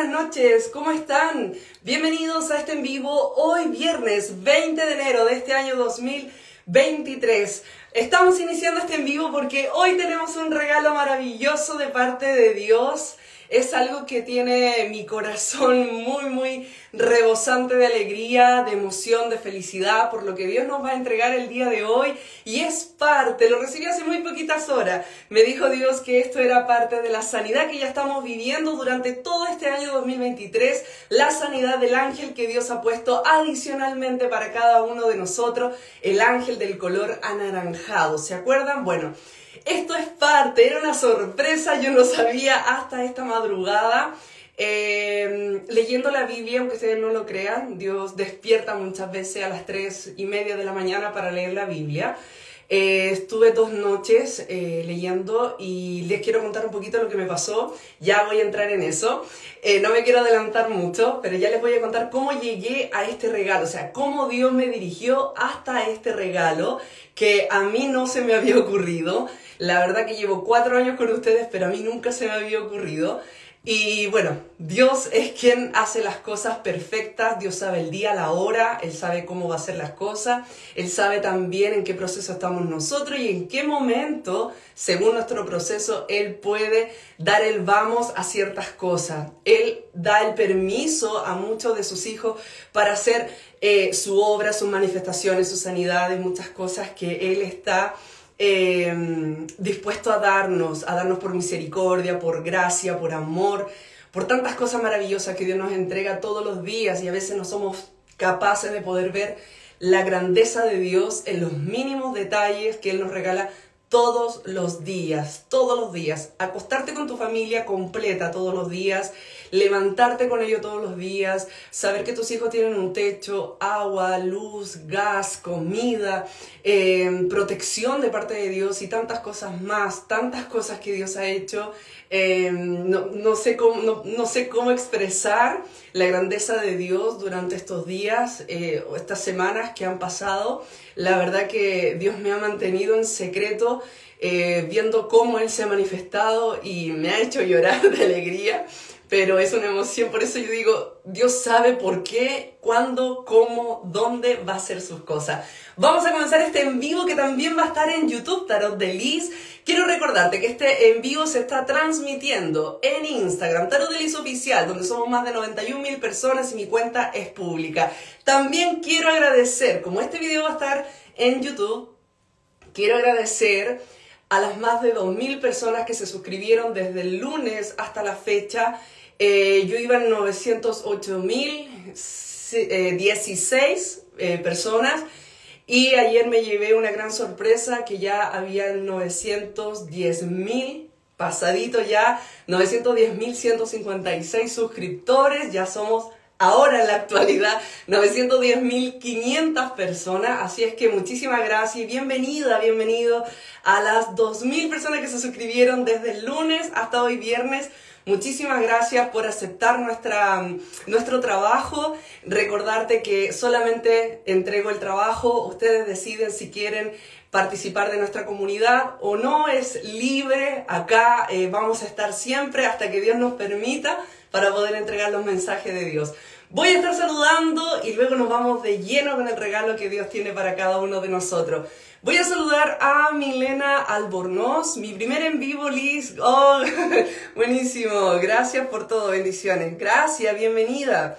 buenas noches, ¿cómo están? Bienvenidos a este en vivo hoy viernes 20 de enero de este año 2023. Estamos iniciando este en vivo porque hoy tenemos un regalo maravilloso de parte de Dios. Es algo que tiene mi corazón muy rebosante de alegría, de emoción, de felicidad por lo que Dios nos va a entregar el día de hoy. Y es parte, lo recibí hace muy poquitas horas. Me dijo Dios que esto era parte de la sanidad que ya estamos viviendo durante todo este año 2023. La sanidad del ángel que Dios ha puesto adicionalmente para cada uno de nosotros. El ángel del color anaranjado. ¿Se acuerdan? Bueno, esto es parte, era una sorpresa, yo no sabía hasta esta madrugada. Leyendo la Biblia, aunque ustedes no lo crean, Dios despierta muchas veces a las 3:30 de la mañana para leer la Biblia. Estuve 2 noches leyendo y les quiero contar un poquito lo que me pasó. Ya voy a entrar en eso. No me quiero adelantar mucho, pero ya les voy a contar cómo llegué a este regalo. O sea, cómo Dios me dirigió hasta este regalo que a mí no se me había ocurrido. La verdad que llevo 4 años con ustedes, pero a mí nunca se me había ocurrido. Y bueno, Dios es quien hace las cosas perfectas. Dios sabe el día, la hora, Él sabe cómo va a ser las cosas. Él sabe también en qué proceso estamos nosotros y en qué momento, según nuestro proceso, Él puede dar el vamos a ciertas cosas. Él da el permiso a muchos de sus hijos para hacer su obra, sus manifestaciones, sus sanidades, muchas cosas que Él está dispuesto a darnos por misericordia, por gracia, por amor, por tantas cosas maravillosas que Dios nos entrega todos los días y a veces no somos capaces de poder ver la grandeza de Dios en los mínimos detalles que Él nos regala todos los días, acostarte con tu familia completa todos los días, levantarte con ellos todos los días, saber que tus hijos tienen un techo, agua, luz, gas, comida, protección de parte de Dios y tantas cosas más, tantas cosas que Dios ha hecho. No sé cómo expresar la grandeza de Dios durante estos días, estas semanas que han pasado. La verdad que Dios me ha mantenido en secreto, viendo cómo Él se ha manifestado y me ha hecho llorar de alegría, pero es una emoción, por eso yo digo, Dios sabe por qué, cuándo, cómo, dónde va a hacer sus cosas. Vamos a comenzar este en vivo que también va a estar en YouTube, Tarot de Liz. Quiero recordarte que este en vivo se está transmitiendo en Instagram, Tarot de Liz Oficial, donde somos más de 91.000 personas y mi cuenta es pública. También quiero agradecer, como este video va a estar en YouTube, quiero agradecer a las más de 2.000 personas que se suscribieron desde el lunes hasta la fecha. Yo iba en 908.016 personas y ayer me llevé una gran sorpresa que ya había 910.000, pasadito ya, 910.156 suscriptores, ya somos ahora en la actualidad 910.500 personas, así es que muchísimas gracias y bienvenido a las 2.000 personas que se suscribieron desde el lunes hasta hoy viernes. Muchísimas gracias por aceptar nuestro trabajo. Recordarte que solamente entrego el trabajo. Ustedes deciden si quieren participar de nuestra comunidad o no. Es libre. Acá vamos a estar siempre hasta que Dios nos permita para poder entregar los mensajes de Dios. Voy a estar saludando y luego nos vamos de lleno con el regalo que Dios tiene para cada uno de nosotros. Voy a saludar a Milena Albornoz, mi primer en vivo, Liz. Oh, buenísimo. Gracias por todo. Bendiciones. Gracias, bienvenida.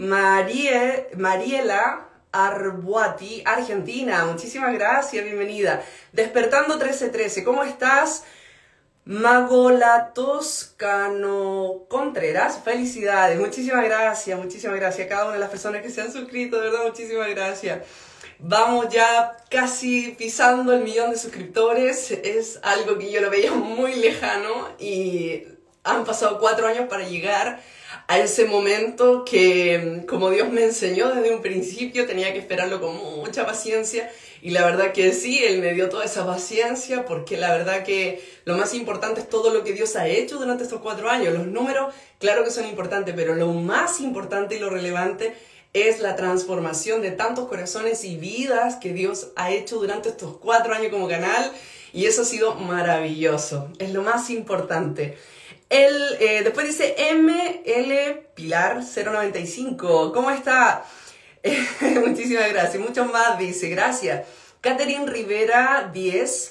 Mariela Arbuati, Argentina. Muchísimas gracias, bienvenida. Despertando 1313. ¿Cómo estás? Magola Toscano Contreras, felicidades, muchísimas gracias a cada una de las personas que se han suscrito, de verdad, muchísimas gracias. Vamos ya casi pisando el 1.000.000 de suscriptores, es algo que yo lo veía muy lejano y han pasado 4 años para llegar a ese momento que, como Dios me enseñó desde un principio, tenía que esperarlo con mucha paciencia. Y la verdad que sí, Él me dio toda esa paciencia porque la verdad que lo más importante es todo lo que Dios ha hecho durante estos 4 años. Los números, claro que son importantes, pero lo más importante y lo relevante es la transformación de tantos corazones y vidas que Dios ha hecho durante estos 4 años como canal. Y eso ha sido maravilloso, es lo más importante. Después dice ML Pilar 095. ¿Cómo está? Muchísimas gracias. Muchos más dice, gracias. Catherine Rivera 10.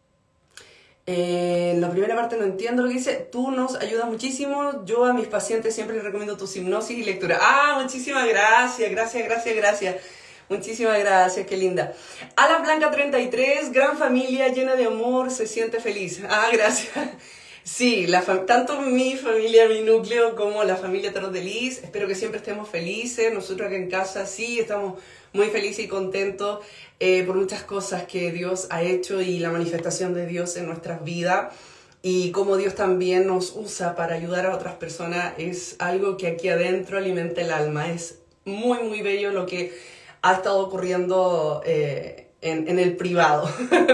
En la primera parte no entiendo lo que dice. Tú nos ayudas muchísimo. Yo a mis pacientes siempre les recomiendo tus hipnosis y lectura. Ah, muchísimas gracias. Gracias. Muchísimas gracias, qué linda. Alan Blanca 33, gran familia llena de amor, se siente feliz. Ah, gracias. Sí, tanto mi familia, mi núcleo, como la familia Tarot de Liz, espero que siempre estemos felices. Nosotros acá en casa sí estamos muy felices y contentos por muchas cosas que Dios ha hecho y la manifestación de Dios en nuestras vidas. Y cómo Dios también nos usa para ayudar a otras personas es algo que aquí adentro alimenta el alma. Es muy, muy bello lo que ha estado ocurriendo en el privado.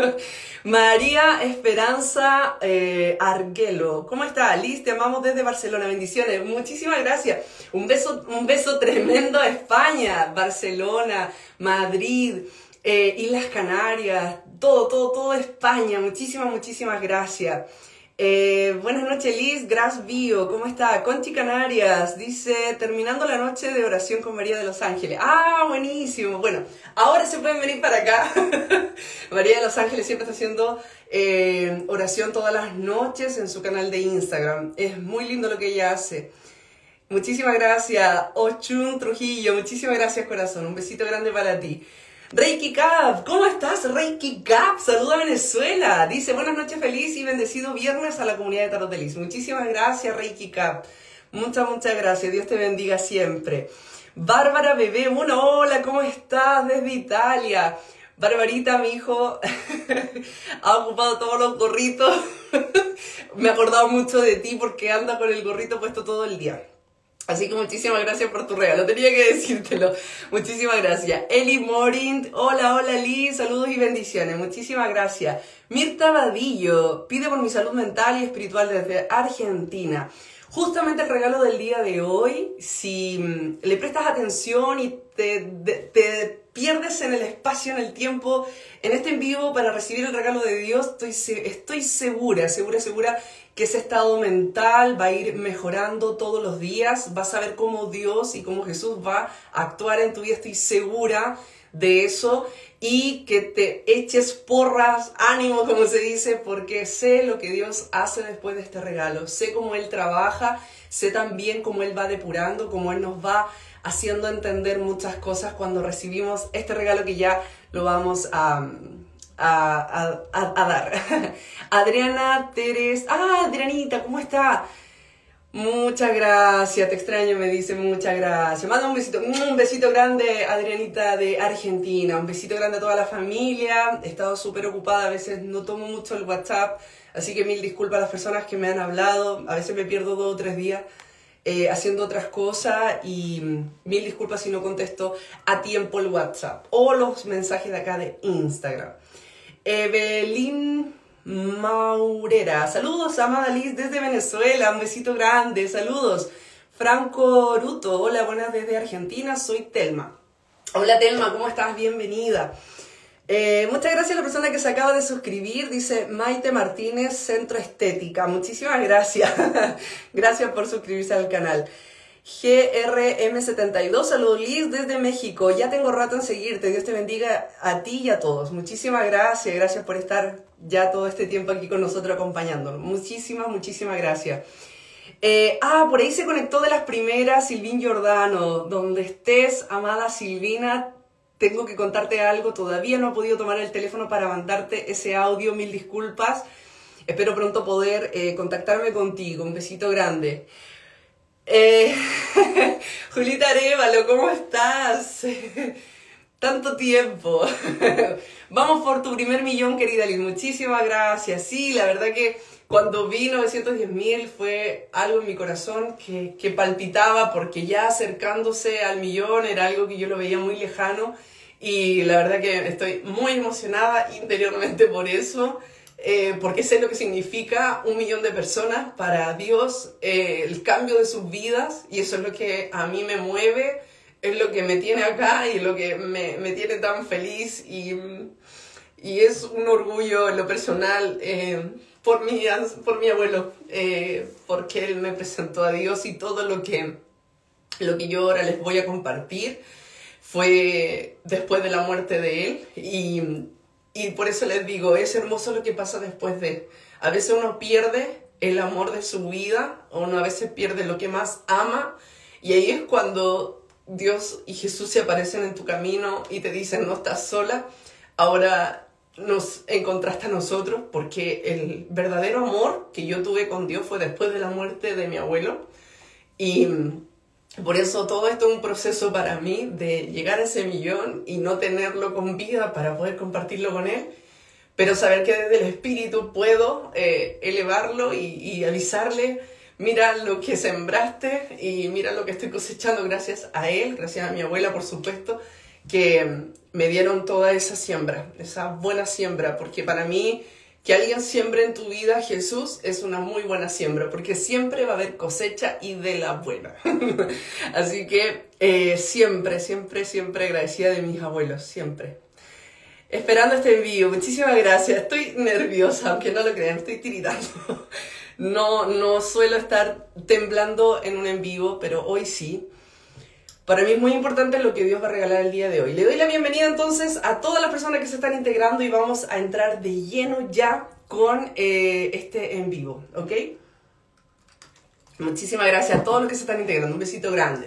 María Esperanza Arguelo, ¿cómo está? Liz, te amamos desde Barcelona, bendiciones, muchísimas gracias. Un beso tremendo a España, Barcelona, Madrid, Islas Canarias, todo España, muchísimas gracias. Buenas noches Liz, Gras Bio, ¿cómo está? Conchi Canarias dice, terminando la noche de oración con María de los Ángeles. Ah, buenísimo. Bueno, ahora se pueden venir para acá. María de los Ángeles siempre está haciendo oración todas las noches en su canal de Instagram. Es muy lindo lo que ella hace. Muchísimas gracias. Ochun Trujillo, muchísimas gracias corazón. Un besito grande para ti. Reiki Cap, ¿cómo estás Reiki Cap? Saluda a Venezuela. Dice, buenas noches, feliz y bendecido viernes a la comunidad de Tarot de Liz. Muchísimas gracias Reiki Cap. Muchas gracias. Dios te bendiga siempre. Bárbara Bebé, hola, ¿cómo estás? Desde Italia. Barbarita, mi hijo, ha ocupado todos los gorritos. Me he acordado mucho de ti porque anda con el gorrito puesto todo el día. Así que muchísimas gracias por tu regalo, tenía que decírtelo. Muchísimas gracias. Eli Morint, hola Liz, saludos y bendiciones. Muchísimas gracias. Mirta Vadillo, pide por mi salud mental y espiritual desde Argentina. Justamente el regalo del día de hoy, si le prestas atención y te pierdes en el espacio, en el tiempo, en este en vivo para recibir el regalo de Dios, estoy segura que ese estado mental va a ir mejorando todos los días, vas a ver cómo Dios y cómo Jesús va a actuar en tu vida, estoy segura de eso, y que te eches porras, ánimo como se dice, porque sé lo que Dios hace después de este regalo, sé cómo Él trabaja, sé también cómo Él va depurando, cómo Él nos va haciendo entender muchas cosas cuando recibimos este regalo que ya lo vamos a dar. Adriana Teres, Adrianita, ¿cómo está? Muchas gracias, te extraño, me dice, muchas gracias. Manda un besito grande, Adrianita de Argentina, un besito grande a toda la familia. He estado súper ocupada, a veces no tomo mucho el WhatsApp, así que mil disculpas a las personas que me han hablado, a veces me pierdo 2 o 3 días haciendo otras cosas, y mil disculpas si no contesto a tiempo el WhatsApp o los mensajes de acá de Instagram. Evelyn Maurera, saludos amada Liz desde Venezuela, un besito grande, saludos. Franco Ruto, hola, buenas desde Argentina, soy Telma. Hola Telma, ¿cómo estás? Bienvenida. Muchas gracias a la persona que se acaba de suscribir, dice Maite Martínez, Centro Estética, muchísimas gracias. Gracias por suscribirse al canal. GRM72, saludos Liz desde México, ya tengo rato en seguirte, Dios te bendiga a ti y a todos. Muchísimas gracias por estar ya todo este tiempo aquí con nosotros acompañándonos. Muchísimas gracias. Por ahí se conectó de las primeras Silvín Giordano. Donde estés, amada Silvina, tengo que contarte algo, todavía no he podido tomar el teléfono para mandarte ese audio, mil disculpas. Espero pronto poder contactarme contigo, un besito grande. Julita Arevalo, ¿cómo estás? Tanto tiempo. Vamos por tu primer millón, querida Liz. Muchísimas gracias. Sí, la verdad que cuando vi 910.000 fue algo en mi corazón que palpitaba, porque ya acercándose al millón era algo que yo lo veía muy lejano, y la verdad que estoy muy emocionada interiormente por eso. Porque sé lo que significa 1 millón de personas para Dios, el cambio de sus vidas, y eso es lo que a mí me mueve, es lo que me tiene acá y lo que me tiene tan feliz, y es un orgullo en lo personal por mi abuelo, porque él me presentó a Dios y todo lo que yo ahora les voy a compartir fue después de la muerte de él y por eso les digo, es hermoso lo que pasa después de. A veces uno pierde el amor de su vida, o uno a veces pierde lo que más ama, y ahí es cuando Dios y Jesús se aparecen en tu camino y te dicen, no estás sola, ahora nos encontraste a nosotros, porque el verdadero amor que yo tuve con Dios fue después de la muerte de mi abuelo, y por eso todo esto es un proceso para mí de llegar a ese 1.000.000 y no tenerlo con vida para poder compartirlo con él, pero saber que desde el Espíritu puedo elevarlo y avisarle, mira lo que sembraste y mira lo que estoy cosechando gracias a él, gracias a mi abuela, por supuesto, que me dieron toda esa siembra, esa buena siembra, porque para mí que alguien siembre en tu vida, Jesús, es una muy buena siembra, porque siempre va a haber cosecha y de la buena. Así que siempre, siempre, siempre agradecida de mis abuelos, siempre. Esperando este envío, muchísimas gracias. Estoy nerviosa, aunque no lo crean, estoy tiritando. No suelo estar temblando en un en vivo, pero hoy sí. Para mí es muy importante lo que Dios va a regalar el día de hoy. Le doy la bienvenida entonces a todas las personas que se están integrando y vamos a entrar de lleno ya con este en vivo, ¿ok? Muchísimas gracias a todos los que se están integrando. Un besito grande.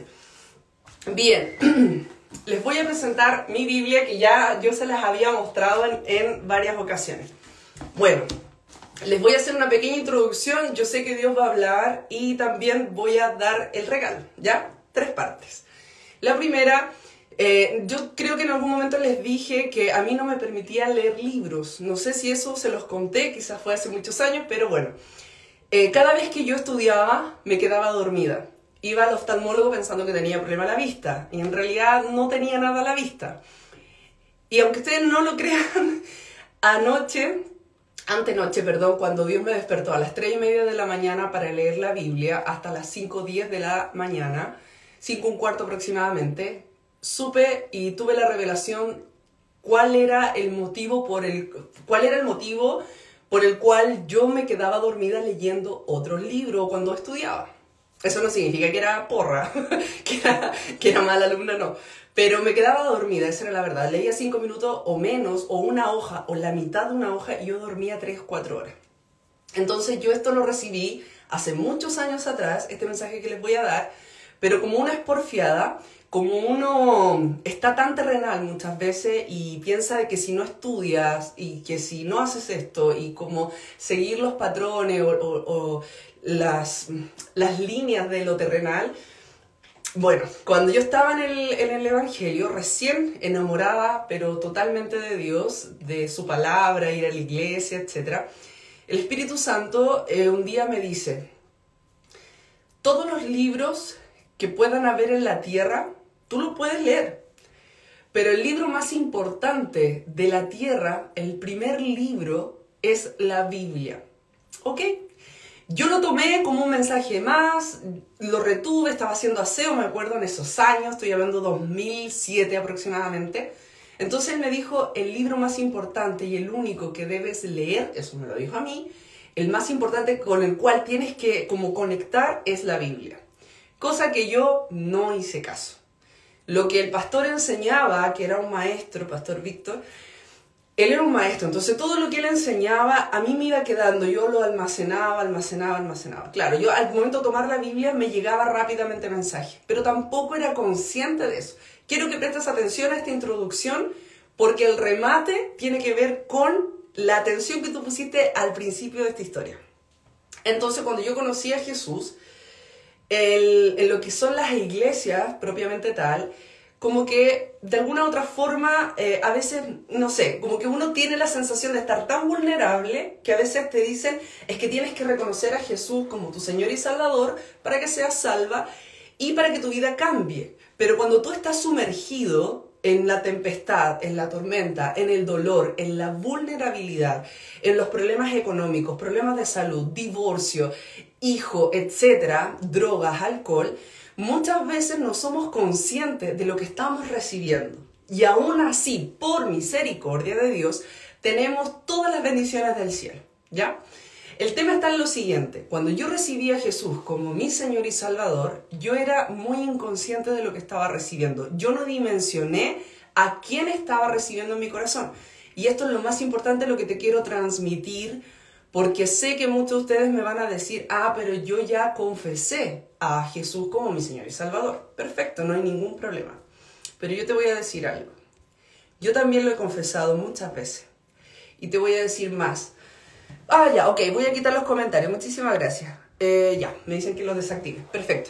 Bien, les voy a presentar mi Biblia que ya yo se las había mostrado en varias ocasiones. Bueno, les voy a hacer una pequeña introducción. Yo sé que Dios va a hablar y también voy a dar el regalo, ¿ya? 3 partes. La primera, yo creo que en algún momento les dije que a mí no me permitía leer libros. No sé si eso se los conté, quizás fue hace muchos años, pero bueno. Cada vez que yo estudiaba, me quedaba dormida. Iba al oftalmólogo pensando que tenía problema a la vista, y en realidad no tenía nada a la vista. Y aunque ustedes no lo crean, antenoche, cuando Dios me despertó a las 3:30 de la mañana para leer la Biblia, hasta las 5:10 de la mañana, 5:15 aproximadamente, supe y tuve la revelación cuál era el motivo por el cual yo me quedaba dormida leyendo otros libros cuando estudiaba. Eso no significa que era porra, que era mala alumna, no. Pero me quedaba dormida, esa era la verdad. Leía 5 minutos o menos, o una hoja, o la mitad de una hoja, y yo dormía 3-4 horas. Entonces yo esto lo recibí hace muchos años atrás, este mensaje que les voy a dar, pero como una es porfiada, como uno está tan terrenal muchas veces y piensa de que si no estudias y que si no haces esto y como seguir los patrones o las líneas de lo terrenal. Bueno, cuando yo estaba en el Evangelio, recién enamorada, pero totalmente de Dios, de su palabra, ir a la iglesia, etc., el Espíritu Santo un día me dice, todos los libros que puedan haber en la tierra, tú los puedes leer. Pero el libro más importante de la tierra, el primer libro, es la Biblia. ¿Ok? Yo lo tomé como un mensaje más, lo retuve, estaba haciendo aseo, me acuerdo en esos años, estoy hablando 2007 aproximadamente. Entonces él me dijo, el libro más importante y el único que debes leer, eso me lo dijo a mí, el más importante con el cual tienes que como conectar es la Biblia. Cosa que yo no hice caso. Lo que el pastor enseñaba, que era un maestro, Pastor Víctor, él era un maestro, entonces todo lo que él enseñaba a mí me iba quedando, yo lo almacenaba. Claro, yo al momento de tomar la Biblia me llegaba rápidamente mensaje, pero tampoco era consciente de eso. Quiero que prestes atención a esta introducción porque el remate tiene que ver con la atención que tú pusiste al principio de esta historia. Entonces, cuando yo conocí a Jesús, en lo que son las iglesias propiamente tal, como que de alguna u otra forma, a veces, no sé, como que uno tiene la sensación de estar tan vulnerable que a veces te dicen es que tienes que reconocer a Jesús como tu Señor y Salvador para que seas salva y para que tu vida cambie. Pero cuando tú estás sumergido en la tempestad, en la tormenta, en el dolor, en la vulnerabilidad, en los problemas económicos, problemas de salud, divorcio, hijo, etcétera, drogas, alcohol, muchas veces no somos conscientes de lo que estamos recibiendo. Y aún así, por misericordia de Dios, tenemos todas las bendiciones del cielo, ¿ya? El tema está en lo siguiente. Cuando yo recibí a Jesús como mi Señor y Salvador, yo era muy inconsciente de lo que estaba recibiendo. Yo no dimensioné a quién estaba recibiendo en mi corazón. Y esto es lo más importante, lo que te quiero transmitir, porque sé que muchos de ustedes me van a decir, pero yo ya confesé a Jesús como mi Señor y Salvador. Perfecto, no hay ningún problema. Pero yo te voy a decir algo. Yo también lo he confesado muchas veces. Y te voy a decir más. Ya, ok, voy a quitar los comentarios. Muchísimas gracias. Ya, me dicen que los desactive. Perfecto.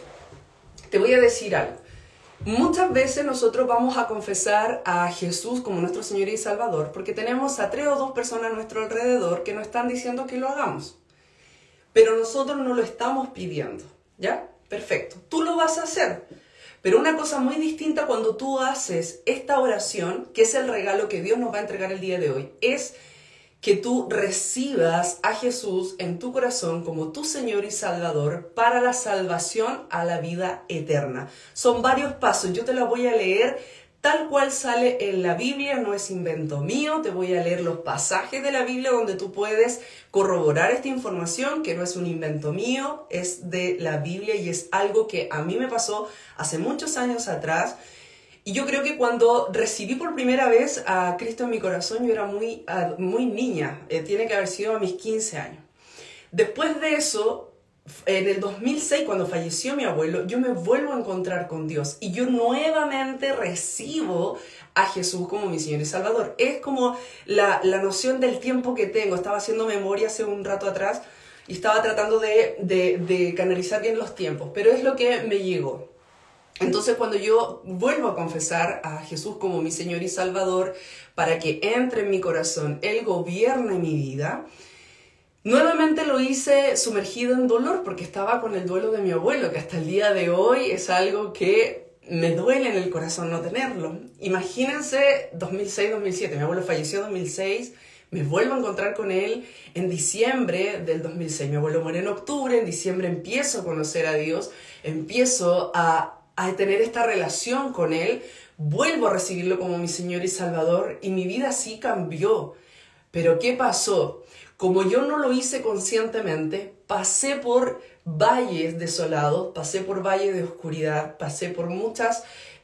Te voy a decir algo. Muchas veces nosotros vamos a confesar a Jesús como nuestro Señor y Salvador porque tenemos a 3 o 2 personas a nuestro alrededor que nos están diciendo que lo hagamos. Pero nosotros no lo estamos pidiendo, ¿ya? Perfecto. Tú lo vas a hacer. Pero una cosa muy distinta cuando tú haces esta oración, que es el regalo que Dios nos va a entregar el día de hoy, es que tú recibas a Jesús en tu corazón como tu Señor y Salvador para la salvación a la vida eterna. Son varios pasos, yo te los voy a leer tal cual sale en la Biblia, no es invento mío, te voy a leer los pasajes de la Biblia donde tú puedes corroborar esta información, que no es un invento mío, es de la Biblia y es algo que a mí me pasó hace muchos años atrás. Y yo creo que cuando recibí por primera vez a Cristo en mi corazón, yo era muy niña, tiene que haber sido a mis 15 años. Después de eso, en el 2006, cuando falleció mi abuelo, yo me vuelvo a encontrar con Dios y yo nuevamente recibo a Jesús como mi Señor y Salvador. Es como la noción del tiempo que tengo. Estaba haciendo memoria hace un rato atrás y estaba tratando de canalizar bien los tiempos, pero es lo que me llegó. Entonces, cuando yo vuelvo a confesar a Jesús como mi Señor y Salvador para que entre en mi corazón, Él gobierne mi vida, nuevamente lo hice sumergido en dolor porque estaba con el duelo de mi abuelo, que hasta el día de hoy es algo que me duele en el corazón no tenerlo. Imagínense 2006-2007, mi abuelo falleció en 2006, me vuelvo a encontrar con él en diciembre del 2006. Mi abuelo muere en octubre, en diciembre empiezo a conocer a Dios, empiezo a tener esta relación con Él, vuelvo a recibirlo como mi Señor y Salvador y mi vida sí cambió. Pero ¿qué pasó? Como yo no lo hice conscientemente, pasé por valles desolados, pasé por valles de oscuridad, pasé por muchos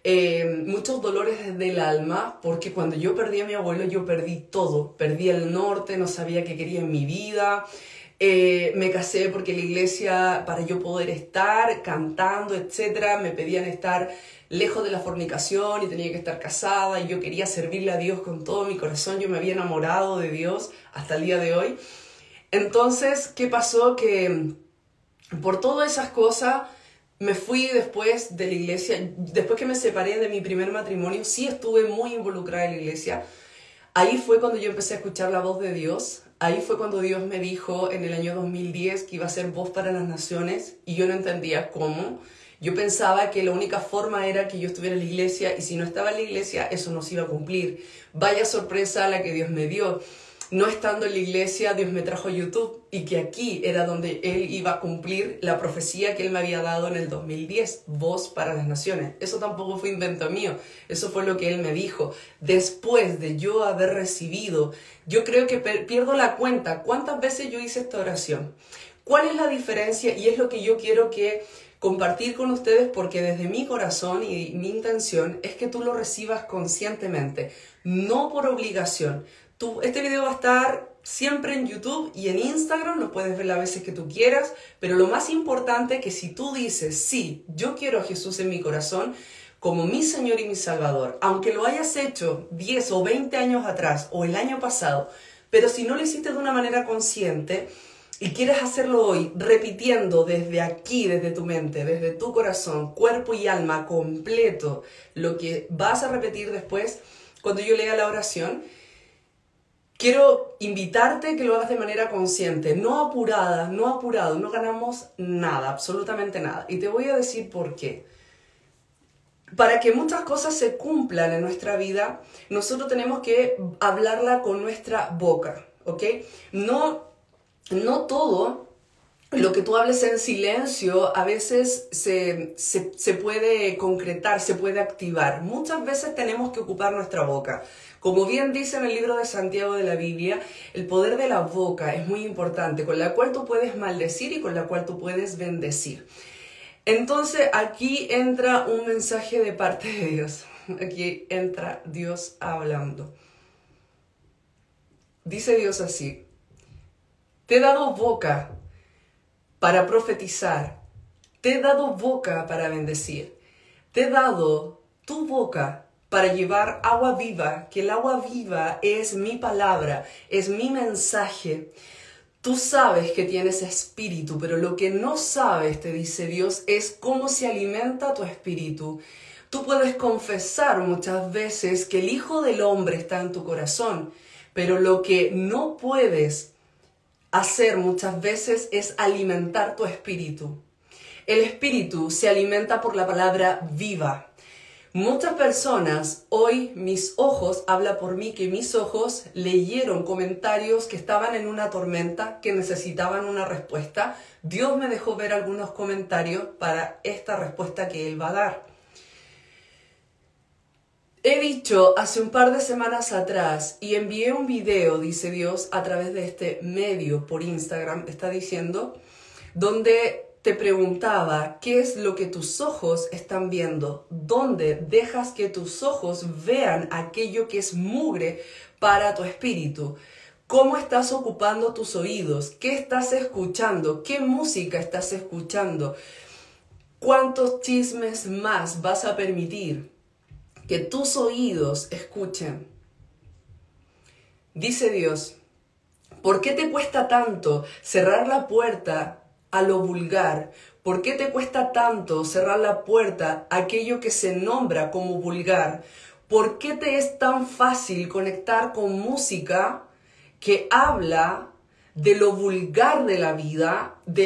dolores del alma, porque cuando yo perdí a mi abuelo, yo perdí todo. Perdí el norte, no sabía qué quería en mi vida. Me casé porque la iglesia, para yo poder estar cantando, etcétera, me pedían estar lejos de la fornicación y tenía que estar casada y yo quería servirle a Dios con todo mi corazón. Yo me había enamorado de Dios hasta el día de hoy. Entonces, ¿qué pasó? Que por todas esas cosas me fui después de la iglesia. Después que me separé de mi primer matrimonio, sí estuve muy involucrada en la iglesia. Ahí fue cuando yo empecé a escuchar la voz de Dios. Ahí fue cuando Dios me dijo en el año 2010 que iba a ser voz para las naciones y yo no entendía cómo. Yo pensaba que la única forma era que yo estuviera en la iglesia y si no estaba en la iglesia eso no se iba a cumplir. Vaya sorpresa la que Dios me dio. No estando en la iglesia, Dios me trajo a YouTube y que aquí era donde Él iba a cumplir la profecía que Él me había dado en el 2010, voz para las naciones. Eso tampoco fue invento mío, eso fue lo que Él me dijo. Después de yo haber recibido, yo creo que pierdo la cuenta cuántas veces yo hice esta oración. ¿Cuál es la diferencia? Y es lo que yo quiero compartir con ustedes porque desde mi corazón y mi intención es que tú lo recibas conscientemente, no por obligación. Este video va a estar siempre en YouTube y en Instagram, lo puedes ver las veces que tú quieras, pero lo más importante es que si tú dices, sí, yo quiero a Jesús en mi corazón como mi Señor y mi Salvador, aunque lo hayas hecho 10 o 20 años atrás o el año pasado, pero si no lo hiciste de una manera consciente y quieres hacerlo hoy, repitiendo desde aquí, desde tu mente, desde tu corazón, cuerpo y alma completo, lo que vas a repetir después cuando yo lea la oración, quiero invitarte que lo hagas de manera consciente, no apurada, no apurado, no ganamos nada, absolutamente nada. Y te voy a decir por qué. Para que muchas cosas se cumplan en nuestra vida, nosotros tenemos que hablarla con nuestra boca, ¿ok? No todo lo que tú hables en silencio a veces se puede concretar, se puede activar. Muchas veces tenemos que ocupar nuestra boca. Como bien dice en el libro de Santiago de la Biblia, el poder de la boca es muy importante, con la cual tú puedes maldecir y con la cual tú puedes bendecir. Entonces aquí entra un mensaje de parte de Dios. Aquí entra Dios hablando. Dice Dios así: te he dado boca para profetizar, te he dado boca para bendecir, te he dado tu boca para llevar agua viva, que el agua viva es mi palabra, es mi mensaje. Tú sabes que tienes espíritu, pero lo que no sabes, te dice Dios, es cómo se alimenta tu espíritu. Tú puedes confesar muchas veces que el Hijo del Hombre está en tu corazón, pero lo que no puedes hacer muchas veces es alimentar tu espíritu. El espíritu se alimenta por la palabra viva. Muchas personas, hoy mis ojos, habla por mí que mis ojos leyeron comentarios que estaban en una tormenta, que necesitaban una respuesta. Dios me dejó ver algunos comentarios para esta respuesta que Él va a dar. He dicho hace un par de semanas atrás y envié un video, dice Dios, a través de este medio por Instagram, está diciendo, donde te preguntaba qué es lo que tus ojos están viendo, dónde dejas que tus ojos vean aquello que es mugre para tu espíritu. ¿Cómo estás ocupando tus oídos? ¿Qué estás escuchando? ¿Qué música estás escuchando? ¿Cuántos chismes más vas a permitir que tus oídos escuchen? Dice Dios: ¿por qué te cuesta tanto cerrar la puerta a lo vulgar? ¿Por qué te cuesta tanto cerrar la puerta a aquello que se nombra como vulgar? ¿Por qué te es tan fácil conectar con música que habla de lo vulgar de la vida, de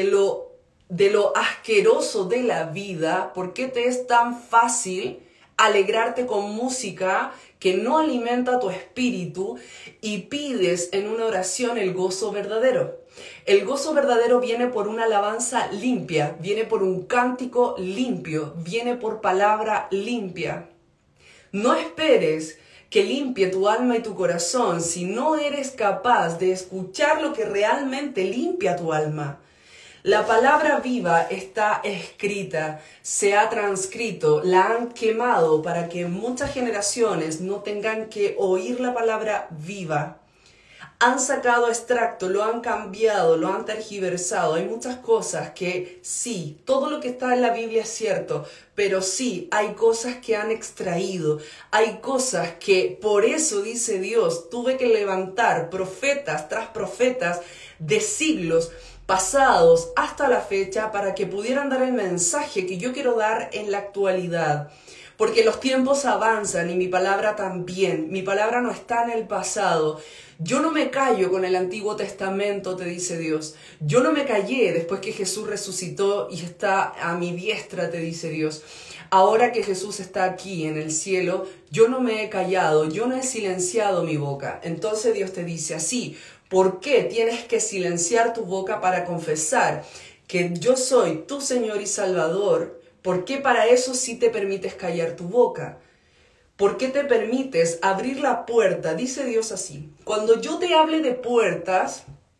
lo asqueroso de la vida? ¿Por qué te es tan fácil alegrarte con música que no alimenta tu espíritu y pides en una oración el gozo verdadero? El gozo verdadero viene por una alabanza limpia, viene por un cántico limpio, viene por palabra limpia. No esperes que limpie tu alma y tu corazón si no eres capaz de escuchar lo que realmente limpia tu alma. La palabra viva está escrita, se ha transcrito, la han quemado para que muchas generaciones no tengan que oír la palabra viva. Han sacado extracto, lo han cambiado, lo han tergiversado. Hay muchas cosas que sí, todo lo que está en la Biblia es cierto, pero sí, hay cosas que han extraído. Hay cosas que, por eso dice Dios, tuve que levantar profetas tras profetas de siglos pasados hasta la fecha para que pudieran dar el mensaje que yo quiero dar en la actualidad. Porque los tiempos avanzan y mi palabra también. Mi palabra no está en el pasado. Yo no me callo con el Antiguo Testamento, te dice Dios. Yo no me callé después que Jesús resucitó y está a mi diestra, te dice Dios. Ahora que Jesús está aquí en el cielo, yo no me he callado, yo no he silenciado mi boca. Entonces Dios te dice así: ¿por qué tienes que silenciar tu boca para confesar que yo soy tu Señor y Salvador? ¿Por qué para eso sí te permites callar tu boca? ¿Por qué te permites abrir la puerta? Dice Dios así: cuando yo te hable de puertas,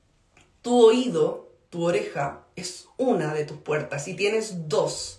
tu oído, tu oreja, es una de tus puertas y tienes dos.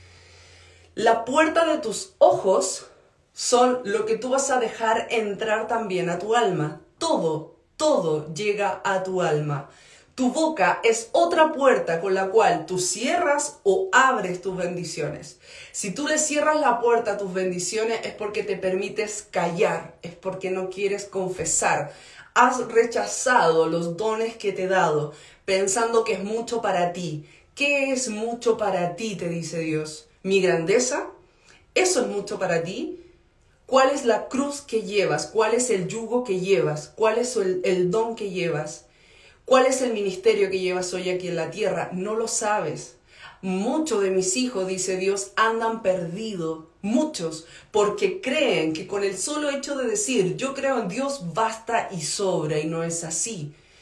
La puerta de tus ojos son lo que tú vas a dejar entrar también a tu alma. Todo llega a tu alma. Tu boca es otra puerta con la cual tú cierras o abres tus bendiciones. Si tú le cierras la puerta a tus bendiciones es porque te permites callar, es porque no quieres confesar. Has rechazado los dones que te he dado, pensando que es mucho para ti. ¿Qué es mucho para ti? Te dice Dios. ¿Mi grandeza? ¿Eso es mucho para ti? ¿Cuál es la cruz que llevas? ¿Cuál es el yugo que llevas? ¿Cuál es el don que llevas? ¿Cuál es el ministerio que llevas hoy aquí en la tierra? No lo sabes. Muchos de mis hijos, dice Dios, andan perdidos. Muchos, porque creen que con el solo hecho de decir yo creo en Dios basta y sobra, y no es así.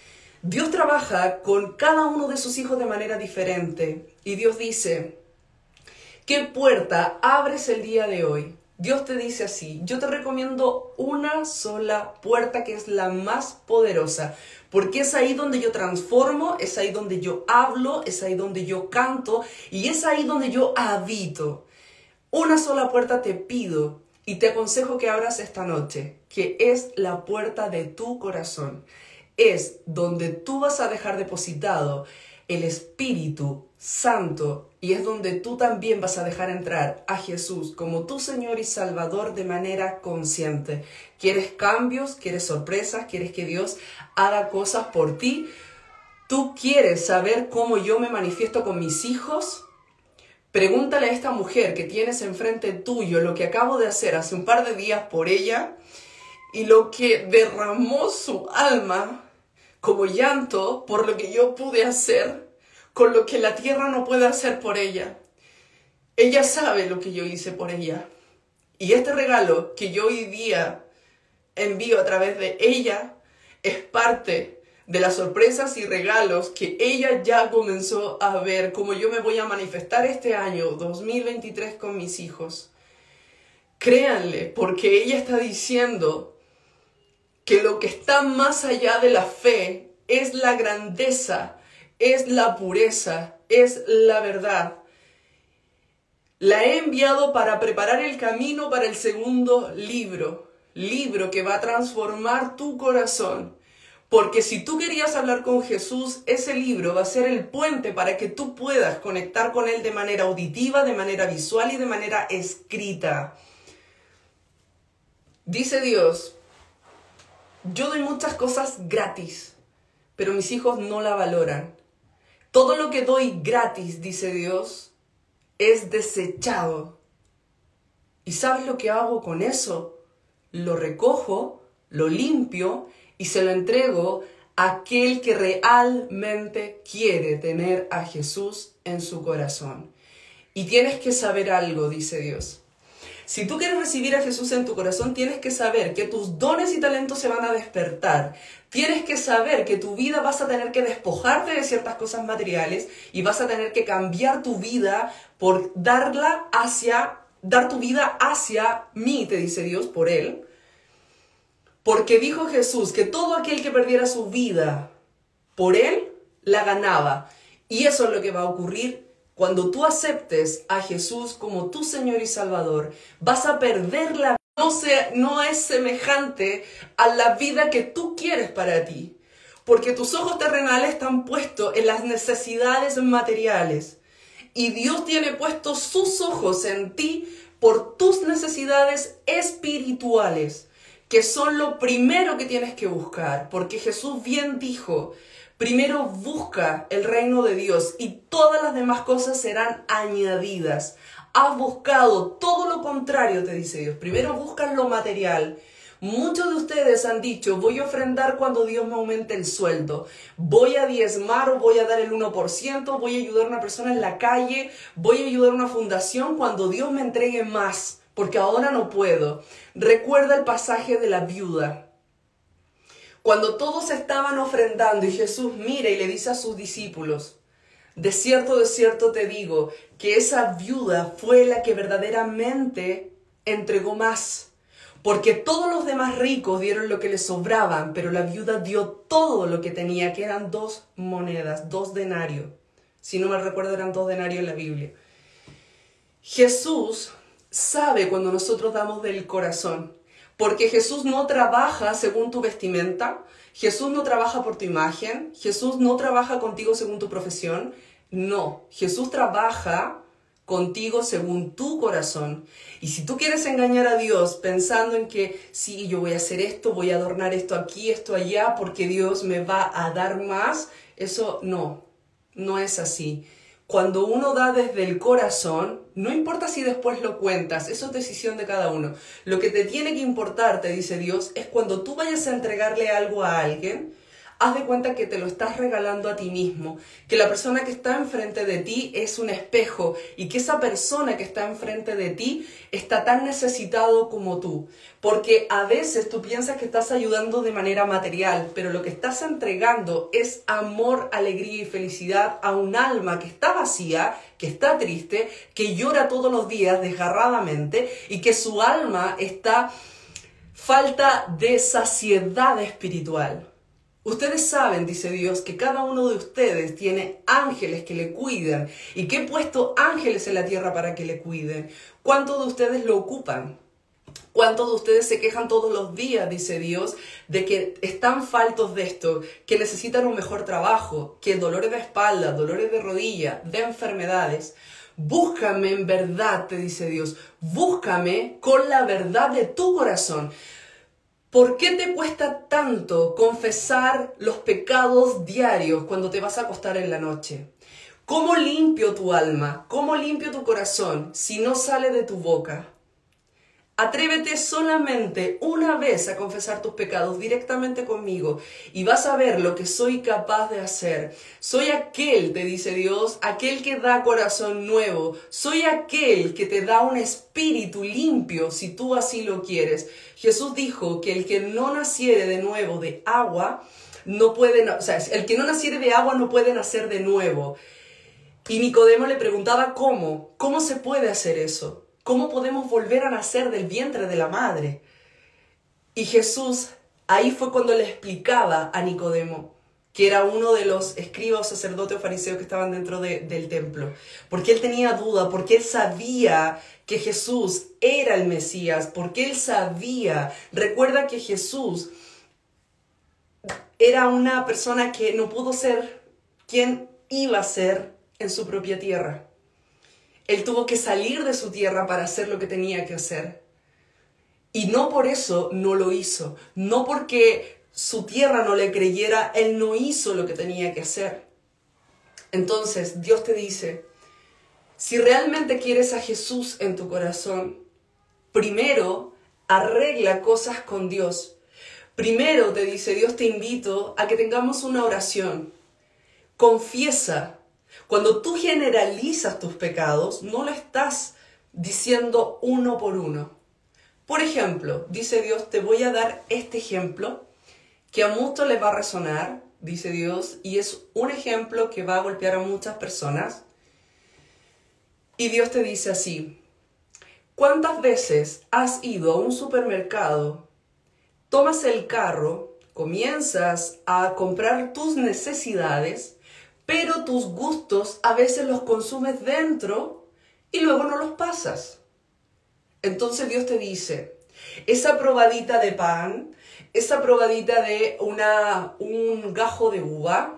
Dios trabaja con cada uno de sus hijos de manera diferente. Y Dios dice, ¿qué puerta abres el día de hoy? Dios te dice así, yo te recomiendo una sola puerta que es la más poderosa, porque es ahí donde yo transformo, es ahí donde yo hablo, es ahí donde yo canto y es ahí donde yo habito. Una sola puerta te pido y te aconsejo que abras esta noche, que es la puerta de tu corazón. Es donde tú vas a dejar depositado el Espíritu Santo y es donde tú también vas a dejar entrar a Jesús como tu Señor y Salvador de manera consciente. ¿Quieres cambios? ¿Quieres sorpresas? ¿Quieres que Dios haga cosas por ti? ¿Tú quieres saber cómo yo me manifiesto con mis hijos? Pregúntale a esta mujer que tienes enfrente tuyo lo que acabo de hacer hace un par de días por ella y lo que derramó su alma como llanto por lo que yo pude hacer con lo que la tierra no puede hacer por ella. Ella sabe lo que yo hice por ella. Y este regalo que yo hoy día envío a través de ella es parte de las sorpresas y regalos que ella ya comenzó a ver, cómo yo me voy a manifestar este año 2023 con mis hijos. Créanle, porque ella está diciendo que lo que está más allá de la fe es la grandeza, es la pureza, es la verdad. La he enviado para preparar el camino para el segundo libro que va a transformar tu corazón. Porque si tú querías hablar con Jesús, ese libro va a ser el puente para que tú puedas conectar con Él de manera auditiva, de manera visual y de manera escrita. Dice Dios, yo doy muchas cosas gratis, pero mis hijos no la valoran. Todo lo que doy gratis, dice Dios, es desechado. ¿Y sabes lo que hago con eso? Lo recojo, lo limpio y se lo entrego a aquel que realmente quiere tener a Jesús en su corazón. Y tienes que saber algo, dice Dios. Si tú quieres recibir a Jesús en tu corazón, tienes que saber que tus dones y talentos se van a despertar. Tienes que saber que tu vida vas a tener que despojarte de ciertas cosas materiales y vas a tener que cambiar tu vida por dar tu vida hacia mí, te dice Dios, por Él. Porque dijo Jesús que todo aquel que perdiera su vida por Él, la ganaba. Y eso es lo que va a ocurrir cuando tú aceptes a Jesús como tu Señor y Salvador. Vas a perder la vida. No es semejante a la vida que tú quieres para ti. Porque tus ojos terrenales están puestos en las necesidades materiales. Y Dios tiene puestos sus ojos en ti por tus necesidades espirituales, que son lo primero que tienes que buscar. Porque Jesús bien dijo, primero busca el reino de Dios y todas las demás cosas serán añadidas. Has buscado todo lo contrario, te dice Dios. Primero buscas lo material. Muchos de ustedes han dicho, voy a ofrendar cuando Dios me aumente el sueldo. Voy a diezmar o voy a dar el 1%, voy a ayudar a una persona en la calle, voy a ayudar a una fundación cuando Dios me entregue más, porque ahora no puedo. Recuerda el pasaje de la viuda. Cuando todos estaban ofrendando y Jesús mira y le dice a sus discípulos, de cierto te digo, que esa viuda fue la que verdaderamente entregó más. Porque todos los demás ricos dieron lo que les sobraban, pero la viuda dio todo lo que tenía, que eran 2 monedas, 2 denarios. Si no me recuerdo, eran 2 denarios en la Biblia. Jesús sabe cuando nosotros damos del corazón. Porque Jesús no trabaja según tu vestimenta, Jesús no trabaja por tu imagen, Jesús no trabaja contigo según tu profesión. No, Jesús trabaja contigo según tu corazón. Y si tú quieres engañar a Dios pensando en que sí, yo voy a hacer esto, voy a adornar esto aquí, esto allá, porque Dios me va a dar más, eso no es así. Cuando uno da desde el corazón, no importa si después lo cuentas, eso es decisión de cada uno. Lo que te tiene que importar, te dice Dios, es cuando tú vayas a entregarle algo a alguien, haz de cuenta que te lo estás regalando a ti mismo, que la persona que está enfrente de ti es un espejo y que esa persona que está enfrente de ti está tan necesitado como tú. Porque a veces tú piensas que estás ayudando de manera material, pero lo que estás entregando es amor, alegría y felicidad a un alma que está vacía, que está triste, que llora todos los días desgarradamente y que su alma está falta de saciedad espiritual. Ustedes saben, dice Dios, que cada uno de ustedes tiene ángeles que le cuidan y que he puesto ángeles en la tierra para que le cuiden. ¿Cuántos de ustedes lo ocupan? ¿Cuántos de ustedes se quejan todos los días, dice Dios, de que están faltos de esto, que necesitan un mejor trabajo, que dolores de espalda, dolores de rodilla, de enfermedades? Búscame en verdad, te dice Dios, búscame con la verdad de tu corazón. ¿Por qué te cuesta tanto confesar los pecados diarios cuando te vas a acostar en la noche? ¿Cómo limpio tu alma? ¿Cómo limpio tu corazón si no sale de tu boca? Atrévete solamente una vez a confesar tus pecados directamente conmigo y vas a ver lo que soy capaz de hacer. Soy aquel, te dice Dios, aquel que da corazón nuevo. Soy aquel que te da un espíritu limpio si tú así lo quieres. Jesús dijo que el que no naciere de nuevo de agua, el que no naciere de agua no puede nacer de nuevo. Y Nicodemo le preguntaba ¿cómo se puede hacer eso? ¿Cómo podemos volver a nacer del vientre de la madre? Y Jesús, ahí fue cuando le explicaba a Nicodemo, que era uno de los escribas, sacerdotes o fariseos que estaban dentro del templo. Porque él tenía duda, porque él sabía que Jesús era el Mesías, porque él sabía. Recuerda que Jesús era una persona que no pudo ser quien iba a ser en su propia tierra. Él tuvo que salir de su tierra para hacer lo que tenía que hacer. Y no por eso no lo hizo. No porque su tierra no le creyera, él no hizo lo que tenía que hacer. Entonces, Dios te dice, si realmente quieres a Jesús en tu corazón, primero arregla cosas con Dios. Primero, te dice Dios, te invito a que tengamos una oración. Confiesa. Cuando tú generalizas tus pecados, no lo estás diciendo uno por uno. Por ejemplo, dice Dios, te voy a dar este ejemplo que a muchos les va a resonar, dice Dios, y es un ejemplo que va a golpear a muchas personas. Y Dios te dice así, ¿cuántas veces has ido a un supermercado, tomas el carro, comienzas a comprar tus necesidades, pero tus gustos a veces los consumes dentro y luego no los pasas? Entonces Dios te dice, esa probadita de pan, esa probadita de un gajo de uva,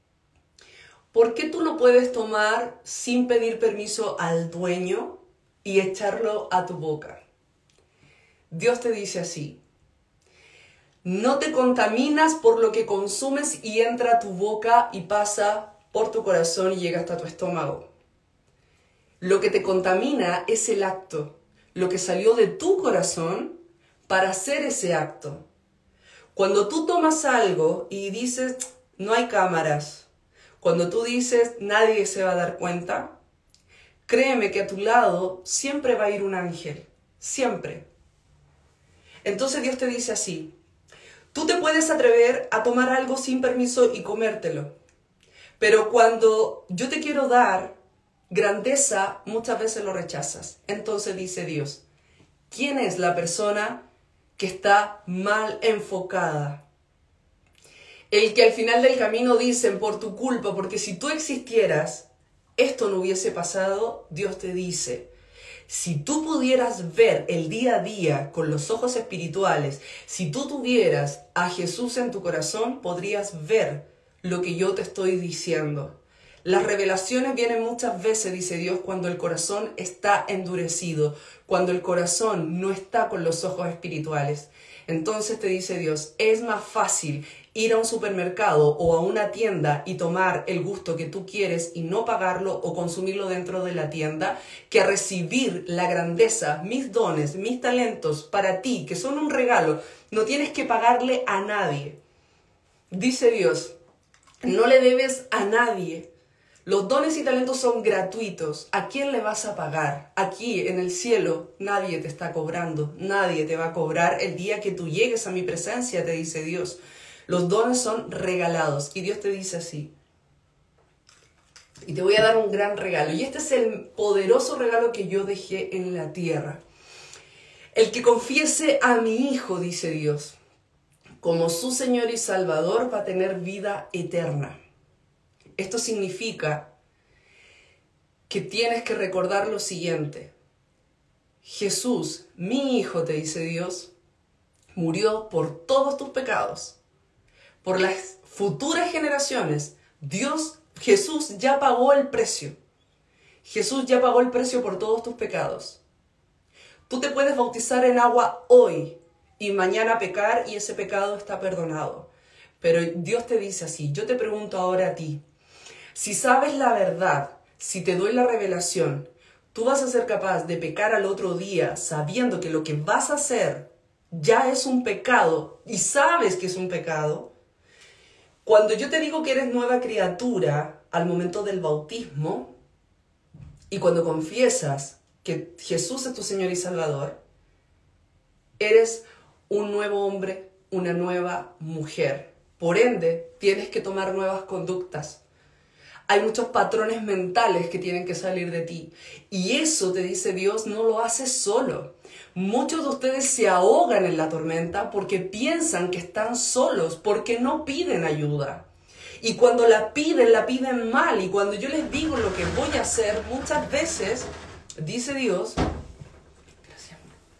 ¿por qué tú lo puedes tomar sin pedir permiso al dueño y echarlo a tu boca? Dios te dice así, no te contaminas por lo que consumes y entra a tu boca y pasa por tu corazón y llega hasta tu estómago. Lo que te contamina es el acto, lo que salió de tu corazón para hacer ese acto. Cuando tú tomas algo y dices, no hay cámaras, cuando tú dices, nadie se va a dar cuenta, créeme que a tu lado siempre va a ir un ángel, siempre. Entonces Dios te dice así, tú te puedes atrever a tomar algo sin permiso y comértelo. Pero cuando yo te quiero dar grandeza, muchas veces lo rechazas. Entonces dice Dios, ¿quién es la persona que está mal enfocada? El que al final del camino dicen por tu culpa, porque si tú existieras, esto no hubiese pasado. Dios te dice, si tú pudieras ver el día a día con los ojos espirituales, si tú tuvieras a Jesús en tu corazón, podrías ver lo que yo te estoy diciendo. Las revelaciones vienen muchas veces, dice Dios, cuando el corazón está endurecido, cuando el corazón no está con los ojos espirituales. Entonces te dice Dios, es más fácil ir a un supermercado o a una tienda y tomar el gusto que tú quieres y no pagarlo o consumirlo dentro de la tienda, que recibir la grandeza, mis dones, mis talentos para ti, que son un regalo. No tienes que pagarle a nadie. dice Dios, no le debes a nadie. Los dones y talentos son gratuitos. ¿A quién le vas a pagar? Aquí en el cielo nadie te está cobrando. Nadie te va a cobrar el día que tú llegues a mi presencia, te dice Dios. Los dones son regalados. Y Dios te dice así. Y te voy a dar un gran regalo. Y este es el poderoso regalo que yo dejé en la tierra. El que confiese a mi Hijo, dice Dios, como su Señor y Salvador, va a tener vida eterna. Esto significa que tienes que recordar lo siguiente. Jesús, mi Hijo, te dice Dios, murió por todos tus pecados. Por las futuras generaciones, Jesús ya pagó el precio. Jesús ya pagó el precio por todos tus pecados. Tú te puedes bautizar en agua hoy y mañana pecar y ese pecado está perdonado. Pero Dios te dice así, yo te pregunto ahora a ti, si sabes la verdad, si te doy la revelación, tú vas a ser capaz de pecar al otro día sabiendo que lo que vas a hacer ya es un pecado y sabes que es un pecado. Cuando yo te digo que eres nueva criatura al momento del bautismo y cuando confiesas que Jesús es tu Señor y Salvador, eres un nuevo hombre, una nueva mujer. Por ende, tienes que tomar nuevas conductas. Hay muchos patrones mentales que tienen que salir de ti. Y eso, te dice Dios, no lo haces solo. Muchos de ustedes se ahogan en la tormenta porque piensan que están solos, porque no piden ayuda. Y cuando la piden mal. Y cuando yo les digo lo que voy a hacer, muchas veces, dice Dios... Gracias.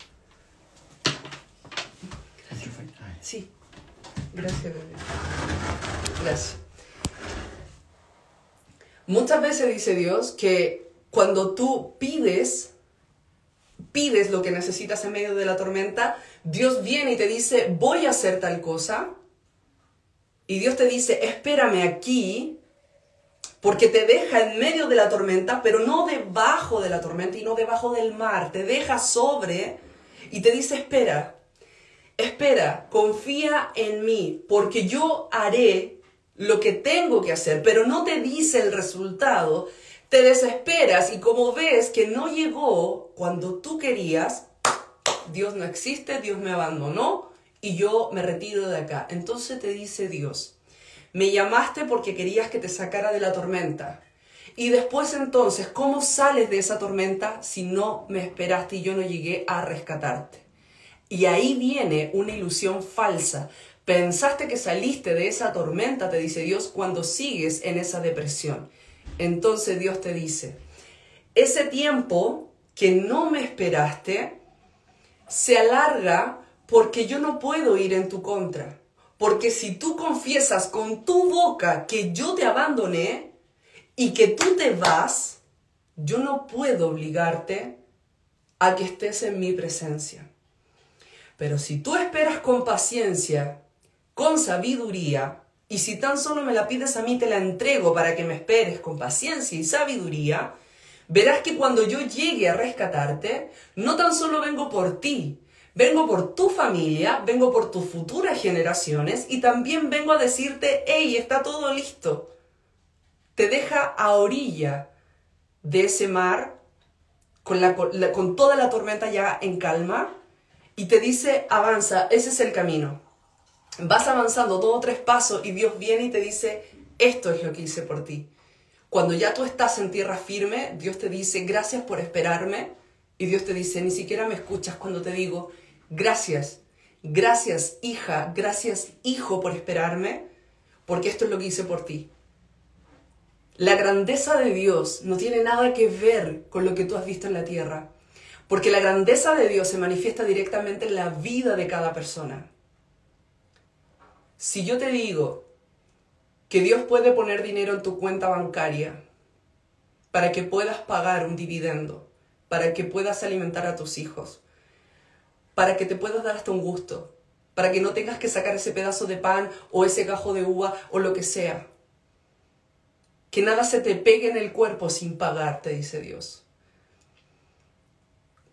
Sí. Gracias, bebé. Gracias. Muchas veces dice Dios que cuando tú pides lo que necesitas en medio de la tormenta, Dios viene y te dice, voy a hacer tal cosa. Y Dios te dice, espérame aquí, porque te deja en medio de la tormenta, pero no debajo de la tormenta y no debajo del mar. Te deja sobre y te dice, espera, confía en mí, porque yo haré lo que tengo que hacer, pero no te dice el resultado, te desesperas y como ves que no llegó cuando tú querías, Dios no existe, Dios me abandonó y yo me retiro de acá. Entonces te dice Dios, me llamaste porque querías que te sacara de la tormenta. Y después entonces, ¿cómo sales de esa tormenta si no me esperaste y yo no llegué a rescatarte? Y ahí viene una ilusión falsa. Pensaste que saliste de esa tormenta, te dice Dios, cuando sigues en esa depresión. Entonces Dios te dice, ese tiempo que no me esperaste se alarga porque yo no puedo ir en tu contra. Porque si tú confiesas con tu boca que yo te abandoné y que tú te vas, yo no puedo obligarte a que estés en mi presencia. Pero si tú esperas con paciencia, con sabiduría, y si tan solo me la pides a mí, te la entrego para que me esperes con paciencia y sabiduría, verás que cuando yo llegue a rescatarte, no tan solo vengo por ti, vengo por tu familia, vengo por tus futuras generaciones y también vengo a decirte, hey, está todo listo. Te deja a orilla de ese mar, con toda la tormenta ya en calma, y te dice, avanza, ese es el camino. Vas avanzando 2 o 3 pasos y Dios viene y te dice, esto es lo que hice por ti. Cuando ya tú estás en tierra firme, Dios te dice, gracias por esperarme. Y Dios te dice, ni siquiera me escuchas cuando te digo, gracias hija, gracias hijo por esperarme, porque esto es lo que hice por ti. La grandeza de Dios no tiene nada que ver con lo que tú has visto en la tierra, porque la grandeza de Dios se manifiesta directamente en la vida de cada persona. Si yo te digo que Dios puede poner dinero en tu cuenta bancaria para que puedas pagar un dividendo, para que puedas alimentar a tus hijos, para que te puedas dar hasta un gusto, para que no tengas que sacar ese pedazo de pan o ese gajo de uva o lo que sea, que nada se te pegue en el cuerpo sin pagar, te dice Dios.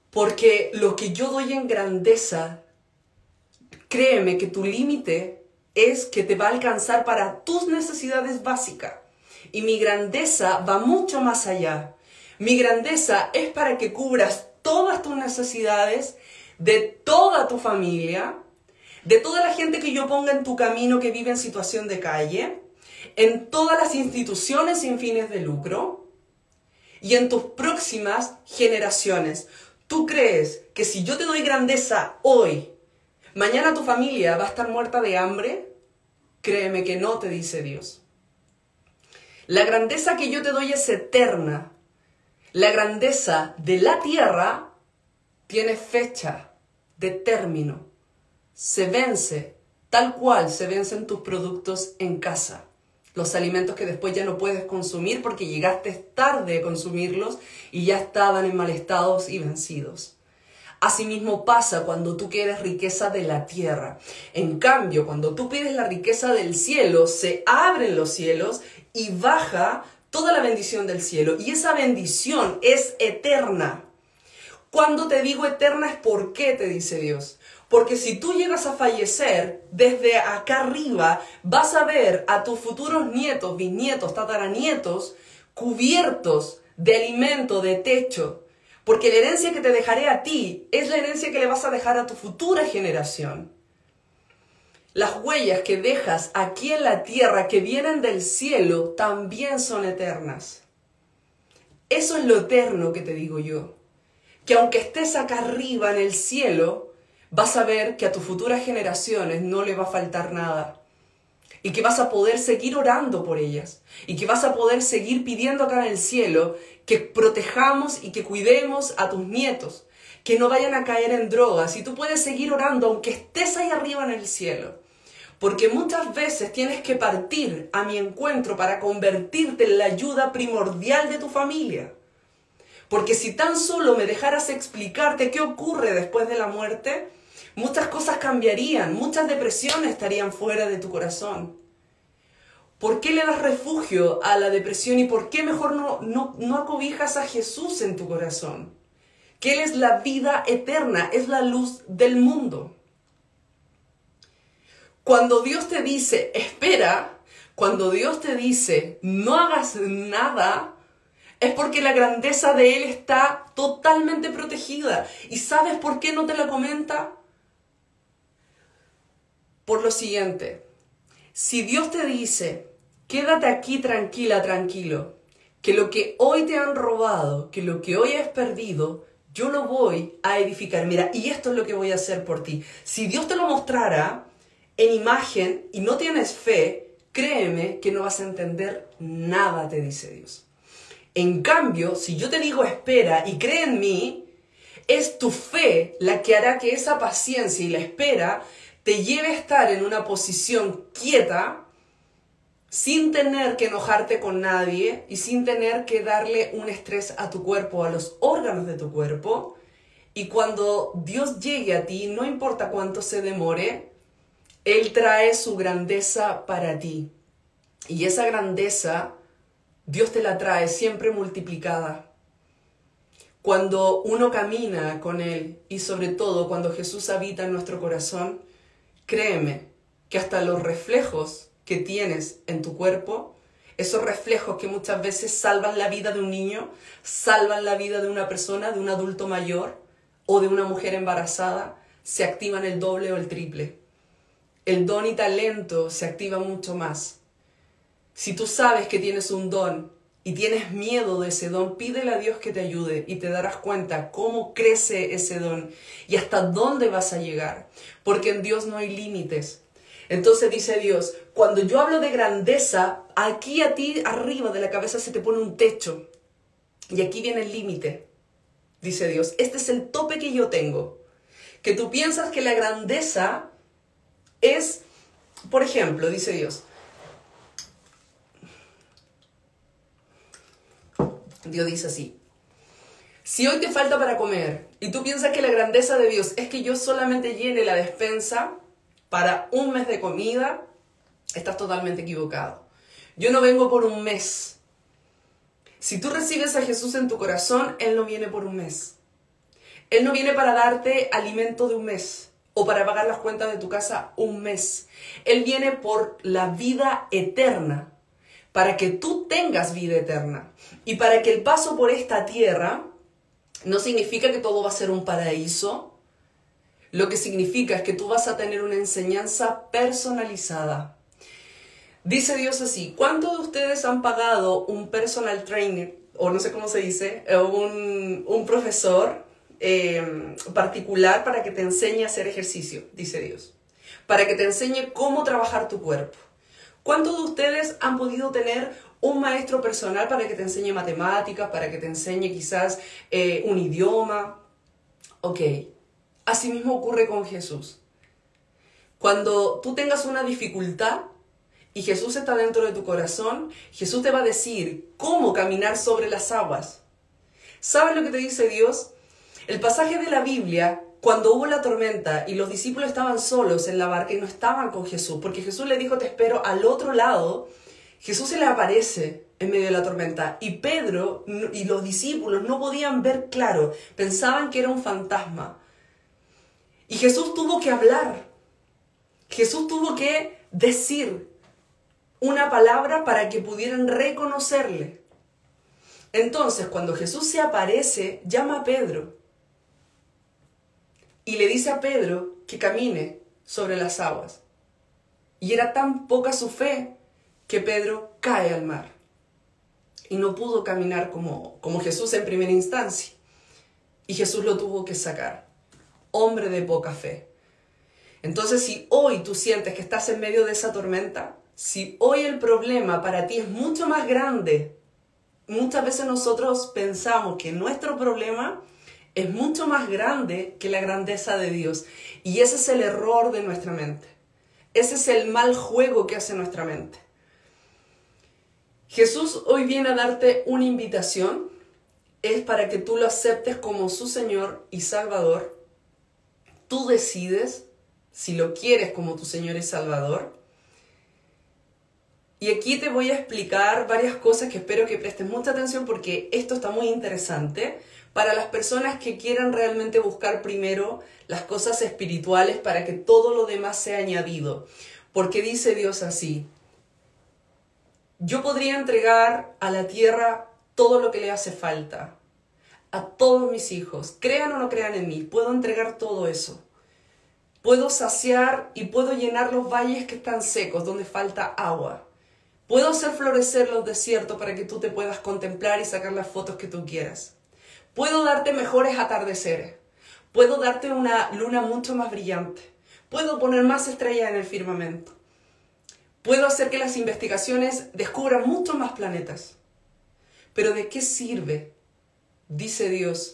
Porque lo que yo doy en grandeza, créeme que tu límite es que te va a alcanzar para tus necesidades básicas. Y mi grandeza va mucho más allá. Mi grandeza es para que cubras todas tus necesidades de toda tu familia, de toda la gente que yo ponga en tu camino que vive en situación de calle, en todas las instituciones sin fines de lucro y en tus próximas generaciones. ¿Tú crees que si yo te doy grandeza hoy, mañana tu familia va a estar muerta de hambre? Créeme que no, te dice Dios. La grandeza que yo te doy es eterna. La grandeza de la tierra tiene fecha de término. Se vence tal cual se vencen tus productos en casa. Los alimentos que después ya no puedes consumir porque llegaste tarde a consumirlos y ya estaban en mal estado y vencidos. Asimismo pasa cuando tú quieres riqueza de la tierra. En cambio, cuando tú pides la riqueza del cielo, se abren los cielos y baja toda la bendición del cielo. Y esa bendición es eterna. Cuando te digo eterna es ¿por qué? Te dice Dios. Porque si tú llegas a fallecer, desde acá arriba vas a ver a tus futuros nietos, bisnietos, tataranietos, cubiertos de alimento, de techo. Porque la herencia que te dejaré a ti es la herencia que le vas a dejar a tu futura generación. Las huellas que dejas aquí en la tierra que vienen del cielo también son eternas. Eso es lo eterno que te digo yo. Que aunque estés acá arriba en el cielo, vas a ver que a tus futuras generaciones no le va a faltar nada. Y que vas a poder seguir orando por ellas. Y que vas a poder seguir pidiendo acá en el cielo que protejamos y que cuidemos a tus nietos. Que no vayan a caer en drogas. Y tú puedes seguir orando aunque estés ahí arriba en el cielo. Porque muchas veces tienes que partir a mi encuentro para convertirte en la ayuda primordial de tu familia. Porque si tan solo me dejaras explicarte qué ocurre después de la muerte, muchas cosas cambiarían, muchas depresiones estarían fuera de tu corazón. ¿Por qué le das refugio a la depresión y por qué mejor no acobijas a Jesús en tu corazón? Que Él es la vida eterna, es la luz del mundo. Cuando Dios te dice, espera, cuando Dios te dice, no hagas nada, es porque la grandeza de Él está totalmente protegida. ¿Y sabes por qué no te la comenta? Por lo siguiente, si Dios te dice, quédate aquí tranquila, tranquilo, que lo que hoy te han robado, que lo que hoy has perdido, yo lo voy a edificar. Mira, y esto es lo que voy a hacer por ti. Si Dios te lo mostrara en imagen y no tienes fe, créeme que no vas a entender nada, te dice Dios. En cambio, si yo te digo espera y cree en mí, es tu fe la que hará que esa paciencia y la espera te lleve a estar en una posición quieta, sin tener que enojarte con nadie y sin tener que darle un estrés a tu cuerpo, a los órganos de tu cuerpo. Y cuando Dios llegue a ti, no importa cuánto se demore, Él trae su grandeza para ti. Y esa grandeza Dios te la trae siempre multiplicada. Cuando uno camina con Él y sobre todo cuando Jesús habita en nuestro corazón, créeme que hasta los reflejos que tienes en tu cuerpo, esos reflejos que muchas veces salvan la vida de un niño, salvan la vida de una persona, de un adulto mayor o de una mujer embarazada, se activan el doble o el triple. El don y talento se activa mucho más. Si tú sabes que tienes un don y tienes miedo de ese don, pídele a Dios que te ayude y te darás cuenta cómo crece ese don y hasta dónde vas a llegar. Porque en Dios no hay límites. Entonces dice Dios, cuando yo hablo de grandeza, aquí a ti arriba de la cabeza se te pone un techo. Y aquí viene el límite, dice Dios. Este es el tope que yo tengo. Que tú piensas que la grandeza es, por ejemplo, dice Dios, Dios dice así, si hoy te falta para comer y tú piensas que la grandeza de Dios es que yo solamente llene la despensa para un mes de comida, estás totalmente equivocado. Yo no vengo por un mes. Si tú recibes a Jesús en tu corazón, Él no viene por un mes. Él no viene para darte alimento de un mes. o para pagar las cuentas de tu casa un mes. Él viene por la vida eterna, para que tú tengas vida eterna. Y para que el paso por esta tierra no significa que todo va a ser un paraíso. Lo que significa es que tú vas a tener una enseñanza personalizada. Dice Dios así: ¿cuántos de ustedes han pagado un personal trainer, o no sé cómo se dice, un profesor particular para que te enseñe a hacer ejercicio? Dice Dios. Para que te enseñe cómo trabajar tu cuerpo. ¿Cuántos de ustedes han podido tener un maestro personal para que te enseñe matemáticas, para que te enseñe quizás un idioma? Ok, así mismo ocurre con Jesús. Cuando tú tengas una dificultad y Jesús está dentro de tu corazón, Jesús te va a decir cómo caminar sobre las aguas. ¿Sabes lo que te dice Dios? El pasaje de la Biblia, cuando hubo la tormenta y los discípulos estaban solos en la barca y no estaban con Jesús, porque Jesús le dijo: te espero al otro lado, Jesús se le aparece en medio de la tormenta y Pedro y los discípulos no podían ver claro, pensaban que era un fantasma. Y Jesús tuvo que hablar, Jesús tuvo que decir una palabra para que pudieran reconocerle. Entonces, cuando Jesús se aparece, llama a Pedro y le dice a Pedro que camine sobre las aguas. Y era tan poca su fe que Pedro cae al mar y no pudo caminar como Jesús en primera instancia. Y Jesús lo tuvo que sacar. Hombre de poca fe. Entonces, si hoy tú sientes que estás en medio de esa tormenta, si hoy el problema para ti es mucho más grande, muchas veces nosotros pensamos que nuestro problema es mucho más grande que la grandeza de Dios. Y ese es el error de nuestra mente. Ese es el mal juego que hace nuestra mente. Jesús hoy viene a darte una invitación. Es para que tú lo aceptes como su Señor y Salvador. Tú decides si lo quieres como tu Señor y Salvador. Y aquí te voy a explicar varias cosas que espero que prestes mucha atención, porque esto está muy interesante para las personas que quieran realmente buscar primero las cosas espirituales para que todo lo demás sea añadido. Porque dice Dios así: yo podría entregar a la tierra todo lo que le hace falta, a todos mis hijos, crean o no crean en mí, puedo entregar todo eso. Puedo saciar y puedo llenar los valles que están secos, donde falta agua. Puedo hacer florecer los desiertos para que tú te puedas contemplar y sacar las fotos que tú quieras. Puedo darte mejores atardeceres. Puedo darte una luna mucho más brillante. Puedo poner más estrellas en el firmamento. Puedo hacer que las investigaciones descubran muchos más planetas. Pero ¿de qué sirve, dice Dios,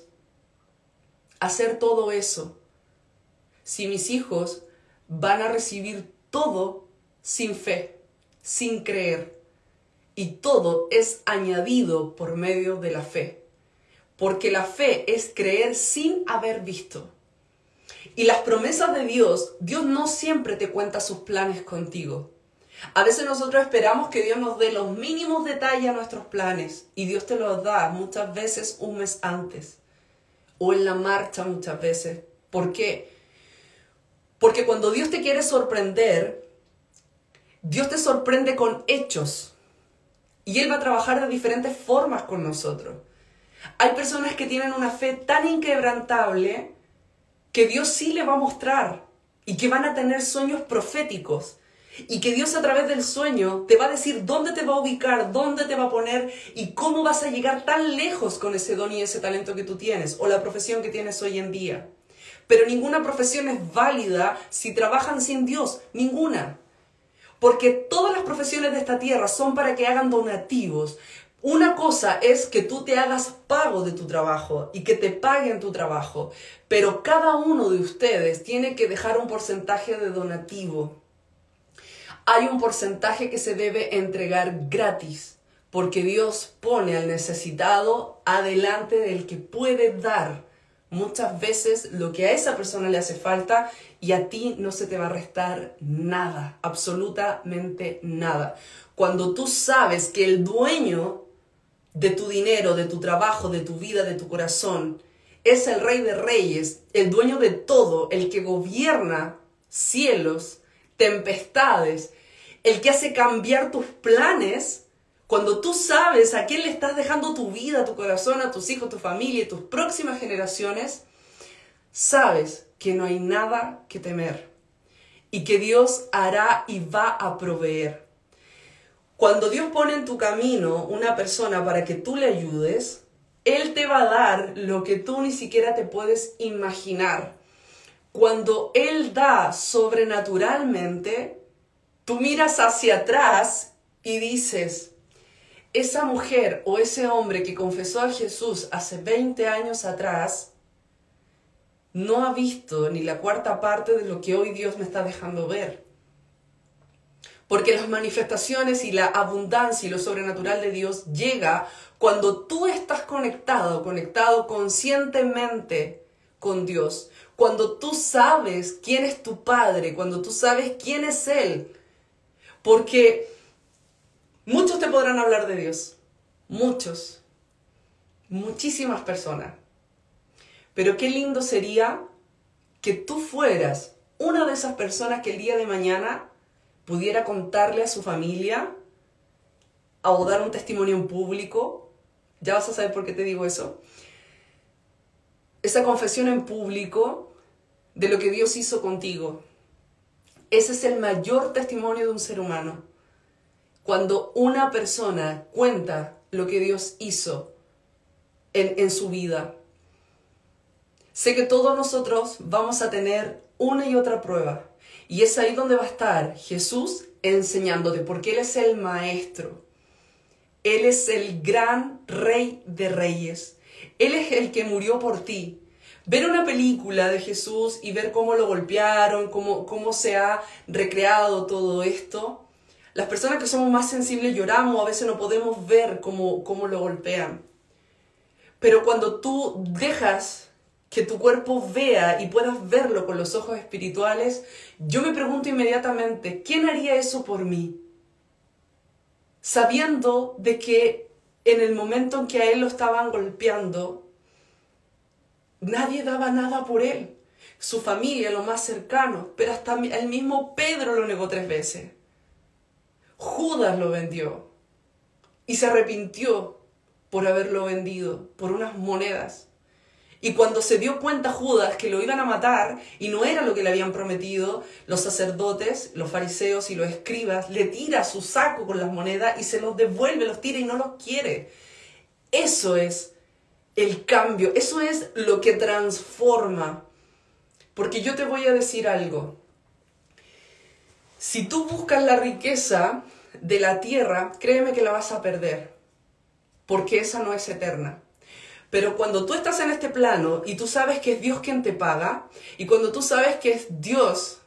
hacer todo eso si mis hijos van a recibir todo sin fe, sin creer? Y todo es añadido por medio de la fe. Porque la fe es creer sin haber visto. Y las promesas de Dios, Dios no siempre te cuenta sus planes contigo. A veces nosotros esperamos que Dios nos dé los mínimos detalles a nuestros planes. Y Dios te los da muchas veces un mes antes. O en la marcha muchas veces. ¿Por qué? Porque cuando Dios te quiere sorprender, Dios te sorprende con hechos. Y Él va a trabajar de diferentes formas con nosotros. Hay personas que tienen una fe tan inquebrantable que Dios sí le va a mostrar y que van a tener sueños proféticos. Y que Dios a través del sueño te va a decir dónde te va a ubicar, dónde te va a poner y cómo vas a llegar tan lejos con ese don y ese talento que tú tienes o la profesión que tienes hoy en día. Pero ninguna profesión es válida si trabajan sin Dios, ninguna. Porque todas las profesiones de esta tierra son para que hagan donativos. Una cosa es que tú te hagas pago de tu trabajo y que te paguen tu trabajo. Pero cada uno de ustedes tiene que dejar un porcentaje de donativo. Hay un porcentaje que se debe entregar gratis, porque Dios pone al necesitado adelante del que puede dar muchas veces lo que a esa persona le hace falta y a ti no se te va a restar nada, absolutamente nada. Cuando tú sabes que el dueño de tu dinero, de tu trabajo, de tu vida, de tu corazón, es el Rey de Reyes, el dueño de todo, el que gobierna cielos, tempestades, el que hace cambiar tus planes, cuando tú sabes a quién le estás dejando tu vida, tu corazón, a tus hijos, tu familia y tus próximas generaciones, sabes que no hay nada que temer y que Dios hará y va a proveer. Cuando Dios pone en tu camino una persona para que tú le ayudes, Él te va a dar lo que tú ni siquiera te puedes imaginar. Cuando Él da sobrenaturalmente, tú miras hacia atrás y dices, esa mujer o ese hombre que confesó a Jesús hace 20 años atrás, no ha visto ni la cuarta parte de lo que hoy Dios me está dejando ver. Porque las manifestaciones y la abundancia y lo sobrenatural de Dios llega cuando tú estás conectado conscientemente con Dios. Cuando tú sabes quién es tu Padre, cuando tú sabes quién es Él. Porque muchos te podrán hablar de Dios. Muchos. Muchísimas personas. Pero qué lindo sería que tú fueras una de esas personas que el día de mañana pudiera contarle a su familia o dar un testimonio en público. Ya vas a saber por qué te digo eso. Esa confesión en público de lo que Dios hizo contigo. Ese es el mayor testimonio de un ser humano. Cuando una persona cuenta lo que Dios hizo en su vida. Sé que todos nosotros vamos a tener una y otra prueba. Y es ahí donde va a estar Jesús enseñándote, porque Él es el Maestro. Él es el gran Rey de Reyes. Él es el que murió por ti. Ver una película de Jesús y ver cómo lo golpearon, cómo se ha recreado todo esto. Las personas que somos más sensibles lloramos, a veces no podemos ver cómo lo golpean. Pero cuando tú dejas que tu cuerpo vea y puedas verlo con los ojos espirituales, yo me pregunto inmediatamente, ¿quién haría eso por mí? Sabiendo de que en el momento en que a él lo estaban golpeando, nadie daba nada por él. Su familia, lo más cercano, pero hasta el mismo Pedro lo negó 3 veces. Judas lo vendió y se arrepintió por haberlo vendido por unas monedas. Y cuando se dio cuenta Judas que lo iban a matar y no era lo que le habían prometido, los sacerdotes, los fariseos y los escribas, le tira su saco con las monedas y se los devuelve, los tira y no los quiere. Eso es el cambio, eso es lo que transforma. Porque yo te voy a decir algo. Si tú buscas la riqueza de la tierra, créeme que la vas a perder. Porque esa no es eterna. Pero cuando tú estás en este plano y tú sabes que es Dios quien te paga, y cuando tú sabes que es Dios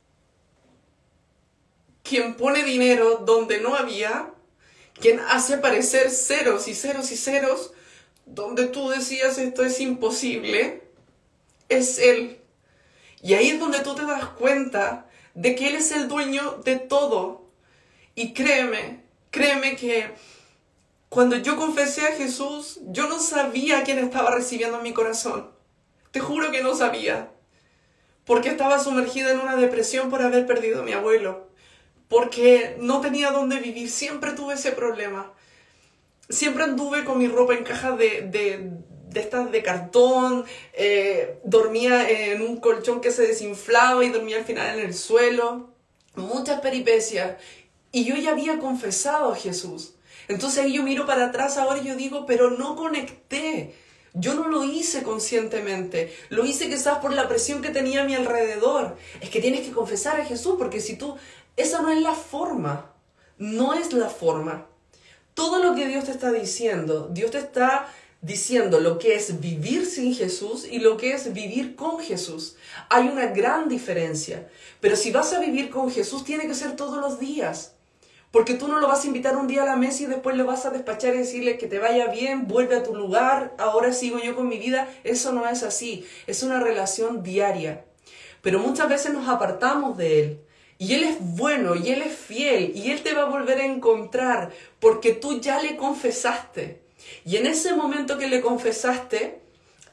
quien pone dinero donde no había, quien hace aparecer ceros y ceros y ceros, donde tú decías esto es imposible, es Él. Y ahí es donde tú te das cuenta de que Él es el dueño de todo. Y créeme que cuando yo confesé a Jesús, yo no sabía quién estaba recibiendo en mi corazón. Te juro que no sabía. Porque estaba sumergida en una depresión por haber perdido a mi abuelo. Porque no tenía dónde vivir. Siempre tuve ese problema. Siempre anduve con mi ropa en cajas de estas de cartón. Dormía en un colchón que se desinflaba y dormía al final en el suelo. Muchas peripecias. Y yo ya había confesado a Jesús. Entonces ahí yo miro para atrás ahora y yo digo, pero no conecté. Yo no lo hice conscientemente. Lo hice quizás por la presión que tenía a mi alrededor. Es que tienes que confesar a Jesús porque si tú... Esa no es la forma. No es la forma. Todo lo que Dios te está diciendo, Dios te está diciendo lo que es vivir sin Jesús y lo que es vivir con Jesús. Hay una gran diferencia. Pero si vas a vivir con Jesús, tiene que ser todos los días. Porque tú no lo vas a invitar un día a la mesa y después lo vas a despachar y decirle que te vaya bien, vuelve a tu lugar, ahora sigo yo con mi vida. Eso no es así. Es una relación diaria. Pero muchas veces nos apartamos de Él. Y Él es bueno, y Él es fiel, y Él te va a volver a encontrar porque tú ya le confesaste. Y en ese momento que le confesaste,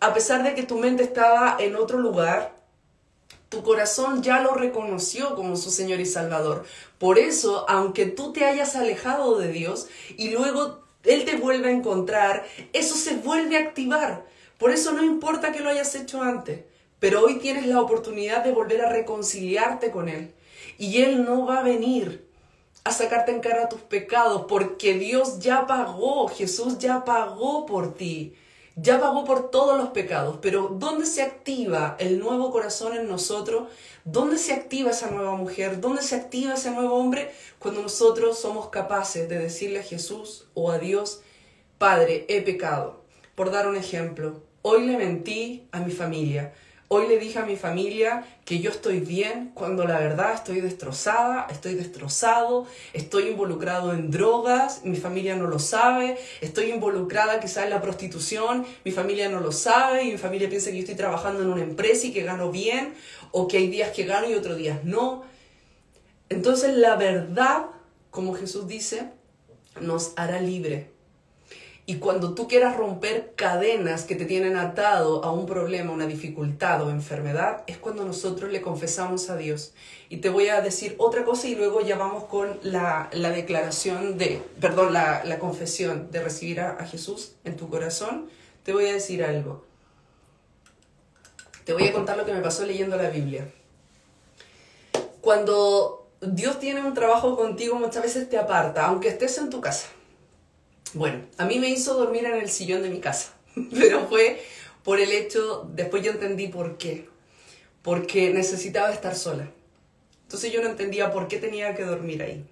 a pesar de que tu mente estaba en otro lugar, tu corazón ya lo reconoció como su Señor y Salvador. Por eso, aunque tú te hayas alejado de Dios y luego Él te vuelve a encontrar, eso se vuelve a activar. Por eso no importa que lo hayas hecho antes, pero hoy tienes la oportunidad de volver a reconciliarte con Él. Y Él no va a venir a sacarte en cara tus pecados, porque Dios ya pagó, Jesús ya pagó por ti. Ya pagó por todos los pecados, pero ¿dónde se activa el nuevo corazón en nosotros? ¿Dónde se activa esa nueva mujer? ¿Dónde se activa ese nuevo hombre? Cuando nosotros somos capaces de decirle a Jesús o a Dios, Padre, he pecado. Por dar un ejemplo, hoy le mentí a mi familia. Hoy le dije a mi familia que yo estoy bien cuando la verdad estoy destrozada, estoy destrozado, estoy involucrado en drogas, mi familia no lo sabe, estoy involucrada quizás en la prostitución, mi familia no lo sabe y mi familia piensa que yo estoy trabajando en una empresa y que gano bien o que hay días que gano y otros días no. Entonces la verdad, como Jesús dice, nos hará libre. Y cuando tú quieras romper cadenas que te tienen atado a un problema, una dificultad o enfermedad, es cuando nosotros le confesamos a Dios. Y te voy a decir otra cosa y luego ya vamos con la declaración la confesión de recibir a Jesús en tu corazón. Te voy a decir algo. Te voy a contar lo que me pasó leyendo la Biblia. Cuando Dios tiene un trabajo contigo, muchas veces te aparta, aunque estés en tu casa. Bueno, a mí me hizo dormir en el sillón de mi casa, pero fue por el hecho, después yo entendí por qué, porque necesitaba estar sola. Entonces yo no entendía por qué tenía que dormir ahí.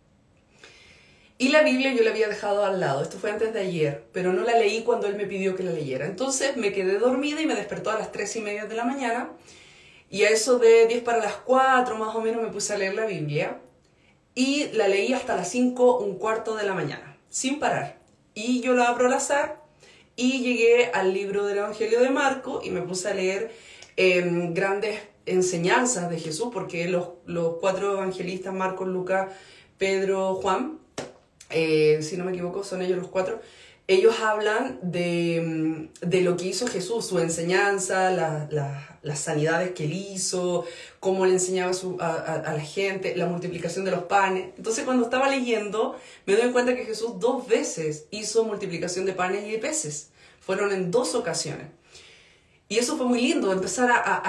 Y la Biblia yo la había dejado al lado, esto fue antes de ayer, pero no la leí cuando él me pidió que la leyera. Entonces me quedé dormida y me despertó a las 3:30 de la mañana, y a eso de 10 para las 4 más o menos me puse a leer la Biblia, y la leí hasta las 5:15 de la mañana. Sin parar. Y yo lo abro al azar y llegué al libro del Evangelio de Marco y me puse a leer grandes enseñanzas de Jesús, porque los 4 evangelistas, Marcos, Lucas, Pedro, Juan, si no me equivoco, son ellos los 4, ellos hablan de lo que hizo Jesús, su enseñanza, las sanidades que él hizo, cómo le enseñaba a la gente, la multiplicación de los panes. Entonces cuando estaba leyendo me doy cuenta que Jesús 2 veces hizo multiplicación de panes y de peces. Fueron en 2 ocasiones. Y eso fue muy lindo, empezar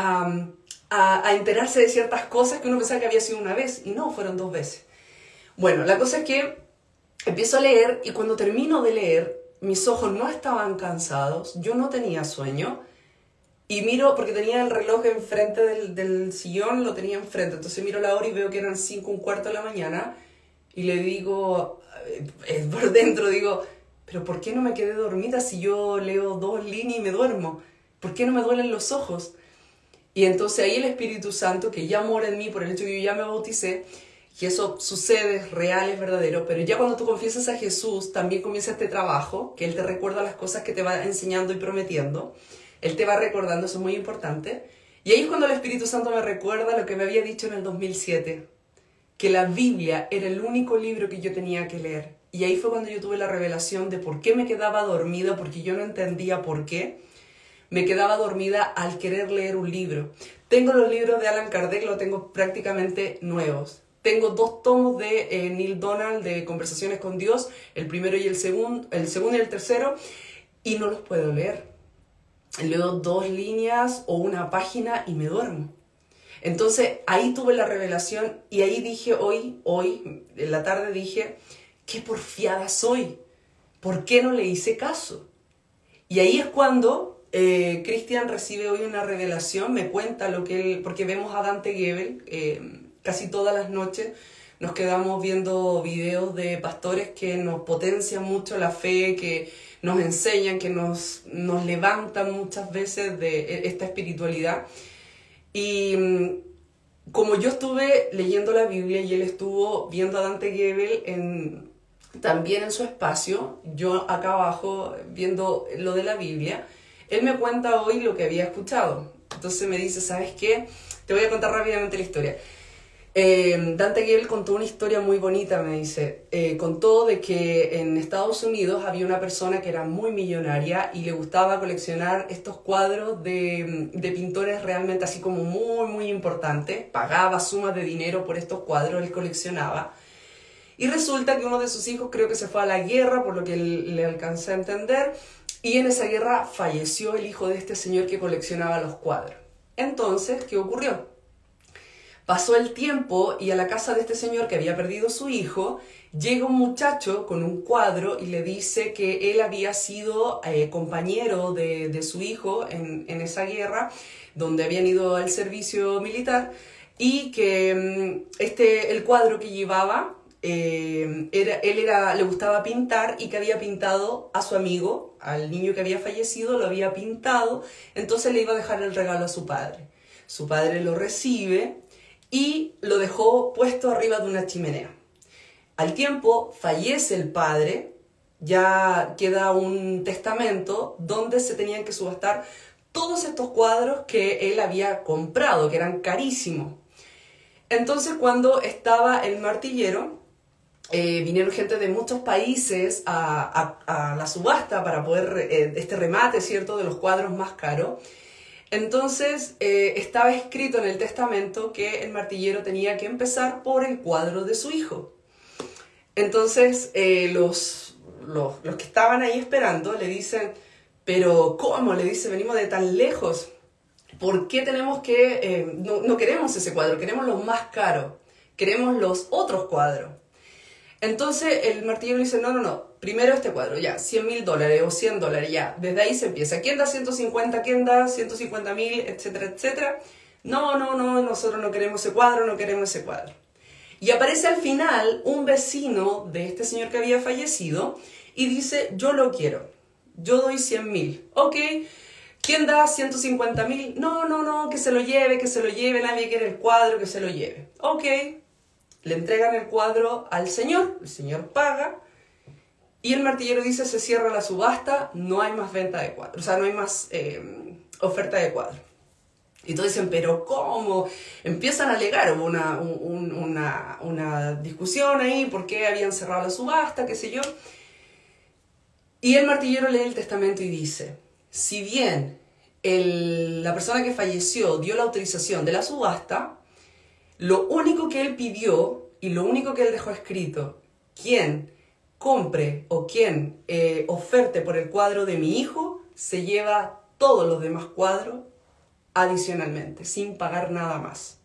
a enterarse de ciertas cosas que uno pensaba que había sido una vez, y no, fueron 2 veces. Bueno, la cosa es que empiezo a leer y cuando termino de leer, mis ojos no estaban cansados, yo no tenía sueño, y miro, porque tenía el reloj enfrente del sillón, lo tenía enfrente, entonces miro la hora y veo que eran 5:15 de la mañana, y le digo, por dentro digo, pero ¿por qué no me quedé dormida si yo leo 2 líneas y me duermo? ¿Por qué no me duelen los ojos? Y entonces ahí el Espíritu Santo, que ya mora en mí por el hecho de que yo ya me bauticé, y eso sucede, es real, es verdadero, pero ya cuando tú confiesas a Jesús, también comienza este trabajo, que Él te recuerda las cosas que te va enseñando y prometiendo. Él te va recordando, eso es muy importante. Y ahí es cuando el Espíritu Santo me recuerda lo que me había dicho en el 2007, que la Biblia era el único libro que yo tenía que leer. Y ahí fue cuando yo tuve la revelación de por qué me quedaba dormida, porque yo no entendía por qué. Me quedaba dormida al querer leer un libro. Tengo los libros de Allan Kardec, los tengo prácticamente nuevos. Tengo 2 tomos de Neale Donald de Conversaciones con Dios, el primero y el segundo y el tercero, y no los puedo leer. Leo 2 líneas o una página y me duermo. Entonces ahí tuve la revelación y ahí dije hoy, en la tarde dije, qué porfiada soy, ¿por qué no le hice caso? Y ahí es cuando Cristian recibe hoy una revelación, me cuenta lo que él, porque vemos a Dante Gebel, casi todas las noches nos quedamos viendo videos de pastores que nos potencian mucho la fe, que nos enseñan, que nos levantan muchas veces de esta espiritualidad. Y como yo estuve leyendo la Biblia y él estuvo viendo a Dante Gebel también en su espacio, yo acá abajo viendo lo de la Biblia, él me cuenta hoy lo que había escuchado. Entonces me dice, ¿sabes qué? Te voy a contar rápidamente la historia. Dante Gebel contó una historia muy bonita, me dice. Contó de que en Estados Unidos había una persona que era muy millonaria y le gustaba coleccionar estos cuadros de pintores realmente así como muy, muy importantes. Pagaba sumas de dinero por estos cuadros, él coleccionaba. Y resulta que uno de sus hijos creo que se fue a la guerra, por lo que le alcancé a entender, y en esa guerra falleció el hijo de este señor que coleccionaba los cuadros. Entonces, ¿qué ocurrió? Pasó el tiempo y a la casa de este señor que había perdido su hijo, llega un muchacho con un cuadro y le dice que él había sido compañero de su hijo en esa guerra, donde habían ido al servicio militar, y que el cuadro que llevaba, le gustaba pintar y que había pintado a su amigo, al niño que había fallecido, lo había pintado, entonces le iba a dejar el regalo a su padre. Su padre lo recibe y lo dejó puesto arriba de una chimenea. Al tiempo fallece el padre, ya queda un testamento donde se tenían que subastar todos estos cuadros que él había comprado, que eran carísimos. Entonces, cuando estaba el martillero, vinieron gente de muchos países a la subasta para poder, este remate, ¿cierto?, de los cuadros más caros. Entonces, estaba escrito en el testamento que el martillero tenía que empezar por el cuadro de su hijo. Entonces, los que estaban ahí esperando le dicen, ¿pero cómo? Le dice, venimos de tan lejos. ¿Por qué tenemos que...? No queremos ese cuadro, queremos los más caros. Queremos los otros cuadros. Entonces el martillero dice, no, primero este cuadro, ya, $100.000 o $100, ya, desde ahí se empieza. ¿Quién da 150? ¿Quién da 150.000? Etcétera, etcétera. No, nosotros no queremos ese cuadro, no queremos ese cuadro. Y aparece al final un vecino de este señor que había fallecido y dice, yo lo quiero, yo doy 100.000. Ok, ¿quién da 150.000? No, que se lo lleve, nadie quiere el cuadro, que se lo lleve. Ok. Le entregan el cuadro al señor, el señor paga, y el martillero dice, se cierra la subasta, no hay más venta de cuadros, o sea, no hay más oferta de cuadros. Y todos dicen, ¿pero cómo? Empiezan a alegar, hubo una discusión ahí, por qué habían cerrado la subasta, qué sé yo. Y el martillero lee el testamento y dice, si bien la persona que falleció dio la autorización de la subasta, lo único que él pidió y lo único que él dejó escrito, quien compre o quien oferte por el cuadro de mi hijo, se lleva todos los demás cuadros adicionalmente, sin pagar nada más.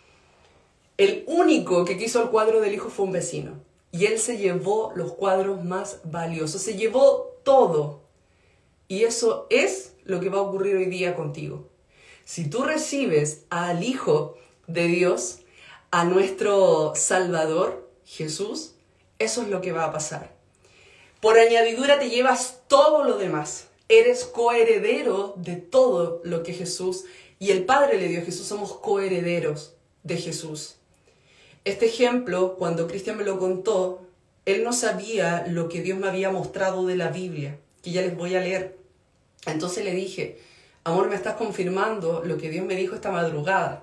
El único que quiso el cuadro del hijo fue un vecino y él se llevó los cuadros más valiosos, se llevó todo. Y eso es lo que va a ocurrir hoy día contigo. Si tú recibes al Hijo de Dios, a nuestro Salvador, Jesús, eso es lo que va a pasar. Por añadidura te llevas todo lo demás. Eres coheredero de todo lo que Jesús y el Padre le dio a Jesús. Somos coherederos de Jesús. Este ejemplo, cuando Cristian me lo contó, él no sabía lo que Dios me había mostrado de la Biblia, que ya les voy a leer. Entonces le dije, amor, me estás confirmando lo que Dios me dijo esta madrugada.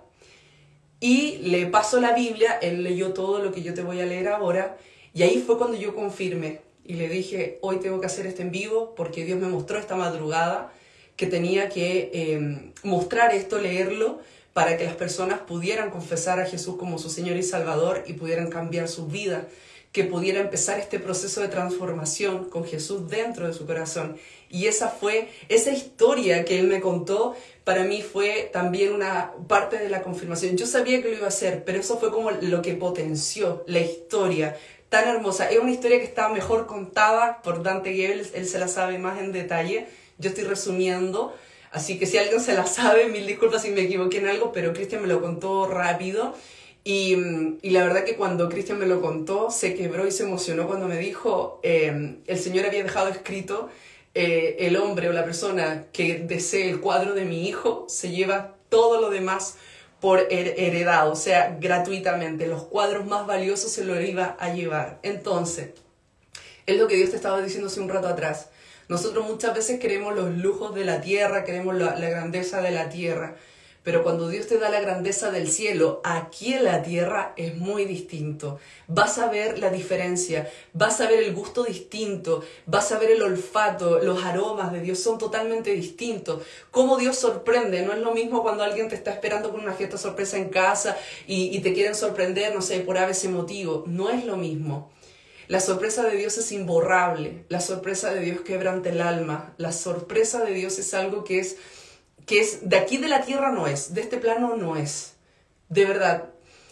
Y le paso la Biblia, él leyó todo lo que yo te voy a leer ahora, y ahí fue cuando yo confirmé. Y le dije, hoy tengo que hacer esto en vivo, porque Dios me mostró esta madrugada que tenía que mostrar esto, leerlo, para que las personas pudieran confesar a Jesús como su Señor y Salvador y pudieran cambiar sus vidas, que pudiera empezar este proceso de transformación con Jesús dentro de su corazón. Y esa historia que él me contó, para mí fue también una parte de la confirmación. Yo sabía que lo iba a hacer, pero eso fue como lo que potenció la historia tan hermosa. Es una historia que está mejor contada por Dante Gebel, él se la sabe más en detalle. Yo estoy resumiendo, así que si alguien se la sabe, mil disculpas si me equivoqué en algo, pero Cristian me lo contó rápido. Y la verdad que cuando Cristian me lo contó, se quebró y se emocionó cuando me dijo, el Señor había dejado escrito, el hombre o la persona que desee el cuadro de mi hijo, se lleva todo lo demás por heredado, o sea, gratuitamente. Los cuadros más valiosos se los iba a llevar. Entonces, es lo que Dios te estaba diciendo hace un rato atrás. Nosotros muchas veces queremos los lujos de la tierra, queremos la grandeza de la tierra, Pero cuando Dios te da la grandeza del cielo, aquí en la tierra es muy distinto. Vas a ver la diferencia, vas a ver el gusto distinto, vas a ver el olfato, los aromas de Dios son totalmente distintos. Cómo Dios sorprende, no es lo mismo cuando alguien te está esperando con una fiesta sorpresa en casa y te quieren sorprender, no sé, por ese motivo. No es lo mismo. La sorpresa de Dios es imborrable, la sorpresa de Dios quebranta el alma, la sorpresa de Dios es algo que es de aquí de la tierra, no es, de este plano no es. De verdad,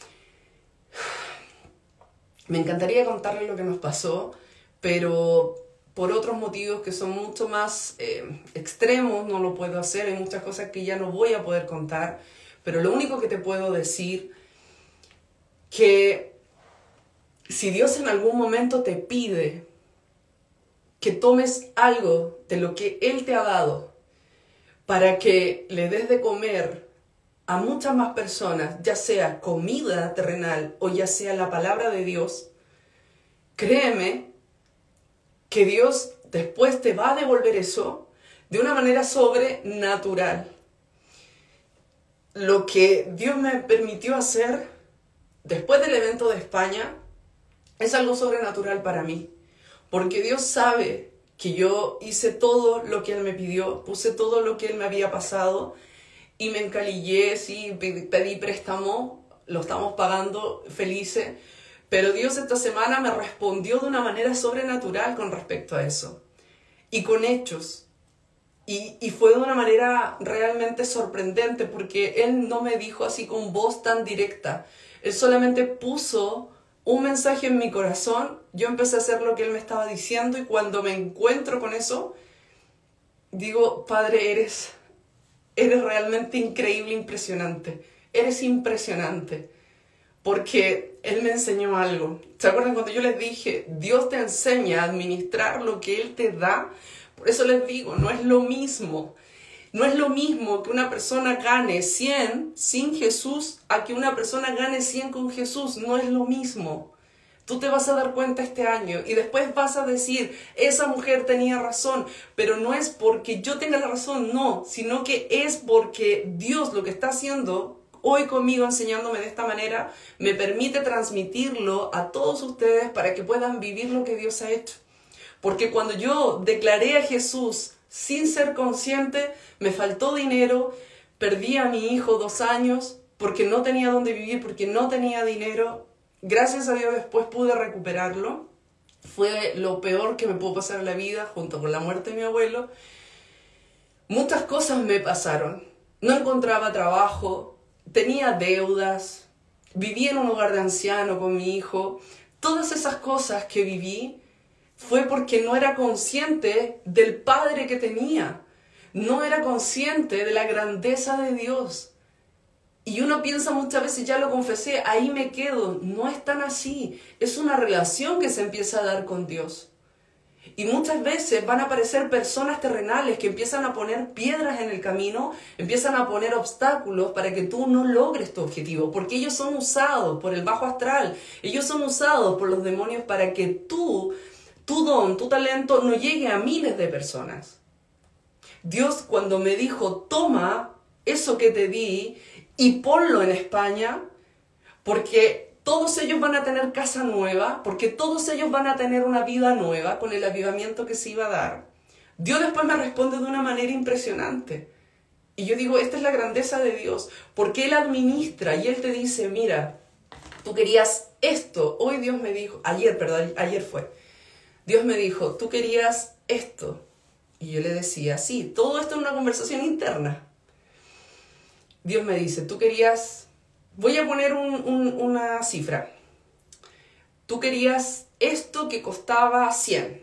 me encantaría contarles lo que nos pasó, pero por otros motivos que son mucho más extremos no lo puedo hacer, hay muchas cosas que ya no voy a poder contar, pero lo único que te puedo decir que si Dios en algún momento te pide que tomes algo de lo que Él te ha dado para que le des de comer a muchas más personas, ya sea comida terrenal o ya sea la palabra de Dios, créeme que Dios después te va a devolver eso de una manera sobrenatural. Lo que Dios me permitió hacer después del evento de España es algo sobrenatural para mí, porque Dios sabe que yo hice todo lo que Él me pidió, puse todo lo que Él me había pasado y me encalillé, sí, pedí préstamo, lo estamos pagando felices, pero Dios esta semana me respondió de una manera sobrenatural con respecto a eso y con hechos. Y fue de una manera realmente sorprendente porque Él no me dijo así con voz tan directa, Él solamente puso un mensaje en mi corazón, yo empecé a hacer lo que Él me estaba diciendo y cuando me encuentro con eso, digo, Padre, eres realmente increíble, impresionante. Eres impresionante. Porque Él me enseñó algo. ¿Se acuerdan cuando yo les dije, Dios te enseña a administrar lo que Él te da? Por eso les digo, no es lo mismo. No es lo mismo que una persona gane 100 sin Jesús a que una persona gane 100 con Jesús. No es lo mismo. Tú te vas a dar cuenta este año y después vas a decir, esa mujer tenía razón, pero no es porque yo tenga la razón, no, sino que es porque Dios lo que está haciendo hoy conmigo, enseñándome de esta manera, me permite transmitirlo a todos ustedes para que puedan vivir lo que Dios ha hecho. Porque cuando yo declaré a Jesús sin ser consciente, me faltó dinero, perdí a mi hijo 2 años porque no tenía dónde vivir, porque no tenía dinero. Gracias a Dios después pude recuperarlo. Fue lo peor que me pudo pasar en la vida, junto con la muerte de mi abuelo. Muchas cosas me pasaron. No encontraba trabajo, tenía deudas, vivía en un hogar de anciano con mi hijo. Todas esas cosas que viví fue porque no era consciente del Padre que tenía. No era consciente de la grandeza de Dios. Y uno piensa muchas veces, ya lo confesé, ahí me quedo. No es tan así. Es una relación que se empieza a dar con Dios. Y muchas veces van a aparecer personas terrenales que empiezan a poner piedras en el camino, empiezan a poner obstáculos para que tú no logres tu objetivo, porque ellos son usados por el bajo astral, ellos son usados por los demonios para que tu don, tu talento no llegue a miles de personas. Dios cuando me dijo, toma eso que te di y ponlo en España, porque todos ellos van a tener casa nueva, porque todos ellos van a tener una vida nueva con el avivamiento que se iba a dar. Dios después me responde de una manera impresionante. Y yo digo, esta es la grandeza de Dios, porque Él administra y Él te dice, mira, tú querías esto. Hoy Dios me dijo, ayer fue. Dios me dijo, tú querías esto. Y yo le decía, sí, todo esto es una conversación interna. Dios me dice, tú querías, voy a poner una cifra. Tú querías esto que costaba 100.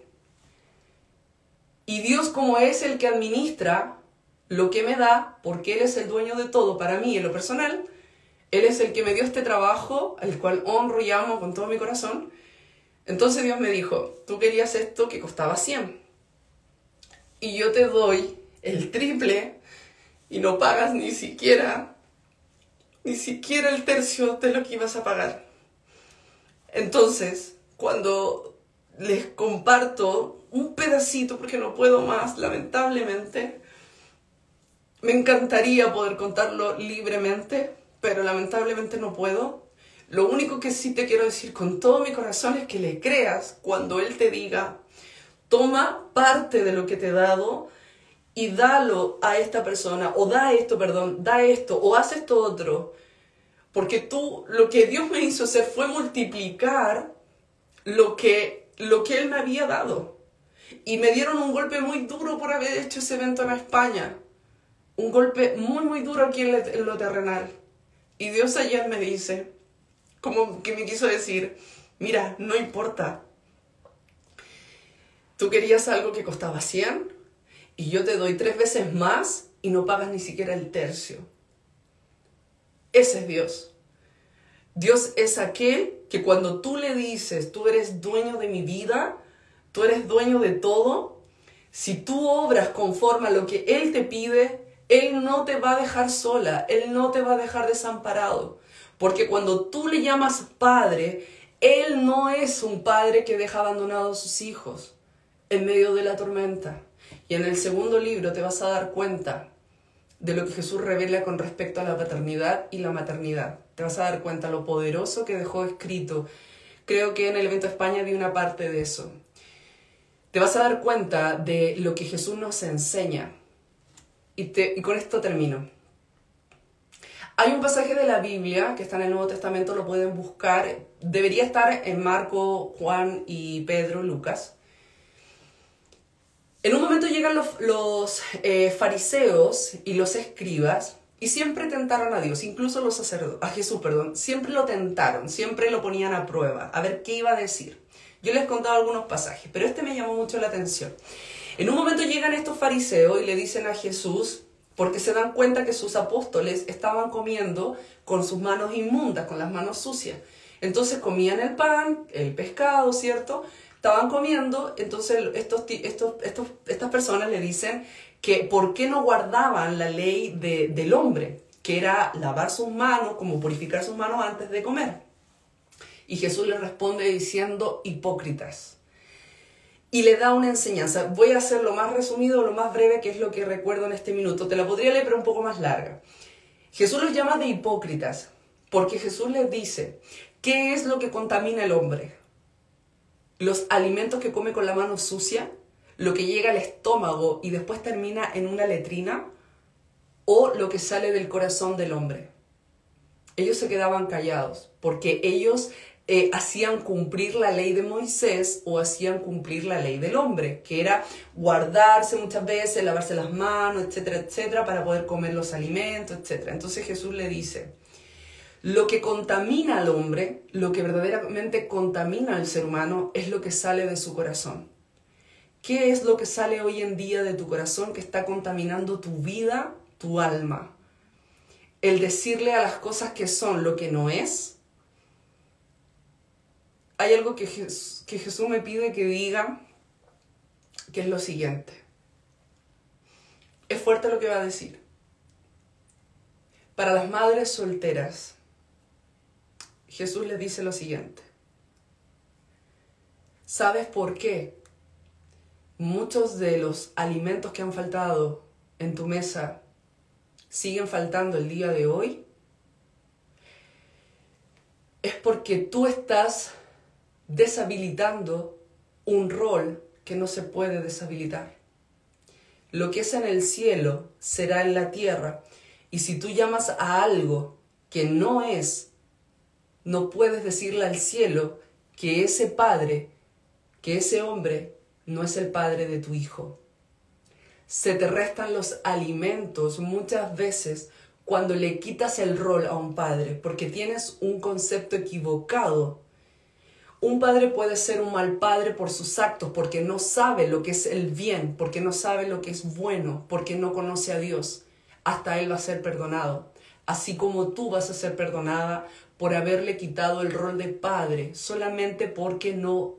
Y Dios, como es el que administra lo que me da, porque Él es el dueño de todo para mí en lo personal, Él es el que me dio este trabajo, al cual honro y amo con todo mi corazón. Entonces Dios me dijo, tú querías esto que costaba 100. Y yo te doy el triple y no pagas ni siquiera el tercio de lo que ibas a pagar. Entonces, cuando les comparto un pedacito, porque no puedo más, lamentablemente, Me encantaría poder contarlo libremente, pero lamentablemente no puedo. Lo único que sí te quiero decir con todo mi corazón es que le creas cuando Él te diga, toma parte de lo que te he dado y dalo a esta persona, o da esto, o haz esto otro. Porque lo que Dios me hizo hacer fue multiplicar lo que Él me había dado. Y me dieron un golpe muy duro por haber hecho ese evento en España. Un golpe muy, muy duro aquí en lo terrenal. Y Dios ayer me dice, como que me quiso decir, mira, no importa. Tú querías algo que costaba 100 y yo te doy 3 veces más y no pagas ni siquiera el tercio. Ese es Dios. Dios es aquel que cuando tú le dices, tú eres dueño de mi vida, tú eres dueño de todo, si tú obras conforme a lo que Él te pide, Él no te va a dejar sola, Él no te va a dejar desamparado. Porque cuando tú le llamas padre, Él no es un padre que deja abandonados a sus hijos en medio de la tormenta. Y en el segundo libro te vas a dar cuenta de lo que Jesús revela con respecto a la paternidad y la maternidad. Te vas a dar cuenta lo poderoso que dejó escrito. Creo que en el evento España vi una parte de eso. Te vas a dar cuenta de lo que Jesús nos enseña. Y con esto termino. Hay un pasaje de la Biblia que está en el Nuevo Testamento, lo pueden buscar. Debería estar en Marco, Juan y Pedro, Lucas. En un momento llegan los fariseos y los escribas y siempre tentaron a Dios, incluso los sacerdotes, a Jesús, siempre lo tentaron, siempre lo ponían a prueba, a ver qué iba a decir. Yo les contaba algunos pasajes, pero este me llamó mucho la atención. En un momento llegan estos fariseos y le dicen a Jesús, porque se dan cuenta que sus apóstoles estaban comiendo con sus manos inmundas, con las manos sucias. Entonces comían el pan, el pescado, ¿cierto? Estaban comiendo, entonces estas personas le dicen que por qué no guardaban la ley del hombre, que era lavar sus manos, como purificar sus manos antes de comer. Y Jesús les responde diciendo, hipócritas. Y le da una enseñanza. Voy a hacer lo más resumido, lo más breve, que es lo que recuerdo en este minuto. Te la podría leer, pero un poco más larga. Jesús los llama de hipócritas, porque Jesús les dice, ¿qué es lo que contamina al hombre? Los alimentos que come con la mano sucia, lo que llega al estómago y después termina en una letrina, o lo que sale del corazón del hombre. Ellos se quedaban callados, porque ellos hacían cumplir la ley de Moisés o hacían cumplir la ley del hombre, que era guardarse muchas veces, lavarse las manos, etcétera, etcétera, para poder comer los alimentos, etcétera. Entonces Jesús le dice, lo que contamina al hombre, lo que verdaderamente contamina al ser humano, es lo que sale de su corazón. ¿Qué es lo que sale hoy en día de tu corazón que está contaminando tu vida, tu alma? El decirle a las cosas que son lo que no es. Hay algo que Jesús me pide que diga, que es lo siguiente. Es fuerte lo que va a decir. Para las madres solteras, Jesús les dice lo siguiente. ¿Sabes por qué muchos de los alimentos que han faltado en tu mesa siguen faltando el día de hoy? Es porque tú estás deshabilitando un rol que no se puede deshabilitar. Lo que es en el cielo será en la tierra. Y si tú llamas a algo que no es, no puedes decirle al cielo que ese padre, que ese hombre no es el padre de tu hijo. Se te restan los alimentos muchas veces cuando le quitas el rol a un padre, porque tienes un concepto equivocado. Un padre puede ser un mal padre por sus actos, porque no sabe lo que es el bien, porque no sabe lo que es bueno, porque no conoce a Dios. Hasta él va a ser perdonado. Así como tú vas a ser perdonada por haberle quitado el rol de padre, solamente porque no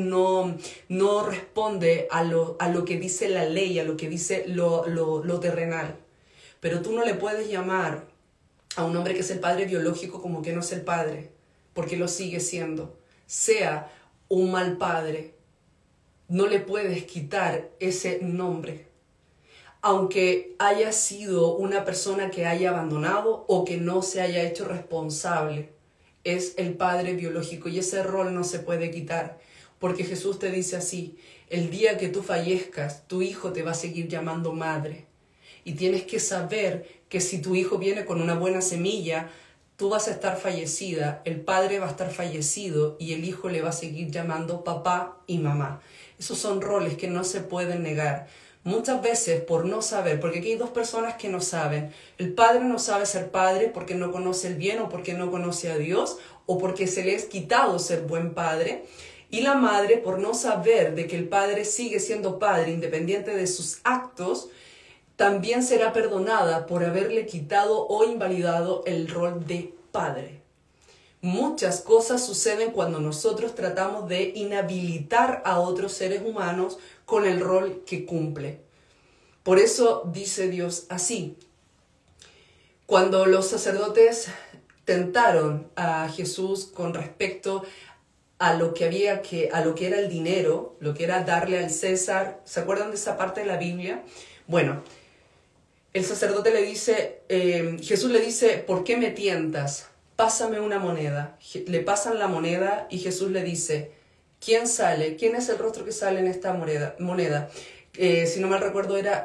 responde a lo que dice la ley, a lo que dice lo terrenal. Pero tú no le puedes llamar a un hombre que es el padre biológico como que no es el padre, porque lo sigue siendo. Sea un mal padre, no le puedes quitar ese nombre. aunque haya sido una persona que haya abandonado o que no se haya hecho responsable. Es el padre biológico y ese rol no se puede quitar, porque Jesús te dice así: el día que tú fallezcas, tu hijo te va a seguir llamando madre. Y tienes que saber que si tu hijo viene con una buena semilla, tú vas a estar fallecida, el padre va a estar fallecido y el hijo le va a seguir llamando papá y mamá. Esos son roles que no se pueden negar. Muchas veces por no saber, porque aquí hay dos personas que no saben. El padre no sabe ser padre porque no conoce el bien o porque no conoce a Dios o porque se le es quitado ser buen padre. Y la madre, por no saber de que el padre sigue siendo padre independiente de sus actos, también será perdonada por haberle quitado o invalidado el rol de padre. Muchas cosas suceden cuando nosotros tratamos de inhabilitar a otros seres humanos con el rol que cumple. Por eso dice Dios así: cuando los sacerdotes tentaron a Jesús con respecto a lo que era el dinero, lo que era darle al César, ¿se acuerdan de esa parte de la Biblia? Bueno, el sacerdote le dice, Jesús le dice: ¿por qué me tientas? Pásame una moneda. Le pasan la moneda y Jesús le dice: ¿quién sale? ¿Quién es el rostro que sale en esta moneda? Si no mal recuerdo era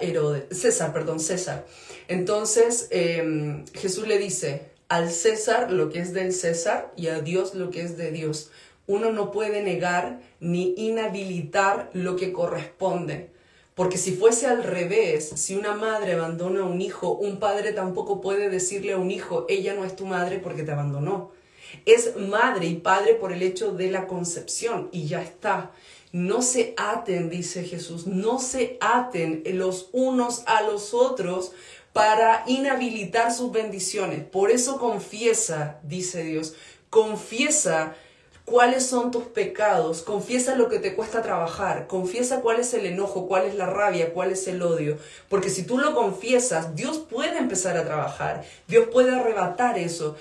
César. Entonces Jesús le dice: al César lo que es del César y a Dios lo que es de Dios. Uno no puede negar ni inhabilitar lo que corresponde. Porque si fuese al revés, si una madre abandona a un hijo, un padre tampoco puede decirle a un hijo: ella no es tu madre porque te abandonó. Es madre y padre por el hecho de la concepción y ya está. No se aten, dice Jesús, no se aten los unos a los otros para inhabilitar sus bendiciones. Por eso confiesa, dice Dios, confiesa cuáles son tus pecados, confiesa lo que te cuesta trabajar, confiesa cuál es el enojo, cuál es la rabia, cuál es el odio, porque si tú lo confiesas, Dios puede empezar a trabajar, Dios puede arrebatar eso.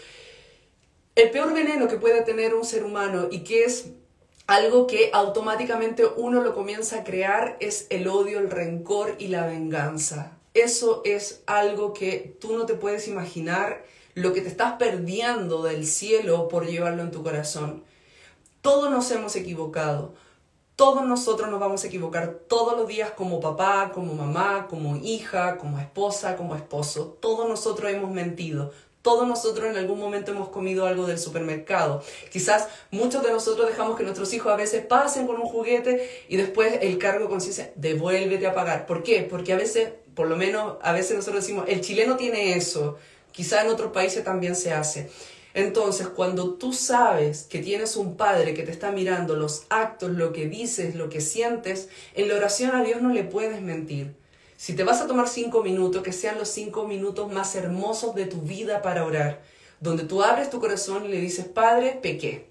El peor veneno que puede tener un ser humano y que es algo que automáticamente uno lo comienza a crear es el odio, el rencor y la venganza. Eso es algo que tú no te puedes imaginar, lo que te estás perdiendo del cielo por llevarlo en tu corazón. Todos nos hemos equivocado, todos nosotros nos vamos a equivocar todos los días como papá, como mamá, como hija, como esposa, como esposo. Todos nosotros hemos mentido, todos nosotros en algún momento hemos comido algo del supermercado. Quizás muchos de nosotros dejamos que nuestros hijos a veces pasen con un juguete y después el cargo consiste: devuélvete a pagar. ¿Por qué? Porque a veces, por lo menos a veces nosotros decimos: el chileno tiene eso, quizás en otros países también se hace. Entonces, cuando tú sabes que tienes un padre que te está mirando los actos, lo que dices, lo que sientes, en la oración a Dios no le puedes mentir. Si te vas a tomar 5 minutos, que sean los 5 minutos más hermosos de tu vida para orar, donde tú abres tu corazón y le dices: Padre, pequé.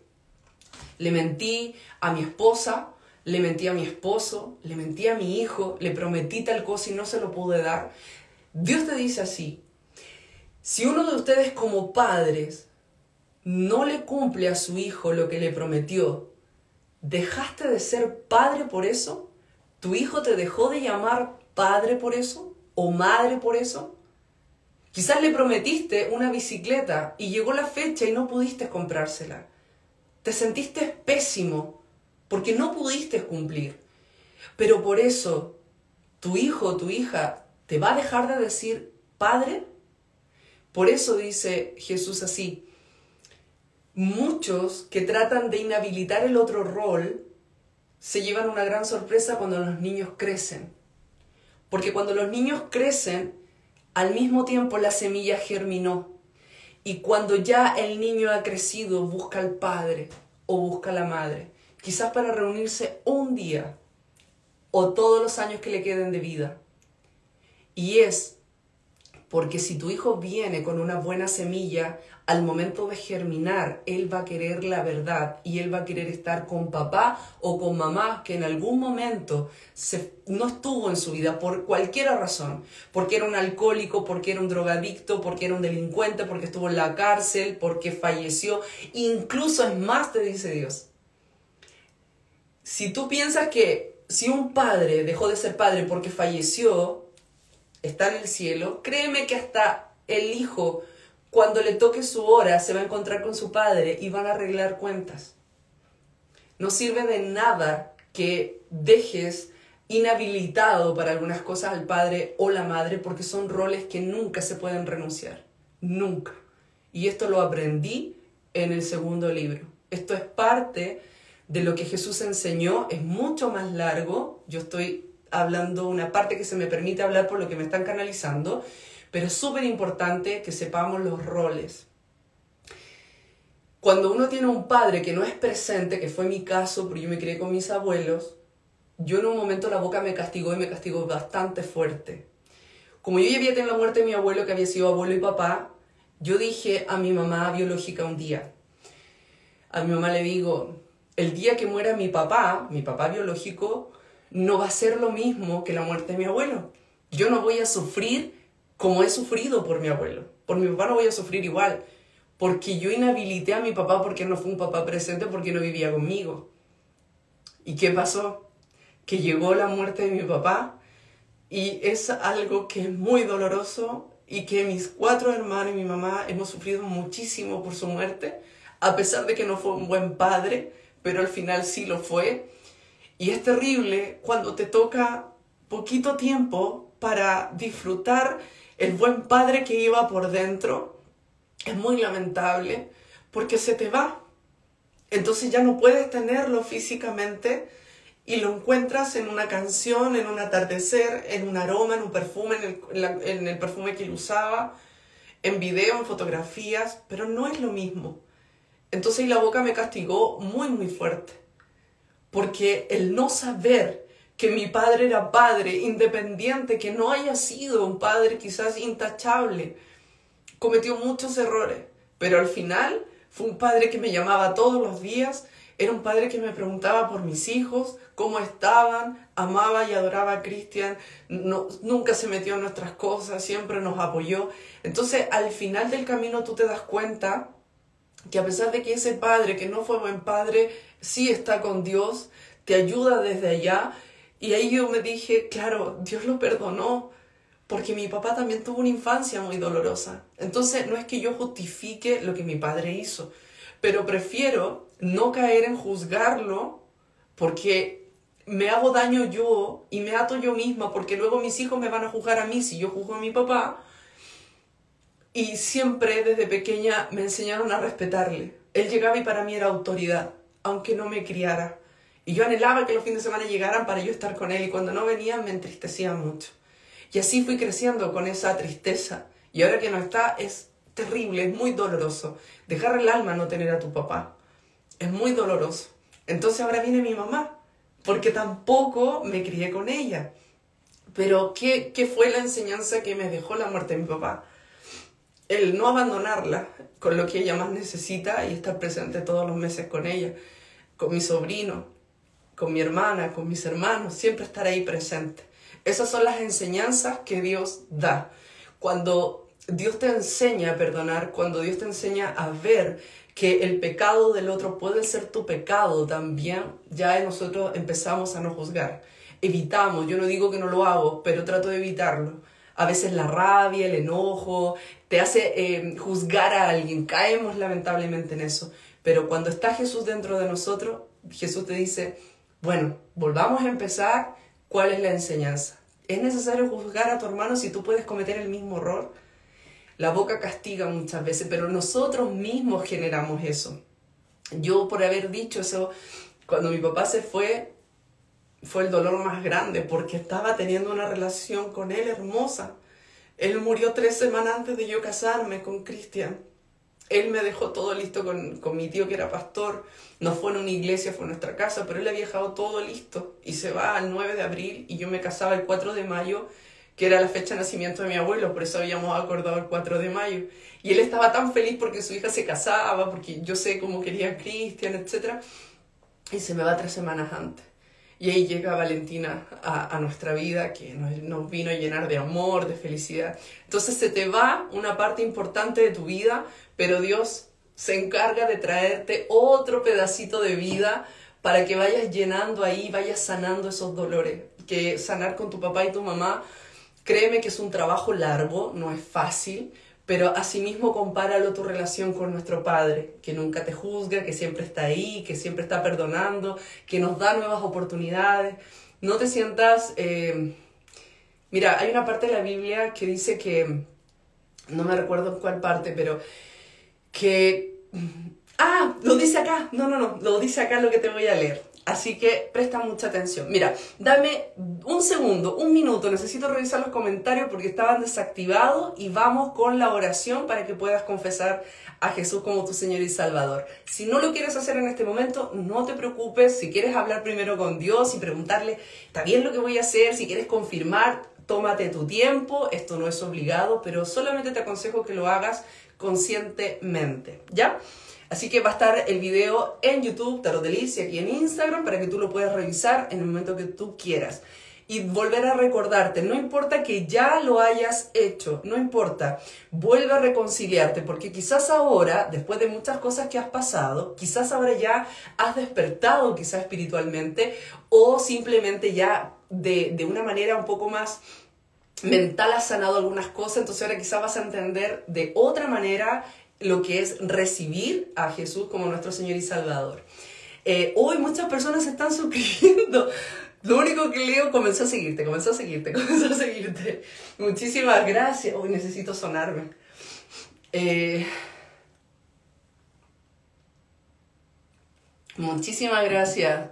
Le mentí a mi esposa, le mentí a mi esposo, le mentí a mi hijo, le prometí tal cosa y no se lo pude dar. Dios te dice así: si uno de ustedes como padres no le cumple a su hijo lo que le prometió, ¿dejaste de ser padre por eso? ¿Tu hijo te dejó de llamar padre por eso? ¿O madre por eso? Quizás le prometiste una bicicleta y llegó la fecha y no pudiste comprársela. Te sentiste pésimo porque no pudiste cumplir. Pero por eso, ¿tu hijo o tu hija te va a dejar de decir padre? Por eso dice Jesús así: muchos que tratan de inhabilitar el otro rol se llevan una gran sorpresa cuando los niños crecen. Porque cuando los niños crecen, al mismo tiempo la semilla germinó. Y cuando ya el niño ha crecido, busca al padre o busca a la madre. Quizás para reunirse un día o todos los años que le queden de vida. Y es porque si tu hijo viene con una buena semilla, al momento de germinar, él va a querer la verdad y él va a querer estar con papá o con mamá que en algún momento no estuvo en su vida por cualquier razón. Porque era un alcohólico, porque era un drogadicto, porque era un delincuente, porque estuvo en la cárcel, porque falleció. Incluso es más, te dice Dios. Si tú piensas que si un padre dejó de ser padre porque falleció, está en el cielo, créeme que hasta el hijo, cuando le toque su hora, se va a encontrar con su padre y van a arreglar cuentas. No sirve de nada que dejes inhabilitado para algunas cosas al padre o la madre, porque son roles que nunca se pueden renunciar. Nunca. Y esto lo aprendí en el segundo libro. Esto es parte de lo que Jesús enseñó, es mucho más largo. Yo estoy hablando una parte que se me permite hablar por lo que me están canalizando, pero es súper importante que sepamos los roles. Cuando uno tiene un padre que no es presente, que fue mi caso, porque yo me crié con mis abuelos, yo en un momento la boca me castigó y me castigó bastante fuerte. Como yo ya había tenido la muerte de mi abuelo, que había sido abuelo y papá, yo dije a mi mamá biológica un día, a mi mamá le digo, el día que muera mi papá biológico, no va a ser lo mismo que la muerte de mi abuelo. Yo no voy a sufrir como he sufrido por mi abuelo. Por mi papá no voy a sufrir igual, porque yo inhabilité a mi papá porque no fue un papá presente, porque no vivía conmigo. ¿Y qué pasó? Que llegó la muerte de mi papá y es algo que es muy doloroso y que mis 4 hermanos y mi mamá hemos sufrido muchísimo por su muerte, a pesar de que no fue un buen padre, pero al final sí lo fue. Y es terrible cuando te toca poquito tiempo para disfrutar el buen padre que iba por dentro. Es muy lamentable porque se te va. Entonces ya no puedes tenerlo físicamente y lo encuentras en una canción, en un atardecer, en un aroma, en un perfume, en el perfume que él usaba, en video, en fotografías, pero no es lo mismo. Entonces la boca me castigó muy, muy fuerte. Porque el no saber que mi padre era padre, independiente, que no haya sido un padre quizás intachable, cometió muchos errores, pero al final fue un padre que me llamaba todos los días, era un padre que me preguntaba por mis hijos, cómo estaban, amaba y adoraba a Cristian, nunca se metió en nuestras cosas, siempre nos apoyó. Entonces al final del camino tú te das cuenta que a pesar de que ese padre que no fue buen padre, sí está con Dios, te ayuda desde allá. Y ahí yo me dije, claro, Dios lo perdonó, porque mi papá también tuvo una infancia muy dolorosa. Entonces no es que yo justifique lo que mi padre hizo, pero prefiero no caer en juzgarlo, porque me hago daño yo y me ato yo misma, porque luego mis hijos me van a juzgar a mí si yo juzgo a mi papá. Y siempre desde pequeña me enseñaron a respetarle. Él llegaba y para mí era autoridad, aunque no me criara. Y yo anhelaba que los fines de semana llegaran para yo estar con él, y cuando no venían me entristecía mucho. Y así fui creciendo con esa tristeza. Y ahora que no está, es terrible, es muy doloroso. Dejar el alma no tener a tu papá. Es muy doloroso. Entonces ahora viene mi mamá, porque tampoco me crié con ella. Pero ¿qué fue la enseñanza que me dejó la muerte de mi papá? El no abandonarla con lo que ella más necesita y estar presente todos los meses con ella, con mi sobrino, con mi hermana, con mis hermanos, siempre estar ahí presente. Esas son las enseñanzas que Dios da. Cuando Dios te enseña a perdonar, cuando Dios te enseña a ver que el pecado del otro puede ser tu pecado también, ya nosotros empezamos a no juzgar. Evitamos, yo no digo que no lo hago, pero trato de evitarlo. A veces la rabia, el enojo, te hace juzgar a alguien. Caemos lamentablemente en eso. Pero cuando está Jesús dentro de nosotros, Jesús te dice, bueno, volvamos a empezar. ¿Cuál es la enseñanza? ¿Es necesario juzgar a tu hermano si tú puedes cometer el mismo error? La boca castiga muchas veces, pero nosotros mismos generamos eso. Yo por haber dicho eso, cuando mi papá se fue el dolor más grande, porque estaba teniendo una relación con él hermosa. Él murió 3 semanas antes de yo casarme con Cristian. Él me dejó todo listo con mi tío que era pastor. No fue en una iglesia, fue en nuestra casa, pero él había dejado todo listo. Y se va el 9 de abril y yo me casaba el 4 de mayo, que era la fecha de nacimiento de mi abuelo, por eso habíamos acordado el 4 de mayo. Y él estaba tan feliz porque su hija se casaba, porque yo sé cómo quería a Cristian, etc. Y se me va 3 semanas antes. Y ahí llega Valentina a nuestra vida, que nos vino a llenar de amor, de felicidad. Entonces se te va una parte importante de tu vida, pero Dios se encarga de traerte otro pedacito de vida para que vayas llenando ahí, vayas sanando esos dolores. Que sanar con tu papá y tu mamá, Créeme que es un trabajo largo, no es fácil, pero asimismo compáralo tu relación con nuestro Padre, que nunca te juzga, que siempre está ahí, que siempre está perdonando, que nos da nuevas oportunidades. No te sientas... Mira, hay una parte de la Biblia que dice que... No me recuerdo en cuál parte, pero... Que... Ah, lo dice acá. No, lo dice acá lo que te voy a leer. Así que presta mucha atención. Mira, dame un segundo, un minuto. Necesito revisar los comentarios porque estaban desactivados y vamos con la oración para que puedas confesar a Jesús como tu Señor y Salvador. Si no lo quieres hacer en este momento, no te preocupes. Si quieres hablar primero con Dios y preguntarle, ¿está bien lo que voy a hacer? Si quieres confirmar, tómate tu tiempo. Esto no es obligado, pero solamente te aconsejo que lo hagas conscientemente, ¿ya? Así que va a estar el video en YouTube, Tarot de Liz, y aquí en Instagram, para que tú lo puedas revisar en el momento que tú quieras. Y volver a recordarte, no importa que ya lo hayas hecho, no importa, vuelve a reconciliarte, porque quizás ahora, después de muchas cosas que has pasado, quizás ahora ya has despertado quizás espiritualmente, o simplemente ya de una manera un poco más mental has sanado algunas cosas, entonces ahora quizás vas a entender de otra manera lo que es recibir a Jesús como nuestro Señor y Salvador. Hoy muchas personas se están suscribiendo. Lo único que leo, comenzó a seguirte. Muchísimas gracias. Hoy necesito sonarme. Muchísimas gracias.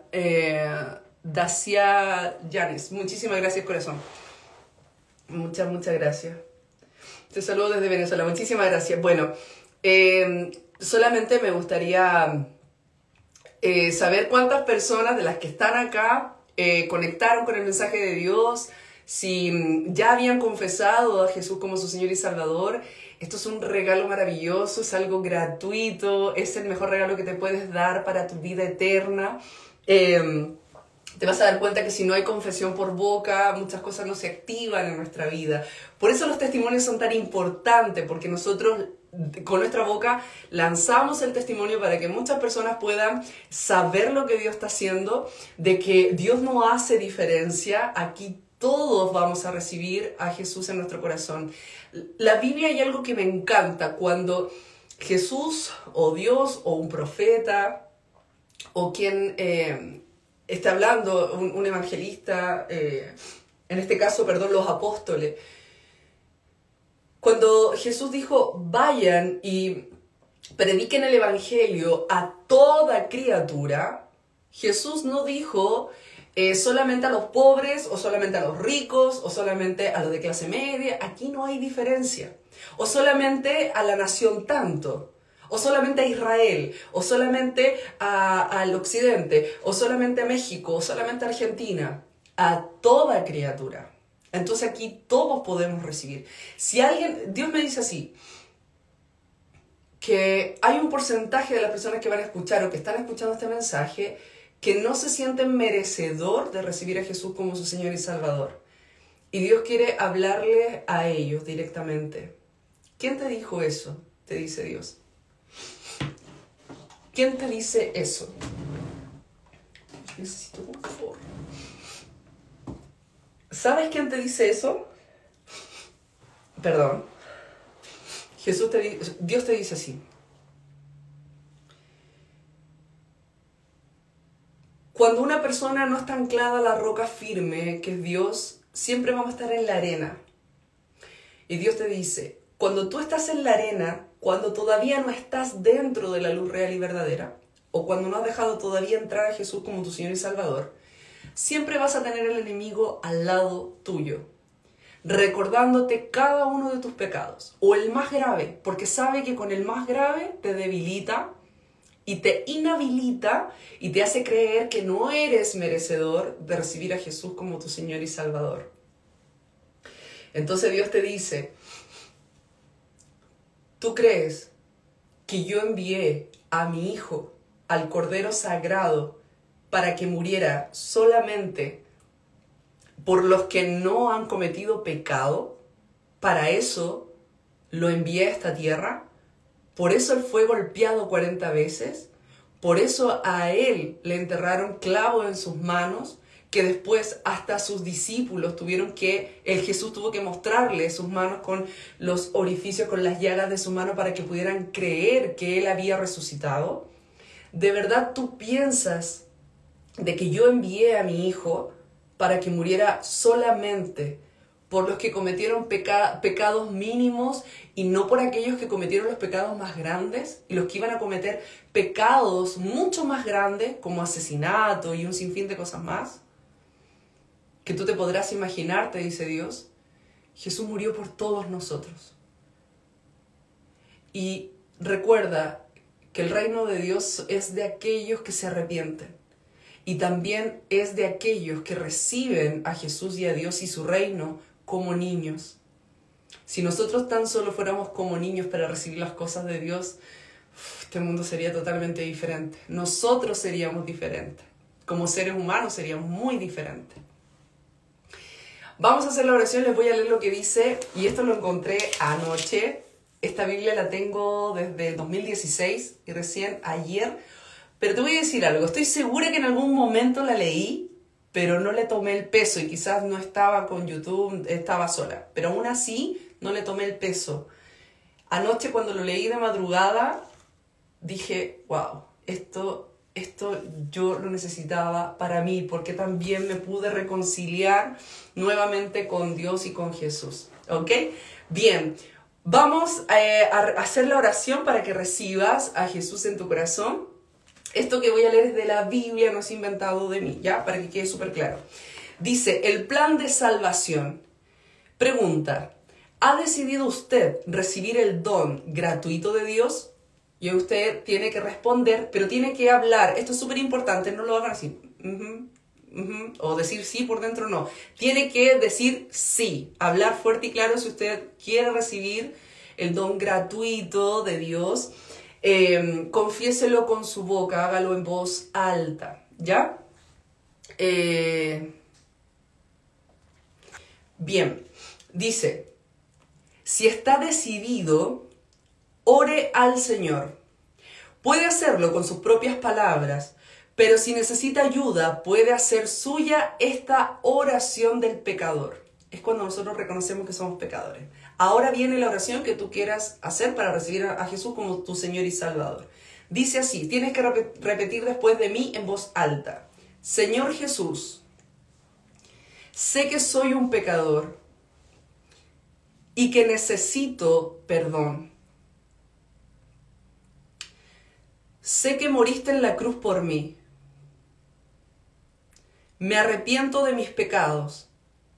Dacia Yanes. Muchísimas gracias, corazón. Muchas gracias. Te saludo desde Venezuela. Muchísimas gracias. Bueno, solamente me gustaría saber cuántas personas de las que están acá conectaron con el mensaje de Dios, si ya habían confesado a Jesús como su Señor y Salvador. Esto es un regalo maravilloso, es algo gratuito, es el mejor regalo que te puedes dar para tu vida eterna. Te vas a dar cuenta que si no hay confesión por boca, muchas cosas no se activan en nuestra vida. Por eso los testimonios son tan importantes, porque nosotros con nuestra boca lanzamos el testimonio para que muchas personas puedan saber lo que Dios está haciendo, de que Dios no hace diferencia. Aquí todos vamos a recibir a Jesús en nuestro corazón. La Biblia hay algo que me encanta, cuando Jesús o Dios o un profeta o quien... está hablando un evangelista, en este caso, los apóstoles. Cuando Jesús dijo, vayan y prediquen el evangelio a toda criatura, Jesús no dijo solamente a los pobres, o solamente a los ricos, o solamente a los de clase media. Aquí no hay diferencia. O solamente a la nación tanto. O solamente a Israel, o solamente al occidente, o solamente a México, o solamente a Argentina. A toda criatura. Entonces aquí todos podemos recibir. Si alguien, Dios me dice así, que hay un porcentaje de las personas que van a escuchar o que están escuchando este mensaje que no se sienten merecedor de recibir a Jesús como su Señor y Salvador. Y Dios quiere hablarle a ellos directamente. ¿Quién te dijo eso? Te dice Dios. ¿Quién te dice eso? Necesito un favor. ¿Sabes quién te dice eso? Perdón. Dios te dice así. Cuando una persona no está anclada a la roca firme, que es Dios, siempre vamos a estar en la arena. Y Dios te dice, cuando tú estás en la arena, cuando todavía no estás dentro de la luz real y verdadera, o cuando no has dejado todavía entrar a Jesús como tu Señor y Salvador, siempre vas a tener el enemigo al lado tuyo, recordándote cada uno de tus pecados, o el más grave, porque sabe que con el más grave te debilita y te inhabilita y te hace creer que no eres merecedor de recibir a Jesús como tu Señor y Salvador. Entonces Dios te dice, ¿tú crees que yo envié a mi Hijo, al Cordero Sagrado, para que muriera solamente por los que no han cometido pecado? Para eso lo envié a esta tierra. Por eso Él fue golpeado 40 veces. Por eso a Él le enterraron clavos en sus manos, que después hasta sus discípulos Jesús tuvo que mostrarle sus manos con los orificios, con las llagas de su mano para que pudieran creer que Él había resucitado. ¿De verdad tú piensas de que yo envié a mi Hijo para que muriera solamente por los que cometieron pecados mínimos y no por aquellos que cometieron los pecados más grandes y los que iban a cometer pecados mucho más grandes como asesinato y un sinfín de cosas más? Que tú te podrás imaginar, te dice Dios. Jesús murió por todos nosotros. Y recuerda que el reino de Dios es de aquellos que se arrepienten. Y también es de aquellos que reciben a Jesús y a Dios y su reino como niños. Si nosotros tan solo fuéramos como niños para recibir las cosas de Dios, este mundo sería totalmente diferente. Nosotros seríamos diferentes. Como seres humanos seríamos muy diferentes. Vamos a hacer la oración, les voy a leer lo que dice, y esto lo encontré anoche. Esta Biblia la tengo desde el 2016 y recién ayer. Pero te voy a decir algo, estoy segura que en algún momento la leí, pero no le tomé el peso y quizás no estaba con YouTube, estaba sola. Pero aún así no le tomé el peso. Anoche cuando lo leí de madrugada dije, wow, esto yo lo necesitaba para mí, porque también me pude reconciliar nuevamente con Dios y con Jesús. ¿Ok? Bien, vamos a hacer la oración para que recibas a Jesús en tu corazón. Esto que voy a leer es de la Biblia, no es inventado de mí, ¿ya? Para que quede súper claro. Dice, el plan de salvación. Pregunta, ¿ha decidido usted recibir el don gratuito de Dios? Y usted tiene que responder, pero tiene que hablar. Esto es súper importante, no lo hagan así. O decir sí por dentro, no. Tiene que decir sí. Hablar fuerte y claro si usted quiere recibir el don gratuito de Dios. Confiéselo con su boca, hágalo en voz alta. ¿Ya? Bien. Dice, si está decidido, ore al Señor. Puede hacerlo con sus propias palabras, pero si necesita ayuda, puede hacer suya esta oración del pecador. Es cuando nosotros reconocemos que somos pecadores. Ahora viene la oración que tú quieras hacer para recibir a Jesús como tu Señor y Salvador. Dice así, tienes que repetir después de mí en voz alta. Señor Jesús, sé que soy un pecador y que necesito perdón. Sé que moriste en la cruz por mí. Me arrepiento de mis pecados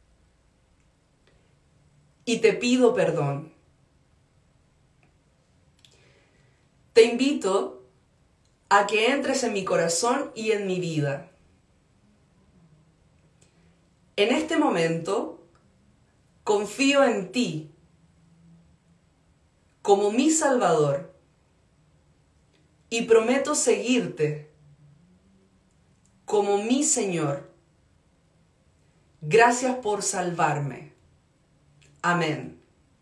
y te pido perdón. Te invito a que entres en mi corazón y en mi vida. En este momento, confío en ti como mi Salvador y prometo seguirte como mi Señor. Gracias por salvarme. Amén.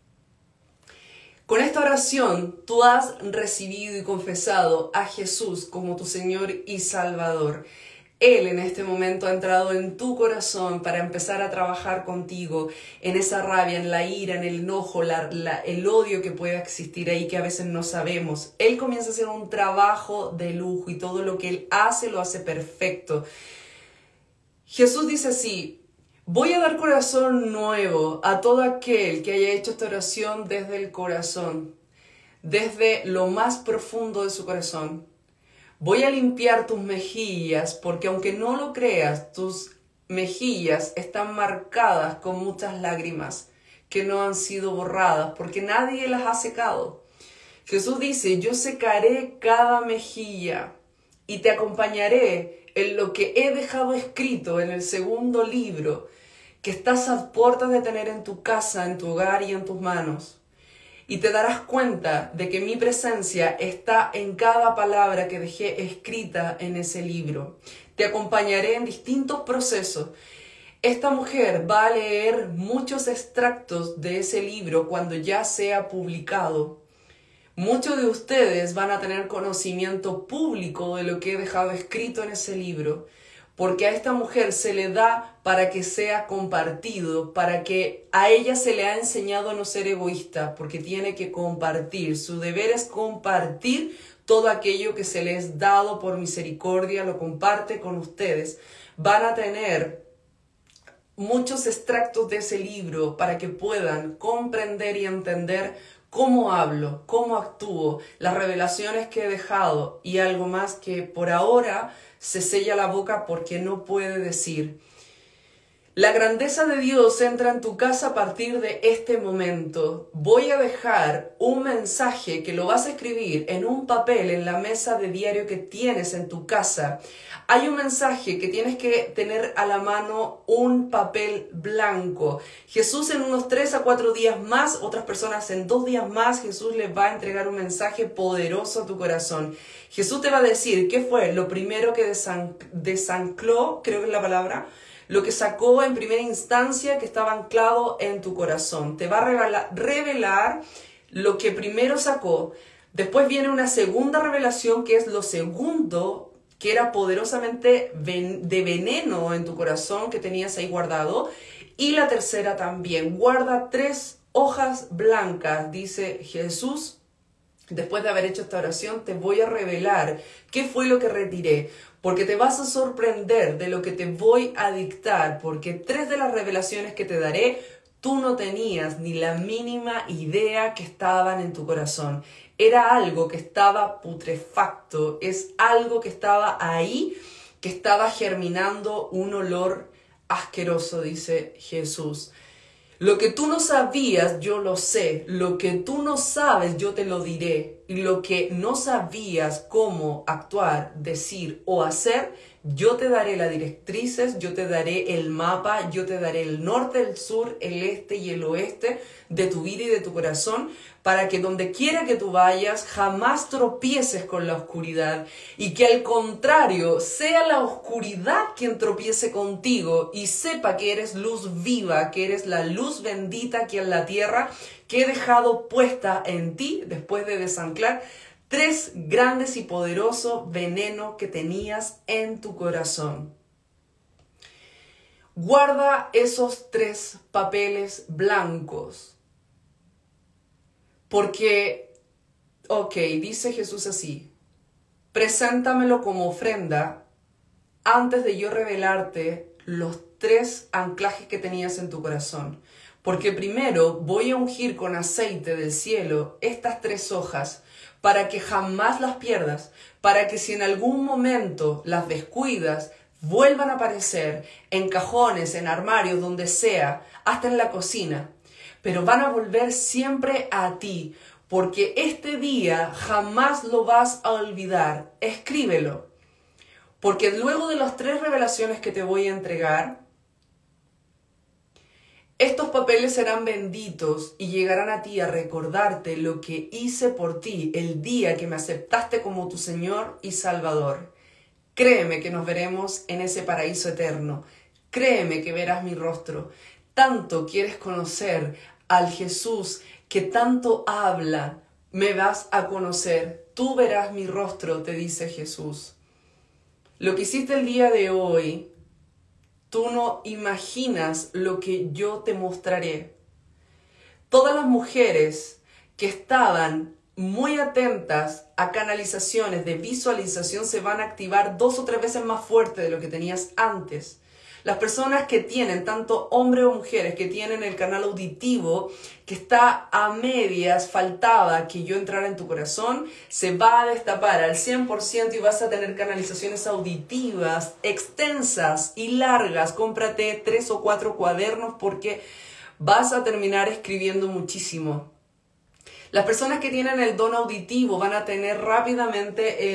Con esta oración tú has recibido y confesado a Jesús como tu Señor y Salvador. Él en este momento ha entrado en tu corazón para empezar a trabajar contigo en esa rabia, en la ira, en el enojo, el odio que pueda existir ahí que a veces no sabemos. Él comienza a hacer un trabajo de lujo y todo lo que Él hace lo hace perfecto. Jesús dice así, voy a dar corazón nuevo a todo aquel que haya hecho esta oración desde el corazón, desde lo más profundo de su corazón. Voy a limpiar tus mejillas porque aunque no lo creas, tus mejillas están marcadas con muchas lágrimas que no han sido borradas porque nadie las ha secado. Jesús dice, yo secaré cada mejilla y te acompañaré en lo que he dejado escrito en el segundo libro que estás a puertas de tener en tu casa, en tu hogar y en tus manos. Y te darás cuenta de que mi presencia está en cada palabra que dejé escrita en ese libro. Te acompañaré en distintos procesos. Esta mujer va a leer muchos extractos de ese libro cuando ya sea publicado. Muchos de ustedes van a tener conocimiento público de lo que he dejado escrito en ese libro, porque a esta mujer se le da para que sea compartido, para que a ella se le ha enseñado a no ser egoísta, porque tiene que compartir. Su deber es compartir todo aquello que se les es dado por misericordia, lo comparte con ustedes. Van a tener muchos extractos de ese libro para que puedan comprender y entender cómo hablo, cómo actúo, las revelaciones que he dejado y algo más que por ahora se sella la boca porque no puede decir. La grandeza de Dios entra en tu casa a partir de este momento. Voy a dejar un mensaje que lo vas a escribir en un papel en la mesa de diario que tienes en tu casa. Hay un mensaje que tienes que tener a la mano, un papel blanco. Jesús en unos 3 a 4 días más, otras personas en 2 días más, Jesús les va a entregar un mensaje poderoso a tu corazón. Jesús te va a decir qué fue lo primero que desancló, creo que es la palabra, lo que sacó en primera instancia que estaba anclado en tu corazón. Te va a revelar lo que primero sacó. Después viene una segunda revelación que es lo segundo que era poderosamente de veneno en tu corazón que tenías ahí guardado. Y la tercera también. Guarda 3 hojas blancas, dice Jesús. Después de haber hecho esta oración, te voy a revelar qué fue lo que retiré. Porque te vas a sorprender de lo que te voy a dictar. Porque 3 de las revelaciones que te daré, tú no tenías ni la mínima idea que estaban en tu corazón. Era algo que estaba putrefacto. Es algo que estaba ahí, que estaba germinando un olor asqueroso, dice Jesús. Lo que tú no sabías, yo lo sé. Lo que tú no sabes, yo te lo diré. Y lo que no sabías cómo actuar, decir o hacer, yo te daré las directrices, yo te daré el mapa, yo te daré el norte, el sur, el este y el oeste de tu vida y de tu corazón, para que donde quiera que tú vayas, jamás tropieces con la oscuridad y que al contrario, sea la oscuridad quien tropiece contigo y sepa que eres luz viva, que eres la luz bendita aquí en la tierra, que he dejado puesta en ti después de desanclar 3 grandes y poderosos venenos que tenías en tu corazón. Guarda esos 3 papeles blancos. Porque, dice Jesús así, preséntamelo como ofrenda antes de yo revelarte los 3 anclajes que tenías en tu corazón. Porque primero voy a ungir con aceite del cielo estas 3 hojas para que jamás las pierdas, para que si en algún momento las descuidas, vuelvan a aparecer en cajones, en armarios, donde sea, hasta en la cocina. Pero van a volver siempre a ti, porque este día jamás lo vas a olvidar. Escríbelo, porque luego de las 3 revelaciones que te voy a entregar, estos papeles serán benditos y llegarán a ti a recordarte lo que hice por ti el día que me aceptaste como tu Señor y Salvador. Créeme que nos veremos en ese paraíso eterno. Créeme que verás mi rostro. Tanto quieres conocer al Jesús que tanto habla, me vas a conocer. Tú verás mi rostro, te dice Jesús. Lo que hiciste el día de hoy, tú no imaginas lo que yo te mostraré. Todas las mujeres que estaban muy atentas a canalizaciones de visualización se van a activar 2 o 3 veces más fuerte de lo que tenías antes. Las personas que tienen, tanto hombres o mujeres, que tienen el canal auditivo, que está a medias, faltaba que yo entrara en tu corazón, se va a destapar al 100% y vas a tener canalizaciones auditivas extensas y largas. Cómprate 3 o 4 cuadernos porque vas a terminar escribiendo muchísimo. Las personas que tienen el don auditivo van a tener rápidamente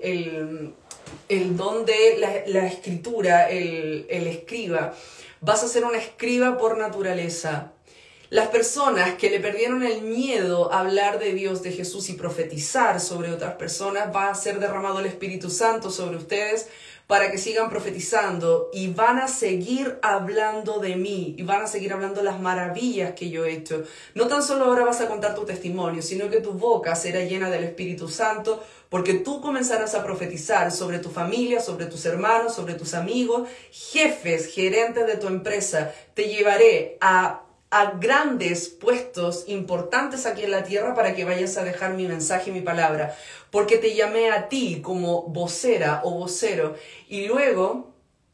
el don de la escritura, el escriba. Vas a ser un escriba por naturaleza. Las personas que le perdieron el miedo a hablar de Dios, de Jesús y profetizar sobre otras personas, va a ser derramado el Espíritu Santo sobre ustedes para que sigan profetizando y van a seguir hablando de mí y van a seguir hablando las maravillas que yo he hecho. No tan solo ahora vas a contar tu testimonio, sino que tu boca será llena del Espíritu Santo porque tú comenzarás a profetizar sobre tu familia, sobre tus hermanos, sobre tus amigos, jefes, gerentes de tu empresa. Te llevaré a grandes puestos importantes aquí en la tierra para que vayas a dejar mi mensaje y mi palabra, porque te llamé a ti como vocera o vocero y luego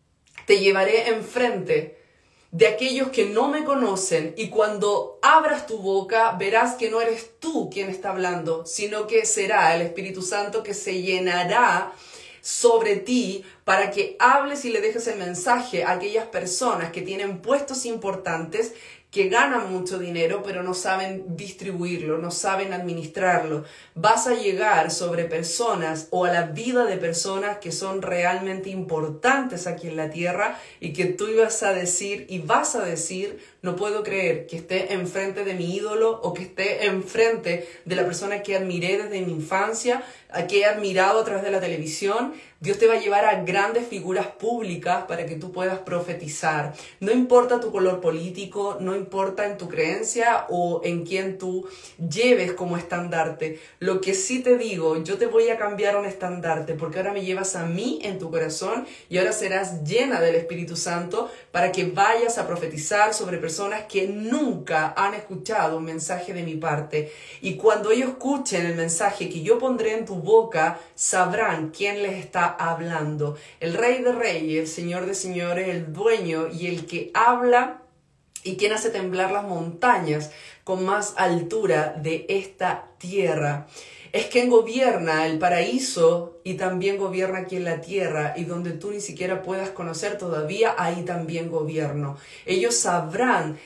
te llevaré enfrente de aquellos que no me conocen y cuando abras tu boca verás que no eres tú quien está hablando, sino que será el Espíritu Santo que se llenará sobre ti para que hables y le dejes el mensaje a aquellas personas que tienen puestos importantes, que ganan mucho dinero, pero no saben distribuirlo, no saben administrarlo. Vas a llegar sobre personas o a la vida de personas que son realmente importantes aquí en la tierra y que tú ibas a decir y vas a decir, no puedo creer que esté enfrente de mi ídolo o que esté enfrente de la persona que admiré desde mi infancia, a que he admirado a través de la televisión. Dios te va a llevar a grandes figuras públicas para que tú puedas profetizar. No importa tu color político, no importa en tu creencia o en quién tú lleves como estandarte. Lo que sí te digo, yo te voy a cambiar un estandarte porque ahora me llevas a mí en tu corazón y ahora serás llena del Espíritu Santo para que vayas a profetizar sobre personas que nunca han escuchado un mensaje de mi parte. Y cuando ellos escuchen el mensaje que yo pondré en tu boca, sabrán quién les está hablando. El Rey de Reyes, el Señor de Señores, el dueño y el que habla y quien hace temblar las montañas con más altura de esta tierra. Es quien gobierna el paraíso y también gobierna aquí en la tierra y donde tú ni siquiera puedas conocer todavía, ahí también gobierno. Ellos sabrán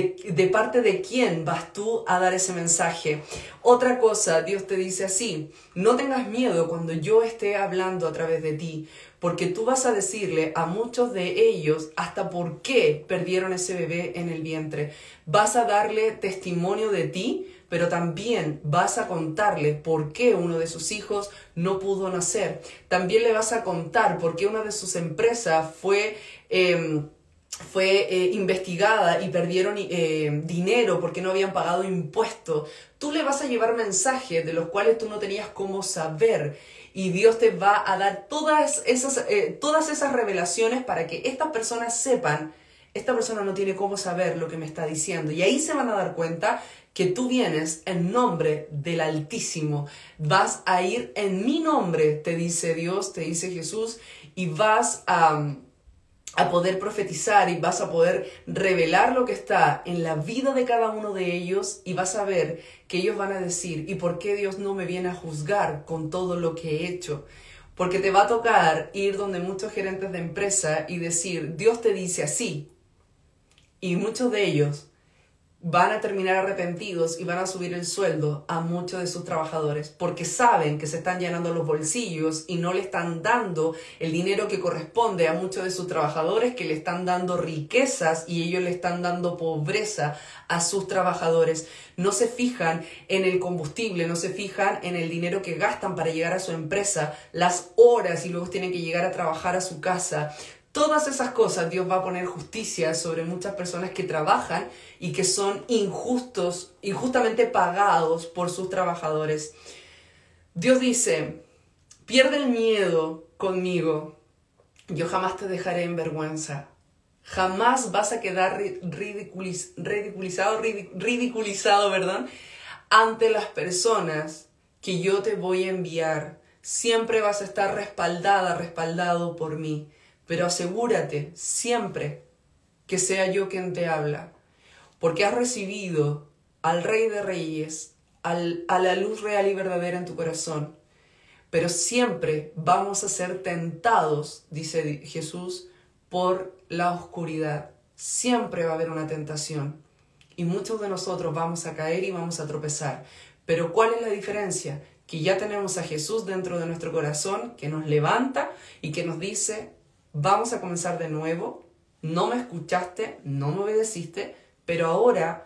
de parte de quién vas tú a dar ese mensaje. Otra cosa, Dios te dice así, no tengas miedo cuando yo esté hablando a través de ti, porque tú vas a decirle a muchos de ellos hasta por qué perdieron ese bebé en el vientre. Vas a darle testimonio de ti, pero también vas a contarle por qué uno de sus hijos no pudo nacer. También le vas a contar por qué una de sus empresas fue investigada y perdieron dinero porque no habían pagado impuestos. Tú le vas a llevar mensajes de los cuales tú no tenías cómo saber. Y Dios te va a dar todas esas revelaciones para que estas personas sepan, esta persona no tiene cómo saber lo que me está diciendo. Y ahí se van a dar cuenta que tú vienes en nombre del Altísimo. Vas a ir en mi nombre, te dice Dios, te dice Jesús, y vas a poder profetizar y vas a poder revelar lo que está en la vida de cada uno de ellos y vas a ver que ellos van a decir, ¿y por qué Dios no me viene a juzgar con todo lo que he hecho? Porque te va a tocar ir donde muchos gerentes de empresa y decir, Dios te dice así. Y muchos de ellos van a terminar arrepentidos y van a subir el sueldo a muchos de sus trabajadores porque saben que se están llenando los bolsillos y no le están dando el dinero que corresponde a muchos de sus trabajadores, que le están dando riquezas y ellos le están dando pobreza a sus trabajadores. No se fijan en el combustible, no se fijan en el dinero que gastan para llegar a su empresa, las horas y luego tienen que llegar a trabajar a su casa. Todas esas cosas Dios va a poner justicia sobre muchas personas que trabajan y que son injustamente pagados por sus trabajadores. Dios dice, pierde el miedo conmigo, yo jamás te dejaré en vergüenza. Jamás vas a quedar ridiculizado, ante las personas que yo te voy a enviar. Siempre vas a estar respaldado por mí. Pero asegúrate siempre que sea yo quien te habla, porque has recibido al Rey de Reyes, a la luz real y verdadera en tu corazón. Pero siempre vamos a ser tentados, dice Jesús, por la oscuridad. Siempre va a haber una tentación y muchos de nosotros vamos a caer y vamos a tropezar. Pero ¿cuál es la diferencia? Que ya tenemos a Jesús dentro de nuestro corazón que nos levanta y que nos dice, vamos a comenzar de nuevo, no me escuchaste, no me obedeciste, pero ahora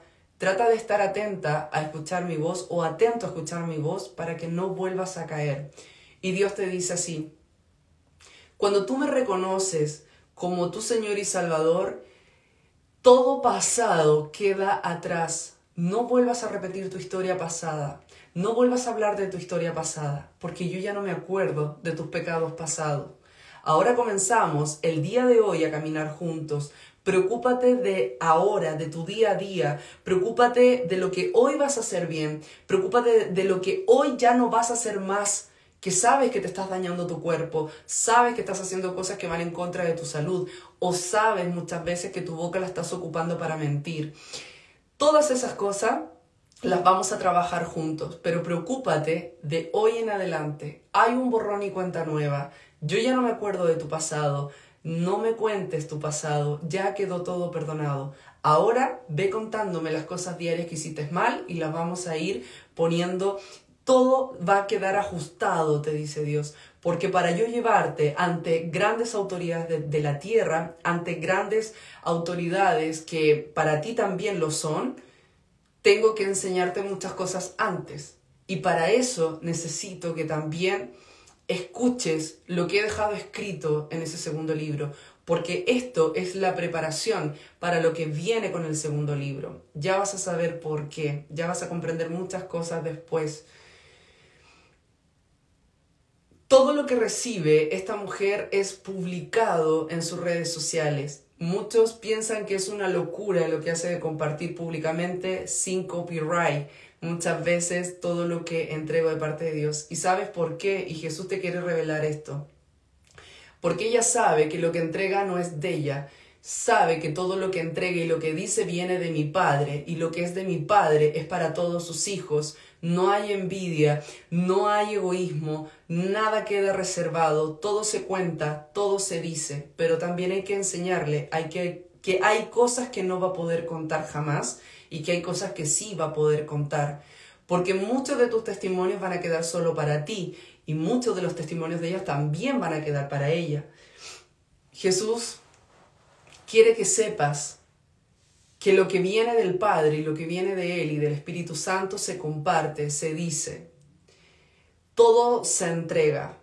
Trata de estar atenta a escuchar mi voz o atento a escuchar mi voz para que no vuelvas a caer. Y Dios te dice así: cuando tú me reconoces como tu Señor y Salvador, todo pasado queda atrás. No vuelvas a repetir tu historia pasada. No vuelvas a hablar de tu historia pasada, porque yo ya no me acuerdo de tus pecados pasados. Ahora comenzamos el día de hoy a caminar juntos. Preocúpate de ahora, de tu día a día. Preocúpate de lo que hoy vas a hacer bien. Preocúpate de lo que hoy ya no vas a hacer más. Que sabes que te estás dañando tu cuerpo, sabes que estás haciendo cosas que van en contra de tu salud, o sabes muchas veces que tu boca la estás ocupando para mentir. Todas esas cosas las vamos a trabajar juntos, pero preocúpate de hoy en adelante. Hay un borrón y cuenta nueva. Yo ya no me acuerdo de tu pasado. No me cuentes tu pasado. Ya quedó todo perdonado. Ahora ve contándome las cosas diarias que hiciste mal y las vamos a ir poniendo. Todo va a quedar ajustado, te dice Dios, porque para yo llevarte ante grandes autoridades de la tierra, ante grandes autoridades que para ti también lo son, tengo que enseñarte muchas cosas antes. Y para eso necesito que también escuches lo que he dejado escrito en ese segundo libro, porque esto es la preparación para lo que viene con el segundo libro. Ya vas a saber por qué, ya vas a comprender muchas cosas después. Todo lo que recibe esta mujer es publicado en sus redes sociales. Muchos piensan que es una locura lo que hace de compartir públicamente sin copyright. Muchas veces todo lo que entrego de parte de Dios. ¿Y sabes por qué? Y Jesús te quiere revelar esto. Porque ella sabe que lo que entrega no es de ella. Sabe que todo lo que entrega y lo que dice viene de mi Padre. Y lo que es de mi Padre es para todos sus hijos. No hay envidia, no hay egoísmo, nada queda reservado, todo se cuenta, todo se dice, pero también hay que enseñarle, que hay cosas que no va a poder contar jamás y que hay cosas que sí va a poder contar, porque muchos de tus testimonios van a quedar solo para ti y muchos de los testimonios de ellas también van a quedar para ella. Jesús quiere que sepas que lo que viene del Padre y lo que viene de Él y del Espíritu Santo se comparte, se dice. Todo se entrega.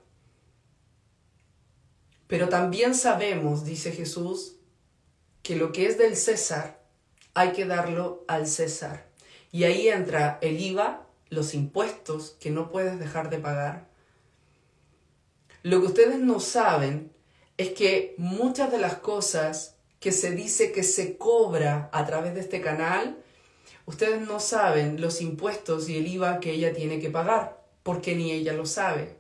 Pero también sabemos, dice Jesús, que lo que es del César hay que darlo al César. Y ahí entra el IVA, los impuestos que no puedes dejar de pagar. Lo que ustedes no saben es que muchas de las cosas que se dice que se cobra a través de este canal, ustedes no saben los impuestos y el IVA que ella tiene que pagar, porque ni ella lo sabe.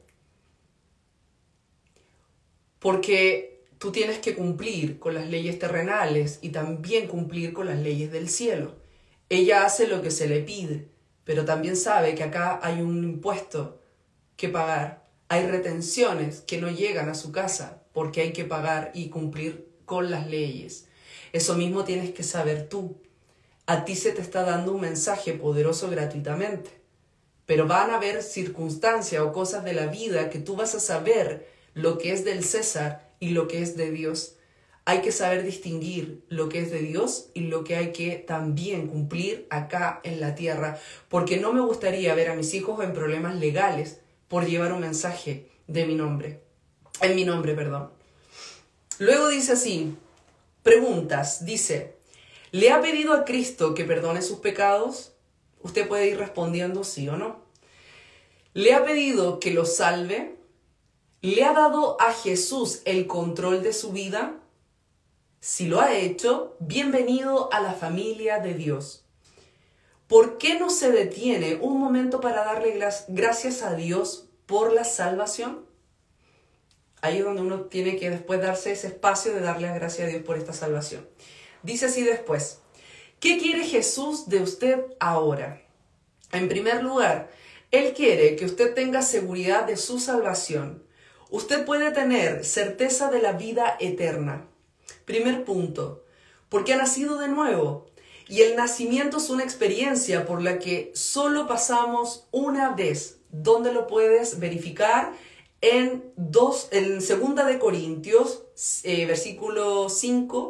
Porque tú tienes que cumplir con las leyes terrenales y también cumplir con las leyes del cielo. Ella hace lo que se le pide, pero también sabe que acá hay un impuesto que pagar. Hay retenciones que no llegan a su casa porque hay que pagar y cumplir con las leyes. Eso mismo tienes que saber tú. A ti se te está dando un mensaje poderoso gratuitamente, pero van a haber circunstancias o cosas de la vida que tú vas a saber lo que es del César y lo que es de Dios. Hay que saber distinguir lo que es de Dios y lo que hay que también cumplir acá en la tierra, porque no me gustaría ver a mis hijos en problemas legales por llevar un mensaje de mi nombre, en mi nombre, perdón. Luego dice así, preguntas, dice, ¿le ha pedido a Cristo que perdone sus pecados? Usted puede ir respondiendo sí o no. ¿Le ha pedido que lo salve? ¿Le ha dado a Jesús el control de su vida? Si lo ha hecho, bienvenido a la familia de Dios. ¿Por qué no se detiene un momento para darle gracias a Dios por la salvación? Ahí es donde uno tiene que después darse ese espacio de darle gracias a Dios por esta salvación. Dice así después, ¿qué quiere Jesús de usted ahora? En primer lugar, Él quiere que usted tenga seguridad de su salvación. Usted puede tener certeza de la vida eterna. Primer punto, porque ha nacido de nuevo. Y el nacimiento es una experiencia por la que solo pasamos una vez. ¿Dónde lo puedes verificar? En 2 Corintios, versículo 5,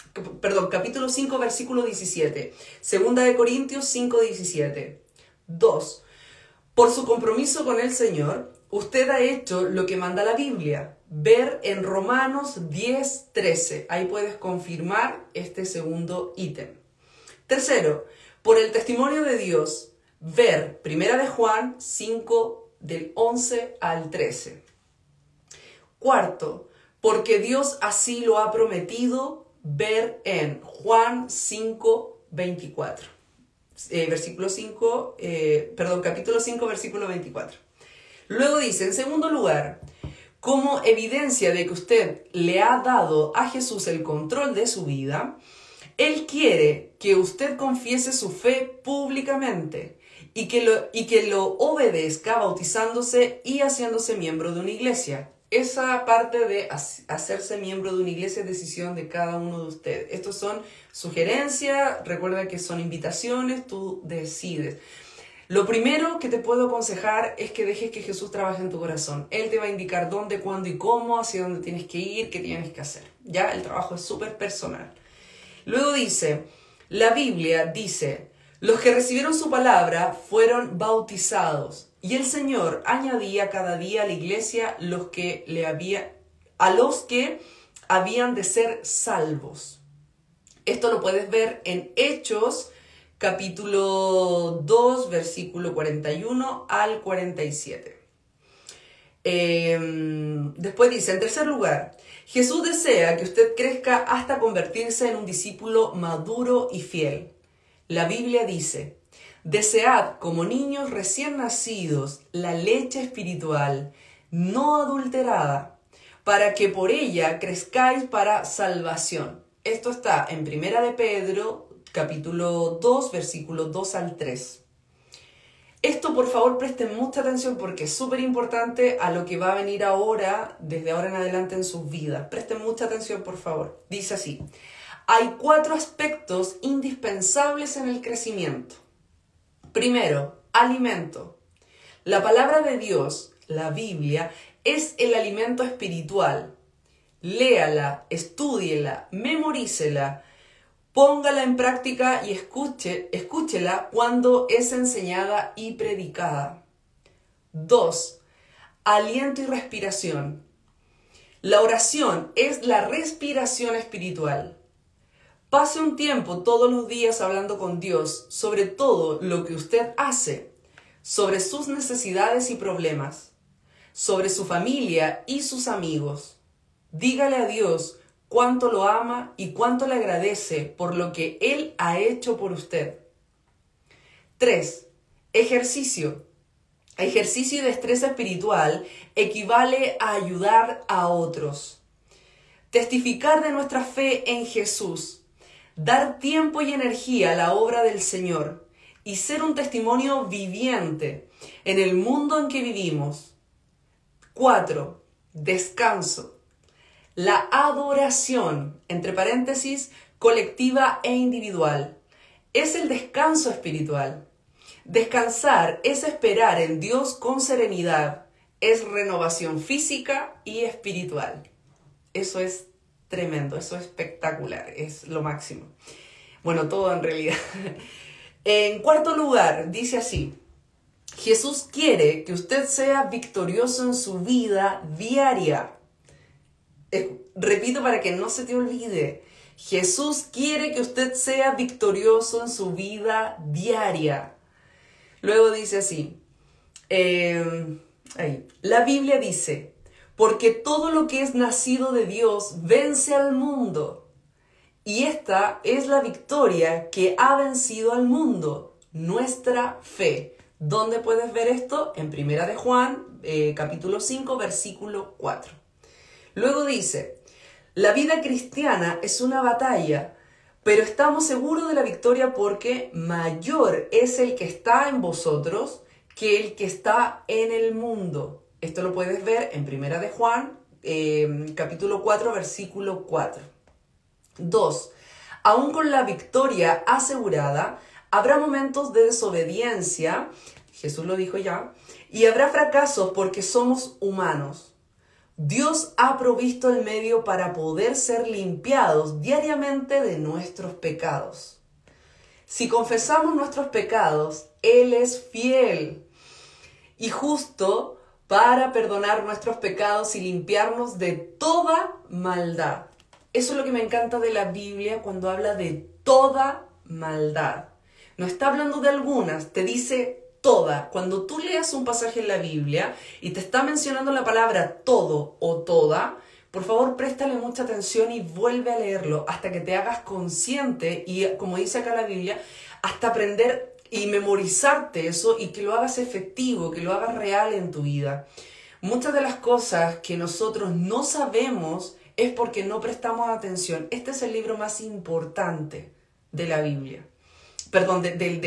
capítulo 5, versículo 17. Segunda de Corintios 5, 17. 2. Por su compromiso con el Señor, usted ha hecho lo que manda la Biblia. Ver en Romanos 10, 13. Ahí puedes confirmar este segundo ítem. Tercero, por el testimonio de Dios, ver Primera de Juan 5, del 11 al 13. Cuarto, porque Dios así lo ha prometido, ver en Juan 5, 24. Capítulo 5, versículo 24. Luego dice, en segundo lugar, como evidencia de que usted le ha dado a Jesús el control de su vida, Él quiere que usted confiese su fe públicamente y que lo obedezca bautizándose y haciéndose miembro de una iglesia. Esa parte de hacerse miembro de una iglesia es decisión de cada uno de ustedes. Estos son sugerencias, recuerda que son invitaciones, tú decides. Lo primero que te puedo aconsejar es que dejes que Jesús trabaje en tu corazón. Él te va a indicar dónde, cuándo y cómo, hacia dónde tienes que ir, qué tienes que hacer. Ya, el trabajo es súper personal. Luego dice, la Biblia dice, los que recibieron su palabra fueron bautizados. Y el Señor añadía cada día a la iglesia a los que habían de ser salvos. Esto lo puedes ver en Hechos, capítulo 2, versículo 41 al 47. Después dice, en tercer lugar, Jesús desea que usted crezca hasta convertirse en un discípulo maduro y fiel. La Biblia dice, desead como niños recién nacidos la leche espiritual, no adulterada, para que por ella crezcáis para salvación. Esto está en Primera de Pedro, capítulo 2, versículos 2 al 3. Esto, por favor, presten mucha atención porque es súper importante a lo que va a venir ahora, desde ahora en adelante en sus vidas. Presten mucha atención, por favor. Dice así, hay 4 aspectos indispensables en el crecimiento. Primero, alimento. La palabra de Dios, la Biblia, es el alimento espiritual. Léala, estúdiela, memorícela, póngala en práctica y escúchela cuando es enseñada y predicada. 2. Aliento y respiración. La oración es la respiración espiritual. Pase un tiempo todos los días hablando con Dios sobre todo lo que usted hace, sobre sus necesidades y problemas, sobre su familia y sus amigos. Dígale a Dios cuánto lo ama y cuánto le agradece por lo que Él ha hecho por usted. 3. Ejercicio. Ejercicio y destreza espiritual equivale a ayudar a otros. Testificar de nuestra fe en Jesús. Dar tiempo y energía a la obra del Señor y ser un testimonio viviente en el mundo en que vivimos. 4. Descanso. La adoración, entre paréntesis, colectiva e individual, es el descanso espiritual. Descansar es esperar en Dios con serenidad, es renovación física y espiritual. Eso es tremendo, eso es espectacular, es lo máximo. Bueno, todo en realidad. En cuarto lugar, dice así, Jesús quiere que usted sea victorioso en su vida diaria. Repito para que no se te olvide, Jesús quiere que usted sea victorioso en su vida diaria. Luego dice así, la Biblia dice, porque todo lo que es nacido de Dios vence al mundo. Y esta es la victoria que ha vencido al mundo, nuestra fe. ¿Dónde puedes ver esto? En Primera de Juan, capítulo 5, versículo 4. Luego dice, la vida cristiana es una batalla, pero estamos seguros de la victoria porque mayor es el que está en vosotros que el que está en el mundo. Esto lo puedes ver en Primera de Juan, capítulo 4, versículo 4. 2. Aún con la victoria asegurada, habrá momentos de desobediencia, Jesús lo dijo ya, y habrá fracasos porque somos humanos. Dios ha provisto el medio para poder ser limpiados diariamente de nuestros pecados. Si confesamos nuestros pecados, Él es fiel y justo para perdonar nuestros pecados y limpiarnos de toda maldad. Eso es lo que me encanta de la Biblia cuando habla de toda maldad. No está hablando de algunas, te dice toda. Cuando tú leas un pasaje en la Biblia y te está mencionando la palabra todo o toda, por favor préstale mucha atención y vuelve a leerlo hasta que te hagas consciente y, como dice acá la Biblia, hasta aprender y memorizarte eso y que lo hagas efectivo, que lo hagas real en tu vida. Muchas de las cosas que nosotros no sabemos es porque no prestamos atención. Este es el libro más importante de la Biblia. Perdón,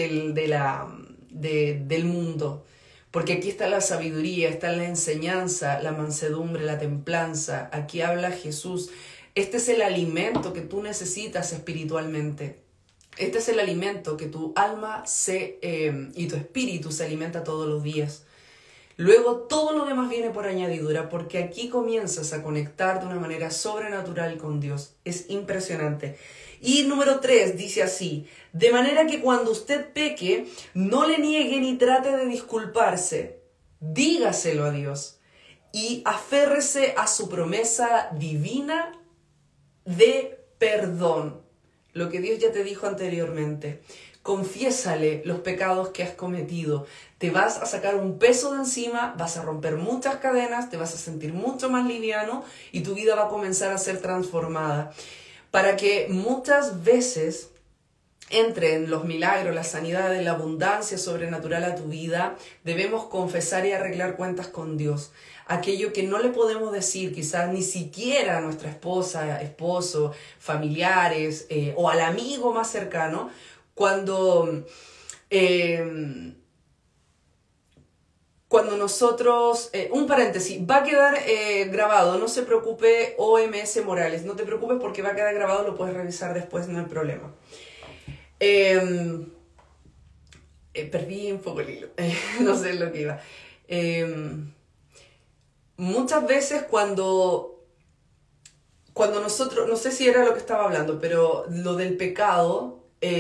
del mundo. Porque aquí está la sabiduría, está la enseñanza, la mansedumbre, la templanza. Aquí habla Jesús. Este es el alimento que tú necesitas espiritualmente. Este es el alimento que tu alma y tu espíritu se alimenta todos los días. Luego todo lo demás viene por añadidura, porque aquí comienzas a conectar de una manera sobrenatural con Dios. Es impresionante. Y número 3 dice así: de manera que cuando usted peque, no le niegue ni trate de disculparse. Dígaselo a Dios y aférrese a su promesa divina de perdón. Lo que Dios ya te dijo anteriormente. Confiésale los pecados que has cometido. Te vas a sacar un peso de encima, vas a romper muchas cadenas, te vas a sentir mucho más liviano y tu vida va a comenzar a ser transformada. Para que muchas veces entren los milagros, la sanidad, la abundancia sobrenatural a tu vida, debemos confesar y arreglar cuentas con Dios. Aquello que no le podemos decir quizás ni siquiera a nuestra esposa, esposo, familiares o al amigo más cercano, cuando nosotros, un paréntesis, va a quedar grabado, no se preocupe OMS Morales, no te preocupes porque va a quedar grabado, lo puedes revisar después, no hay problema. Perdí un poco el hilo, no sé lo que iba. Muchas veces cuando nosotros, no sé si era lo que estaba hablando, pero lo del pecado,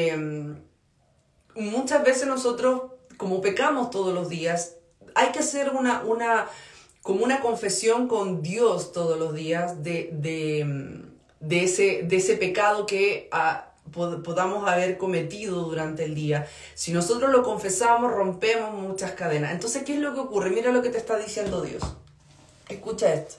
muchas veces nosotros, como pecamos todos los días, hay que hacer como una confesión con Dios todos los días de ese pecado que podamos haber cometido durante el día. Si nosotros lo confesamos, rompemos muchas cadenas. Entonces, ¿qué es lo que ocurre? Mira lo que te está diciendo Dios. Escucha esto.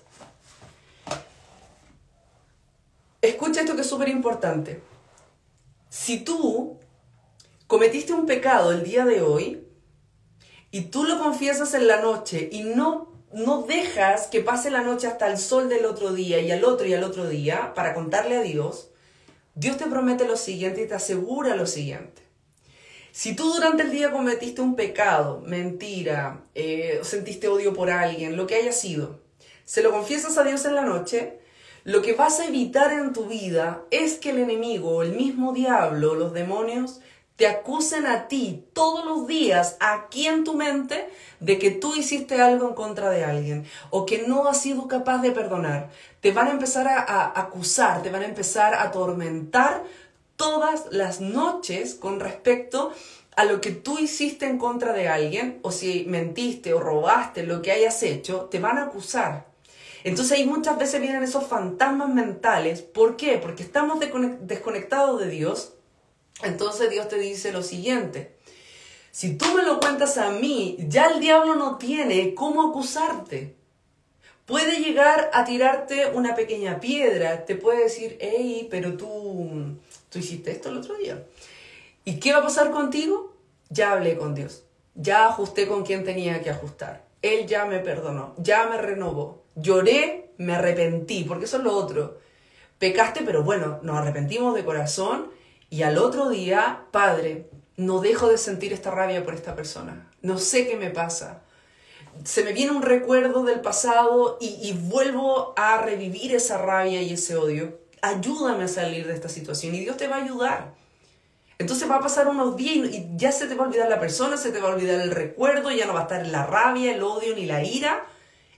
Escucha esto que es súper importante. Si tú cometiste un pecado el día de hoy y tú lo confiesas en la noche y no dejas que pase la noche hasta el sol del otro día y al otro día para contarle a Dios, Dios te promete lo siguiente y te asegura lo siguiente. Si tú durante el día cometiste un pecado, mentira, sentiste odio por alguien, lo que haya sido, se lo confiesas a Dios en la noche, lo que vas a evitar en tu vida es que el enemigo, el mismo diablo, los demonios, te acusen a ti todos los días, aquí en tu mente, de que tú hiciste algo en contra de alguien o que no has sido capaz de perdonar. Te van a empezar a acusar, te van a empezar a atormentar todas las noches con respecto a lo que tú hiciste en contra de alguien, o si mentiste o robaste, lo que hayas hecho, te van a acusar. Entonces ahí muchas veces vienen esos fantasmas mentales. ¿Por qué? Porque estamos desconectados de Dios. Entonces Dios te dice lo siguiente: si tú me lo cuentas a mí, ya el diablo no tiene cómo acusarte. Puede llegar a tirarte una pequeña piedra, te puede decir: hey, pero tú hiciste esto el otro día. ¿Y qué va a pasar contigo? Ya hablé con Dios, ya ajusté con quien tenía que ajustar. Él ya me perdonó, ya me renovó. Lloré, me arrepentí, porque eso es lo otro. Pecaste, pero bueno, nos arrepentimos de corazón. Y al otro día, Padre, no dejo de sentir esta rabia por esta persona. No sé qué me pasa. Se me viene un recuerdo del pasado y vuelvo a revivir esa rabia y ese odio. Ayúdame a salir de esta situación y Dios te va a ayudar. Entonces va a pasar unos días y ya se te va a olvidar la persona, se te va a olvidar el recuerdo, ya no va a estar la rabia, el odio ni la ira.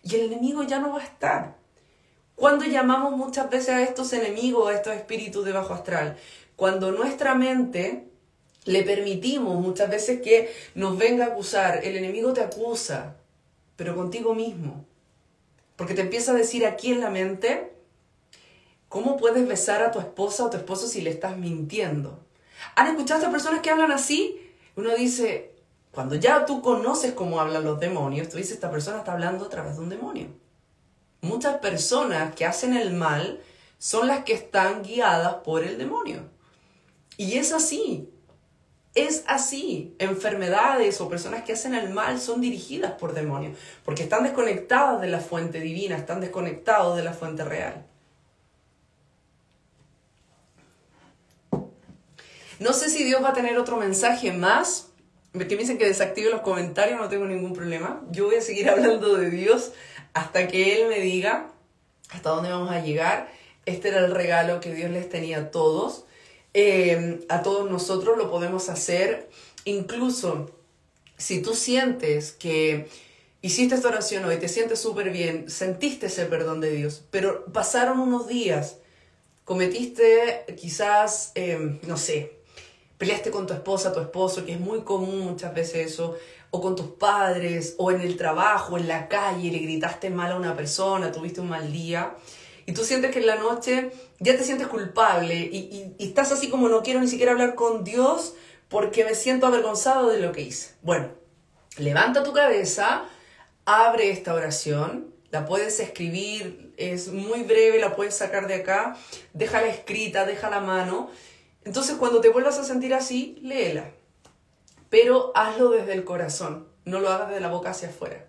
y el enemigo ya no va a estar. ¿Cuándo llamamos muchas veces a estos enemigos, a estos espíritus de bajo astral? Cuando nuestra mente le permitimos muchas veces que nos venga a acusar. El enemigo te acusa, pero contigo mismo. Porque te empieza a decir aquí en la mente, ¿cómo puedes besar a tu esposa o a tu esposo si le estás mintiendo? ¿Han escuchado a estas personas que hablan así? Uno dice, cuando ya tú conoces cómo hablan los demonios, tú dices, esta persona está hablando a través de un demonio. Muchas personas que hacen el mal son las que están guiadas por el demonio. Y es así. Es así. Enfermedades o personas que hacen el mal son dirigidas por demonios, porque están desconectadas de la fuente divina, están desconectados de la fuente real. No sé si Dios va a tener otro mensaje más, que me dicen que desactive los comentarios, no tengo ningún problema. Yo voy a seguir hablando de Dios hasta que Él me diga hasta dónde vamos a llegar. Este era el regalo que Dios les tenía a todos. A todos nosotros lo podemos hacer. Incluso si tú sientes que hiciste esta oración hoy, te sientes súper bien, sentiste ese perdón de Dios, pero pasaron unos días, cometiste quizás, no sé, peleaste con tu esposa, tu esposo, que es muy común muchas veces eso, o con tus padres, o en el trabajo, en la calle, le gritaste mal a una persona, tuviste un mal día, y tú sientes que en la noche ya te sientes culpable y estás así como no quiero ni siquiera hablar con Dios porque me siento avergonzado de lo que hice. Bueno, levanta tu cabeza, abre esta oración, la puedes escribir, es muy breve, la puedes sacar de acá, déjala escrita, déjala a mano. Entonces cuando te vuelvas a sentir así, léela. Pero hazlo desde el corazón, no lo hagas de la boca hacia afuera.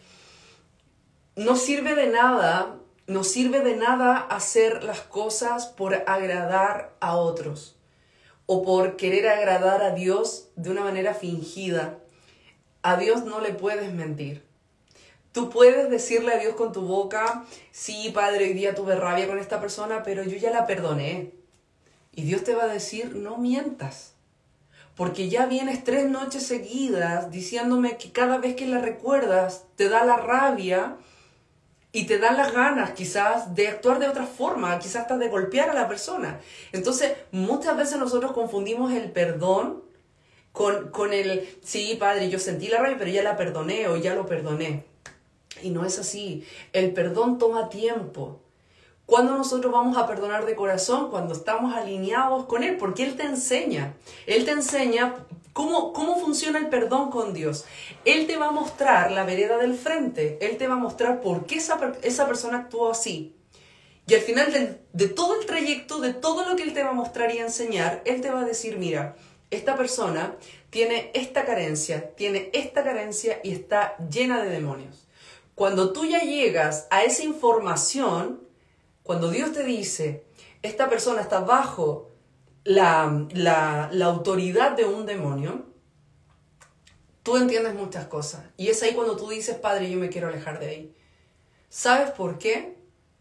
No sirve de nada hacer las cosas por agradar a otros o por querer agradar a Dios de una manera fingida. A Dios no le puedes mentir. Tú puedes decirle a Dios con tu boca, sí, Padre, hoy día tuve rabia con esta persona, pero yo ya la perdoné. Y Dios te va a decir, no mientas. Porque ya vienes 3 noches seguidas diciéndome que cada vez que la recuerdas te da la rabia y te dan las ganas quizás de actuar de otra forma, quizás hasta de golpear a la persona. Entonces, muchas veces nosotros confundimos el perdón con el, sí, Padre, yo sentí la rabia, pero ya la perdoné o ya lo perdoné. Y no es así. El perdón toma tiempo. ¿Cuándo nosotros vamos a perdonar de corazón? Cuando estamos alineados con Él, porque Él te enseña. Él te enseña cómo funciona el perdón con Dios. Él te va a mostrar la vereda del frente. Él te va a mostrar por qué esa persona actuó así. Y al final de todo el trayecto, de todo lo que Él te va a mostrar y enseñar, Él te va a decir, mira, esta persona tiene esta carencia y está llena de demonios. Cuando tú ya llegas a esa información, cuando Dios te dice, esta persona está bajo la autoridad de un demonio, tú entiendes muchas cosas. Y es ahí cuando tú dices, Padre, yo me quiero alejar de ahí. ¿Sabes por qué?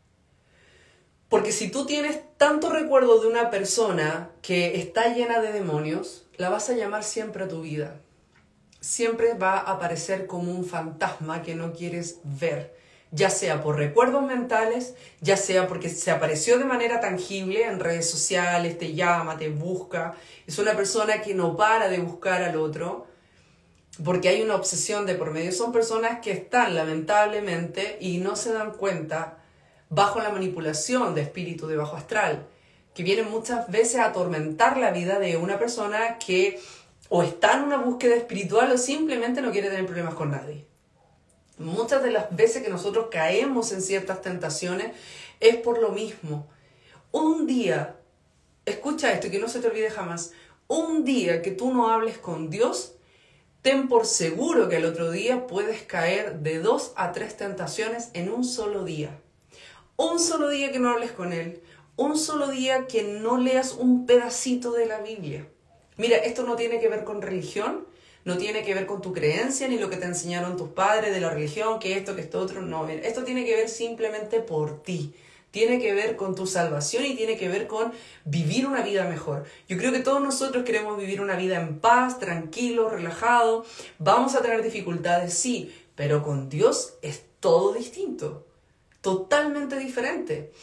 Porque si tú tienes tanto recuerdo de una persona que está llena de demonios, la vas a llamar siempre a tu vida. Siempre va a aparecer como un fantasma que no quieres ver. Ya sea por recuerdos mentales, ya sea porque se apareció de manera tangible en redes sociales, te llama, te busca. Es una persona que no para de buscar al otro porque hay una obsesión de por medio. Son personas que están lamentablemente y no se dan cuenta bajo la manipulación de espíritu de bajo astral, que vienen muchas veces a atormentar la vida de una persona que o está en una búsqueda espiritual o simplemente no quiere tener problemas con nadie. Muchas de las veces que nosotros caemos en ciertas tentaciones es por lo mismo. Un día, escucha esto y que no se te olvide jamás, un día que tú no hables con Dios, ten por seguro que el otro día puedes caer de 2 a 3 tentaciones en un solo día. Un solo día que no hables con Él, un solo día que no leas un pedacito de la Biblia. Mira, esto no tiene que ver con religión, no tiene que ver con tu creencia, ni lo que te enseñaron tus padres de la religión, que esto otro, no. Esto tiene que ver simplemente por ti. Tiene que ver con tu salvación y tiene que ver con vivir una vida mejor. Yo creo que todos nosotros queremos vivir una vida en paz, tranquilo, relajado. Vamos a tener dificultades, sí, pero con Dios es todo distinto, totalmente diferente.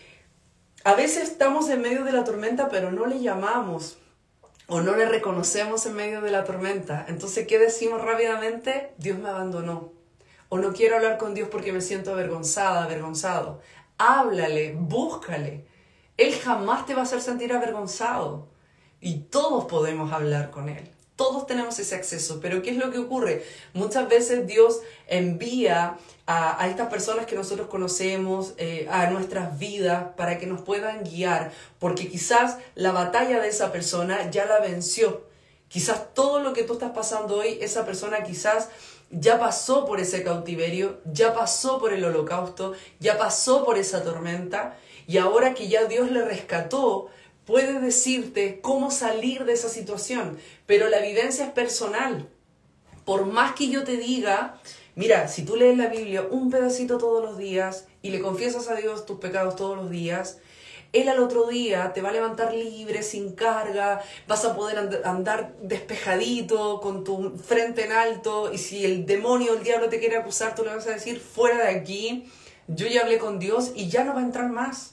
A veces estamos en medio de la tormenta, pero no le llamamos o no le reconocemos en medio de la tormenta. Entonces, ¿qué decimos rápidamente? Dios me abandonó. O no quiero hablar con Dios porque me siento avergonzada, avergonzado. Háblale, búscale. Él jamás te va a hacer sentir avergonzado. Y todos podemos hablar con Él. Todos tenemos ese acceso. Pero ¿qué es lo que ocurre? Muchas veces Dios envía a estas personas que nosotros conocemos a nuestras vidas para que nos puedan guiar. Porque quizás la batalla de esa persona ya la venció. Quizás todo lo que tú estás pasando hoy, esa persona quizás ya pasó por ese cautiverio, ya pasó por el holocausto, ya pasó por esa tormenta. Y ahora que ya Dios le rescató, puede decirte cómo salir de esa situación, pero la vivencia es personal. Por más que yo te diga, mira, si tú lees la Biblia un pedacito todos los días y le confiesas a Dios tus pecados todos los días, Él al otro día te va a levantar libre, sin carga, vas a poder andar despejadito, con tu frente en alto, y si el demonio o el diablo te quiere acusar, tú le vas a decir, fuera de aquí, yo ya hablé con Dios y ya no va a entrar más.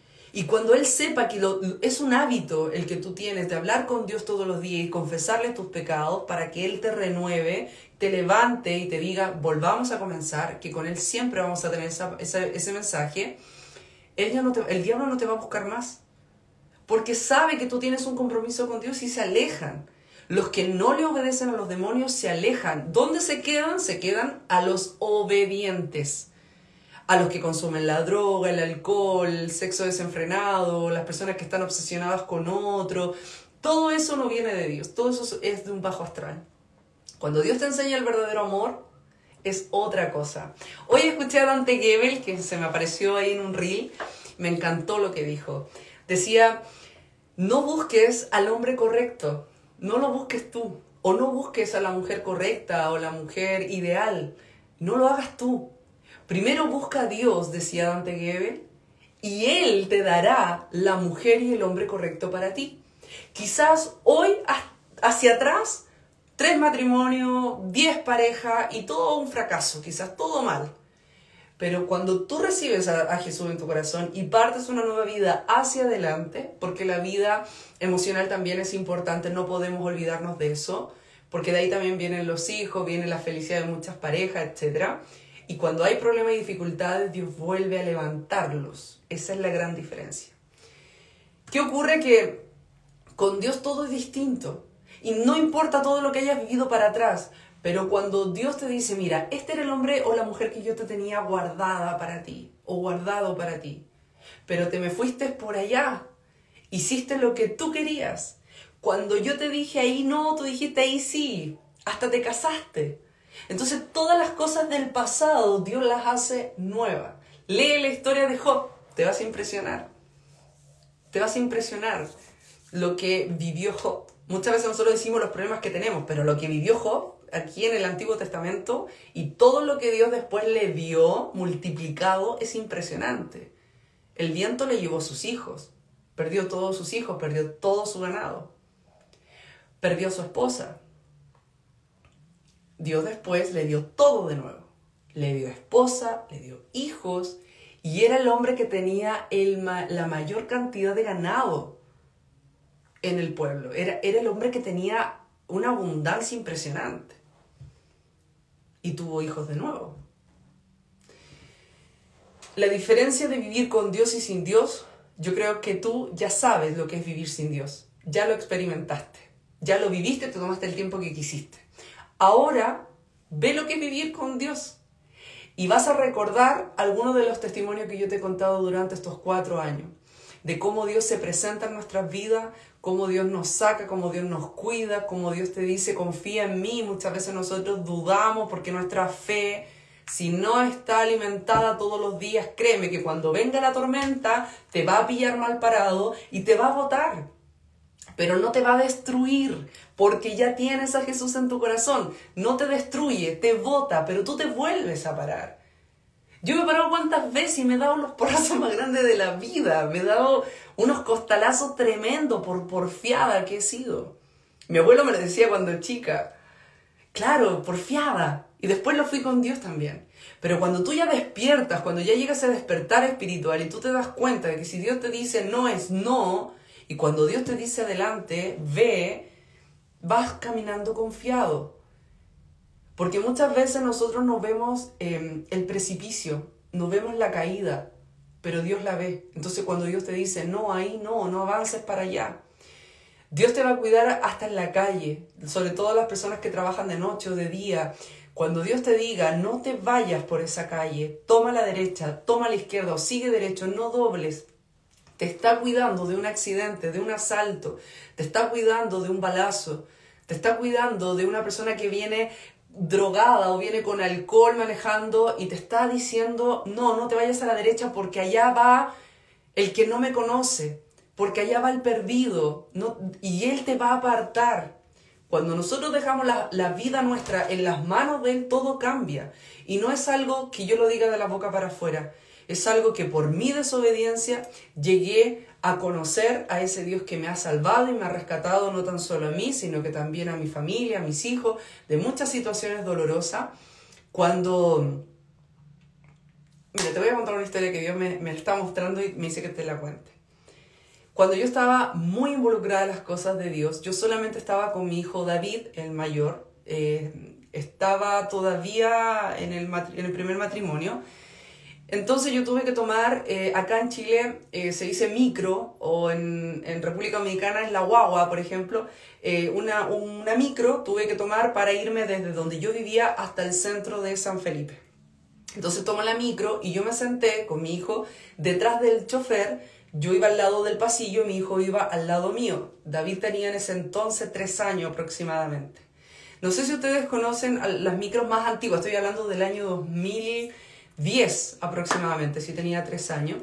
Y cuando Él sepa que es un hábito el que tú tienes de hablar con Dios todos los días y confesarle tus pecados para que Él te renueve, te levante y te diga, volvamos a comenzar, que con Él siempre vamos a tener ese mensaje, el diablo no te va a buscar más. Porque sabe que tú tienes un compromiso con Dios y se alejan. Los que no le obedecen a los demonios se alejan. ¿Dónde se quedan? Se quedan a los obedientes. A los que consumen la droga, el alcohol, el sexo desenfrenado, las personas que están obsesionadas con otro. Todo eso no viene de Dios, todo eso es de un bajo astral. Cuando Dios te enseña el verdadero amor, es otra cosa. Hoy escuché a Dante Gebel, que se me apareció ahí en un reel, me encantó lo que dijo. Decía, no busques al hombre correcto, no lo busques tú, o no busques a la mujer correcta o la mujer ideal, no lo hagas tú. Primero busca a Dios, decía Dante Gebel, y Él te dará la mujer y el hombre correcto para ti. Quizás hoy, hacia atrás, 3 matrimonios, 10 parejas y todo un fracaso, quizás todo mal. Pero cuando tú recibes a Jesús en tu corazón y partes una nueva vida hacia adelante, porque la vida emocional también es importante, no podemos olvidarnos de eso, porque de ahí también vienen los hijos, viene la felicidad de muchas parejas, etc. Y cuando hay problemas y dificultades, Dios vuelve a levantarlos. Esa es la gran diferencia. ¿Qué ocurre? Que con Dios todo es distinto. Y no importa todo lo que hayas vivido para atrás. Pero cuando Dios te dice, mira, este era el hombre o la mujer que yo te tenía guardada para ti. O guardado para ti. Pero te me fuiste por allá. Hiciste lo que tú querías. Cuando yo te dije ahí no, tú dijiste ahí sí. Hasta te casaste. Entonces todas las cosas del pasado Dios las hace nuevas. Lee la historia de Job, te vas a impresionar. Te vas a impresionar lo que vivió Job. Muchas veces nosotros decimos los problemas que tenemos, pero lo que vivió Job aquí en el Antiguo Testamento y todo lo que Dios después le dio multiplicado es impresionante. El viento le llevó sus hijos, perdió todos sus hijos, perdió todo su ganado, perdió su esposa. Dios después le dio todo de nuevo. Le dio esposa, le dio hijos y era el hombre que tenía la mayor cantidad de ganado en el pueblo. Era el hombre que tenía una abundancia impresionante. Y tuvo hijos de nuevo. La diferencia de vivir con Dios y sin Dios, yo creo que tú ya sabes lo que es vivir sin Dios. Ya lo experimentaste. Ya lo viviste, te tomaste el tiempo que quisiste. Ahora, ve lo que es vivir con Dios. Y vas a recordar algunos de los testimonios que yo te he contado durante estos 4 años. De cómo Dios se presenta en nuestras vidas, cómo Dios nos saca, cómo Dios nos cuida, cómo Dios te dice, confía en mí. Muchas veces nosotros dudamos porque nuestra fe, si no está alimentada todos los días, créeme que cuando venga la tormenta, te va a pillar mal parado y te va a botar. Pero no te va a destruir, porque ya tienes a Jesús en tu corazón. No te destruye, te bota, pero tú te vuelves a parar. Yo me he parado cuántas veces y me he dado los porrazos más grandes de la vida. Me he dado unos costalazos tremendos por porfiada que he sido. Mi abuelo me lo decía cuando chica. Claro, porfiada. Y después lo fui con Dios también. Pero cuando tú ya despiertas, cuando ya llegas a despertar espiritual y tú te das cuenta de que si Dios te dice no es no, y cuando Dios te dice adelante, ve, vas caminando confiado. Porque muchas veces nosotros no vemos el precipicio, no vemos la caída, pero Dios la ve. Entonces cuando Dios te dice, no, ahí no avances para allá. Dios te va a cuidar hasta en la calle, sobre todo las personas que trabajan de noche o de día. Cuando Dios te diga, no te vayas por esa calle, toma la derecha, toma la izquierda o sigue derecho, no dobles. Te está cuidando de un accidente, de un asalto, te está cuidando de un balazo, te está cuidando de una persona que viene drogada o viene con alcohol manejando y te está diciendo, no te vayas a la derecha porque allá va el que no me conoce, porque allá va el perdido, y Él te va a apartar. Cuando nosotros dejamos la vida nuestra en las manos de Él, todo cambia. Y no es algo que yo lo diga de la boca para afuera, es algo que por mi desobediencia llegué a conocer a ese Dios que me ha salvado y me ha rescatado no tan solo a mí, sino que también a mi familia, a mis hijos, de muchas situaciones dolorosas. Cuando... Mira, te voy a contar una historia que Dios me está mostrando y me dice que te la cuente. Cuando yo estaba muy involucrada en las cosas de Dios, yo solamente estaba con mi hijo David, el mayor. Estaba todavía en el primer matrimonio. Entonces yo tuve que tomar, acá en Chile se dice micro, o en República Dominicana es la guagua, por ejemplo, una micro tuve que tomar para irme desde donde yo vivía hasta el centro de San Felipe. Entonces tomo la micro y yo me senté con mi hijo detrás del chofer. Yo iba al lado del pasillo, mi hijo iba al lado mío. David tenía en ese entonces 3 años aproximadamente. No sé si ustedes conocen las micros más antiguas, estoy hablando del año 2010 aproximadamente, si tenía 3 años.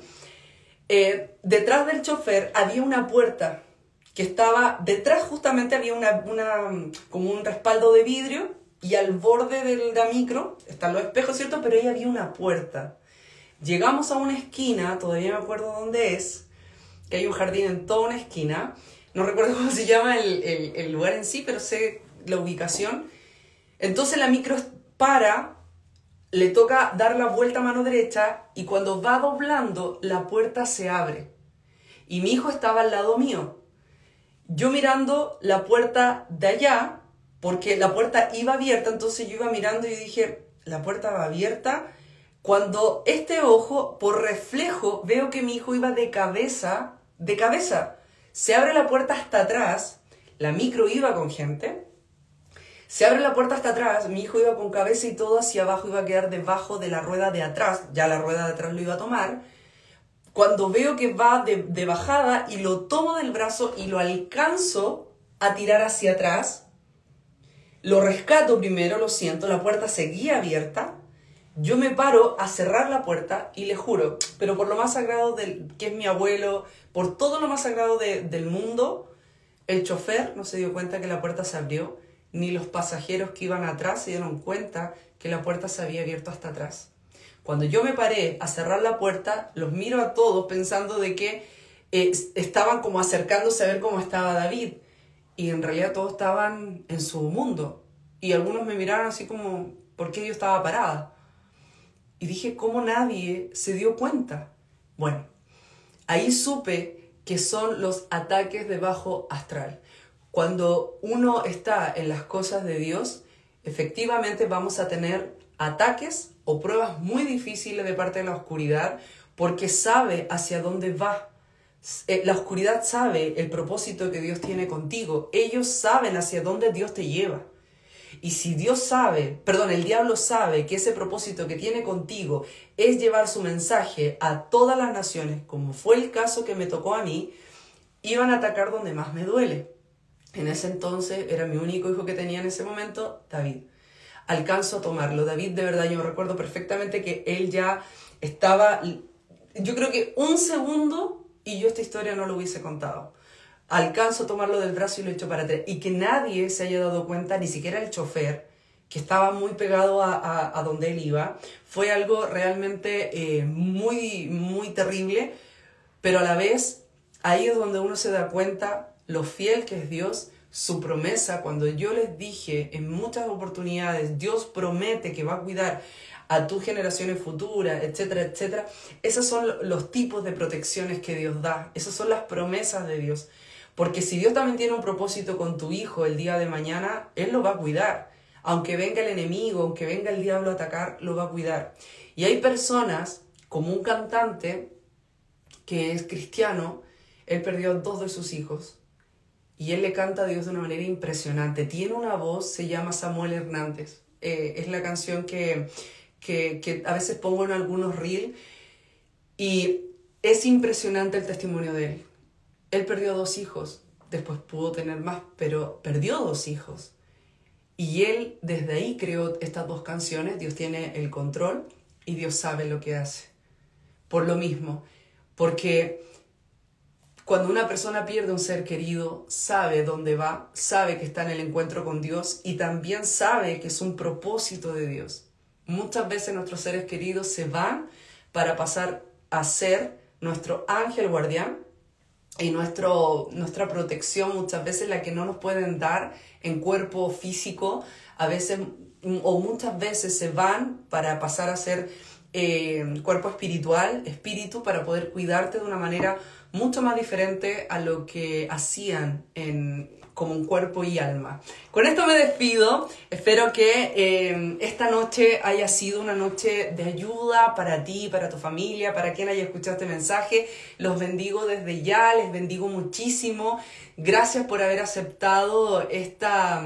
Detrás del chofer había una puerta que estaba, detrás justamente había como un respaldo de vidrio, y al borde de la micro están los espejos, ¿cierto? Pero ahí había una puerta. Llegamos a una esquina, todavía me acuerdo dónde es, que hay un jardín en toda una esquina. No recuerdo cómo se llama el lugar en sí, pero sé la ubicación. Entonces la micro para, le toca dar la vuelta a mano derecha y cuando va doblando, la puerta se abre. Y mi hijo estaba al lado mío. Yo mirando la puerta de allá, porque la puerta iba abierta, entonces yo iba mirando y dije, la puerta va abierta. Cuando este ojo, por reflejo, veo que mi hijo iba de cabeza, se abre la puerta hasta atrás, la micro iba con gente, se abre la puerta hasta atrás, mi hijo iba con cabeza y todo hacia abajo, iba a quedar debajo de la rueda de atrás, ya la rueda de atrás lo iba a tomar. Cuando veo que va de bajada y lo tomo del brazo y lo alcanzo a tirar hacia atrás, lo rescato primero, lo siento, la puerta seguía abierta. Yo me paro a cerrar la puerta y le juro, pero por lo más sagrado que es mi abuelo, por todo lo más sagrado del mundo, el chofer no se dio cuenta que la puerta se abrió, ni los pasajeros que iban atrás se dieron cuenta que la puerta se había abierto hasta atrás. Cuando yo me paré a cerrar la puerta, los miro a todos pensando de que estaban como acercándose a ver cómo estaba David. Y en realidad todos estaban en su mundo. Y algunos me miraron así como, ¿por qué yo estaba parada? Y dije, ¿cómo nadie se dio cuenta? Bueno, ahí supe que son los ataques de bajo astral. Cuando uno está en las cosas de Dios, efectivamente vamos a tener ataques o pruebas muy difíciles de parte de la oscuridad, porque sabe hacia dónde va. La oscuridad sabe el propósito que Dios tiene contigo. Ellos saben hacia dónde Dios te lleva. Y si el diablo sabe que ese propósito que tiene contigo es llevar su mensaje a todas las naciones, como fue el caso que me tocó a mí, iban a atacar donde más me duele. En ese entonces era mi único hijo que tenía en ese momento, David. Alcanzo a tomarlo. David, de verdad, yo recuerdo perfectamente que él ya estaba, yo creo que 1 segundo y yo esta historia no lo hubiese contado. Alcanzo a tomarlo del brazo y lo echo para atrás. Y que nadie se haya dado cuenta, ni siquiera el chofer, que estaba muy pegado a donde él iba. Fue algo realmente muy, muy terrible, pero a la vez, ahí es donde uno se da cuenta lo fiel que es Dios, su promesa, cuando yo les dije en muchas oportunidades, Dios promete que va a cuidar a tus generaciones futuras, etcétera, etcétera. Esos son los tipos de protecciones que Dios da. Esas son las promesas de Dios. Porque si Dios también tiene un propósito con tu hijo el día de mañana, Él lo va a cuidar. Aunque venga el enemigo, aunque venga el diablo a atacar, lo va a cuidar. Y hay personas, como un cantante que es cristiano, él perdió 2 de sus hijos. Y él le canta a Dios de una manera impresionante. Tiene una voz, se llama Samuel Hernández. Es la canción que a veces pongo en algunos reels. Y es impresionante el testimonio de él. Él perdió 2 hijos. Después pudo tener más, pero perdió 2 hijos. Y él desde ahí creó estas 2 canciones. Dios tiene el control y Dios sabe lo que hace. Por lo mismo. Porque cuando una persona pierde un ser querido, sabe dónde va, sabe que está en el encuentro con Dios y también sabe que es un propósito de Dios. Muchas veces nuestros seres queridos se van para pasar a ser nuestro ángel guardián y nuestra protección, muchas veces la que no nos pueden dar en cuerpo físico, a veces o muchas veces se van para pasar a ser cuerpo espiritual, espíritu, para poder cuidarte de una manera mucho más diferente a lo que hacían como un cuerpo y alma. Con esto me despido. Espero que esta noche haya sido una noche de ayuda para ti, para tu familia, para quien haya escuchado este mensaje. Los bendigo desde ya, les bendigo muchísimo. Gracias por haber aceptado esta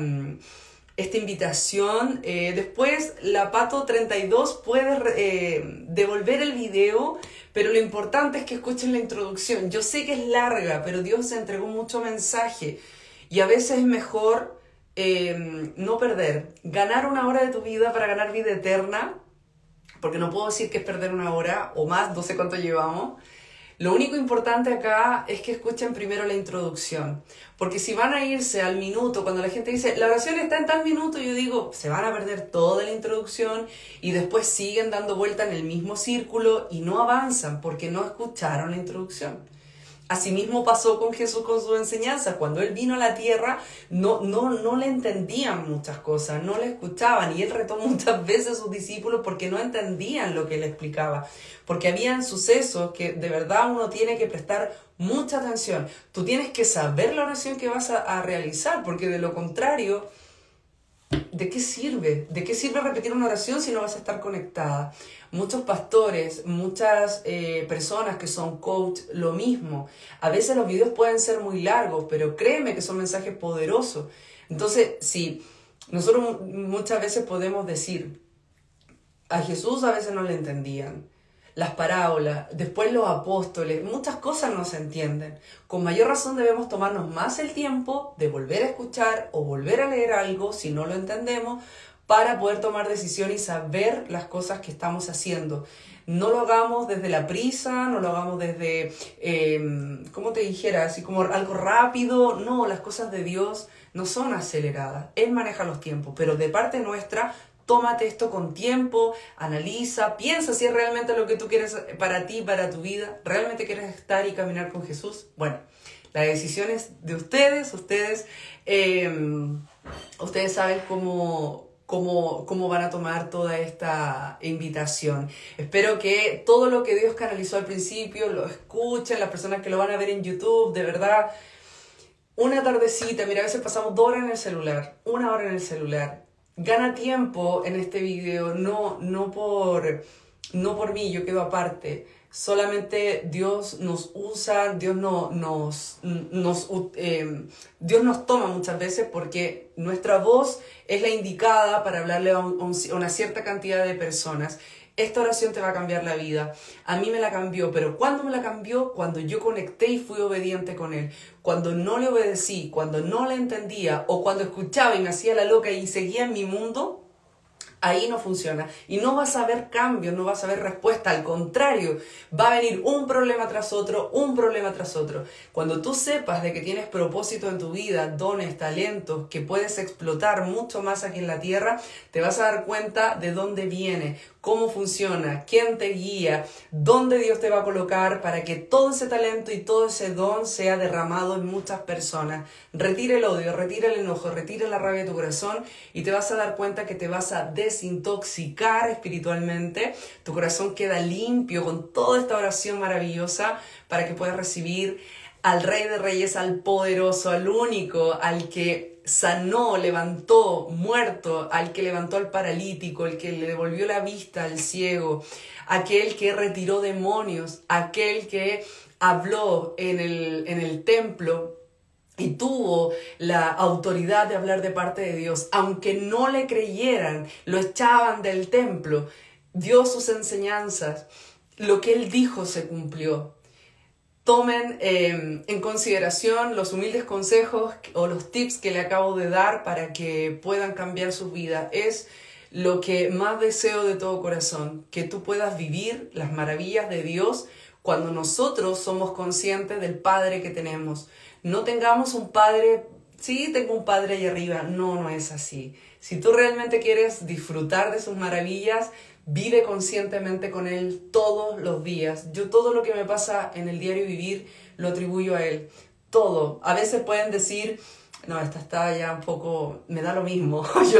invitación. Después la Pato32 puede devolver el video, pero lo importante es que escuchen la introducción. Yo sé que es larga, pero Dios entregó mucho mensaje y a veces es mejor no perder. Ganar 1 hora de tu vida para ganar vida eterna, porque no puedo decir que es perder 1 hora o más, no sé cuánto llevamos. Lo único importante acá es que escuchen primero la introducción, porque si van a irse al minuto, cuando la gente dice, la oración está en tal minuto, yo digo, se van a perder toda la introducción y después siguen dando vuelta en el mismo círculo y no avanzan porque no escucharon la introducción. Asimismo pasó con Jesús con sus enseñanzas. Cuando Él vino a la tierra, no le entendían muchas cosas, no le escuchaban. Y Él retó muchas veces a sus discípulos porque no entendían lo que Él explicaba. Porque habían sucesos que de verdad uno tiene que prestar mucha atención. Tú tienes que saber la oración que vas a realizar, porque de lo contrario, ¿de qué sirve? ¿De qué sirve repetir una oración si no vas a estar conectada? Muchos pastores, muchas personas que son coach, lo mismo. A veces los videos pueden ser muy largos, pero créeme que son mensajes poderosos. Entonces, sí, nosotros muchas veces podemos decir, a Jesús a veces no le entendían. Las parábolas, después los apóstoles, muchas cosas no se entienden. Con mayor razón debemos tomarnos más el tiempo de volver a escuchar o volver a leer algo si no lo entendemos para poder tomar decisión y saber las cosas que estamos haciendo. No lo hagamos desde la prisa, no lo hagamos desde, ¿cómo te dijera? Así como algo rápido. No, las cosas de Dios no son aceleradas. Él maneja los tiempos, pero de parte nuestra, tómate esto con tiempo, analiza, piensa si es realmente lo que tú quieres para ti, para tu vida. ¿Realmente quieres estar y caminar con Jesús? Bueno, la decisión es de ustedes. Ustedes saben cómo van a tomar toda esta invitación. Espero que todo lo que Dios canalizó al principio lo escuchen, las personas que lo van a ver en YouTube, de verdad. Una tardecita, mira, a veces pasamos 2 horas en el celular, 1 hora en el celular. Gana tiempo en este video, no por mí, yo quedo aparte. Solamente Dios nos usa, Dios nos toma muchas veces porque nuestra voz es la indicada para hablarle a una cierta cantidad de personas. Esta oración te va a cambiar la vida. A mí me la cambió, pero ¿cuándo me la cambió? Cuando yo conecté y fui obediente con Él. Cuando no le obedecí, cuando no le entendía o cuando escuchaba y me hacía la loca y seguía en mi mundo, ahí no funciona. Y no vas a ver cambio, no vas a ver respuesta. Al contrario, va a venir un problema tras otro, un problema tras otro. Cuando tú sepas de que tienes propósito en tu vida, dones, talentos, que puedes explotar mucho más aquí en la tierra, te vas a dar cuenta de dónde viene, cómo funciona, quién te guía, dónde Dios te va a colocar para que todo ese talento y todo ese don sea derramado en muchas personas. Retira el odio, retira el enojo, retira la rabia de tu corazón y te vas a dar cuenta que te vas a desintoxicar espiritualmente. Tu corazón queda limpio con toda esta oración maravillosa para que puedas recibir al Rey de Reyes, al poderoso, al único, al que sanó, levantó muerto, al que levantó al paralítico, el que le devolvió la vista al ciego, aquel que retiró demonios, aquel que habló en el templo y tuvo la autoridad de hablar de parte de Dios. Aunque no le creyeran, lo echaban del templo, dio sus enseñanzas, lo que él dijo se cumplió. Tomen en consideración los humildes consejos o los tips que le acabo de dar para que puedan cambiar sus vidas. Es lo que más deseo de todo corazón, que tú puedas vivir las maravillas de Dios cuando nosotros somos conscientes del Padre que tenemos. No tengamos un Padre, sí, tengo un Padre ahí arriba. No, no es así. Si tú realmente quieres disfrutar de sus maravillas, vive conscientemente con Él todos los días. Yo todo lo que me pasa en el diario vivir lo atribuyo a Él. Todo. A veces pueden decir, no, esta está ya un poco, me da lo mismo.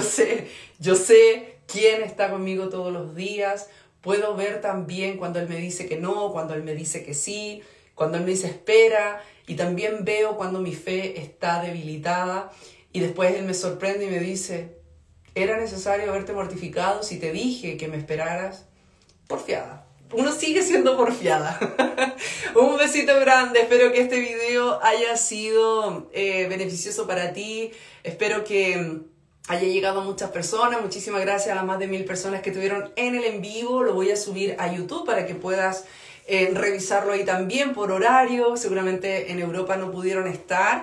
Yo sé quién está conmigo todos los días. Puedo ver también cuando Él me dice que no, cuando Él me dice que sí, cuando Él me dice espera. Y también veo cuando mi fe está debilitada. Y después Él me sorprende y me dice, era necesario haberte mortificado si te dije que me esperaras. Porfiada. Uno sigue siendo porfiada. Un besito grande. Espero que este video haya sido beneficioso para ti. Espero que haya llegado a muchas personas. Muchísimas gracias a las más de 1000 personas que estuvieron en el en vivo. Lo voy a subir a YouTube para que puedas revisarlo ahí también por horario. Seguramente en Europa no pudieron estar.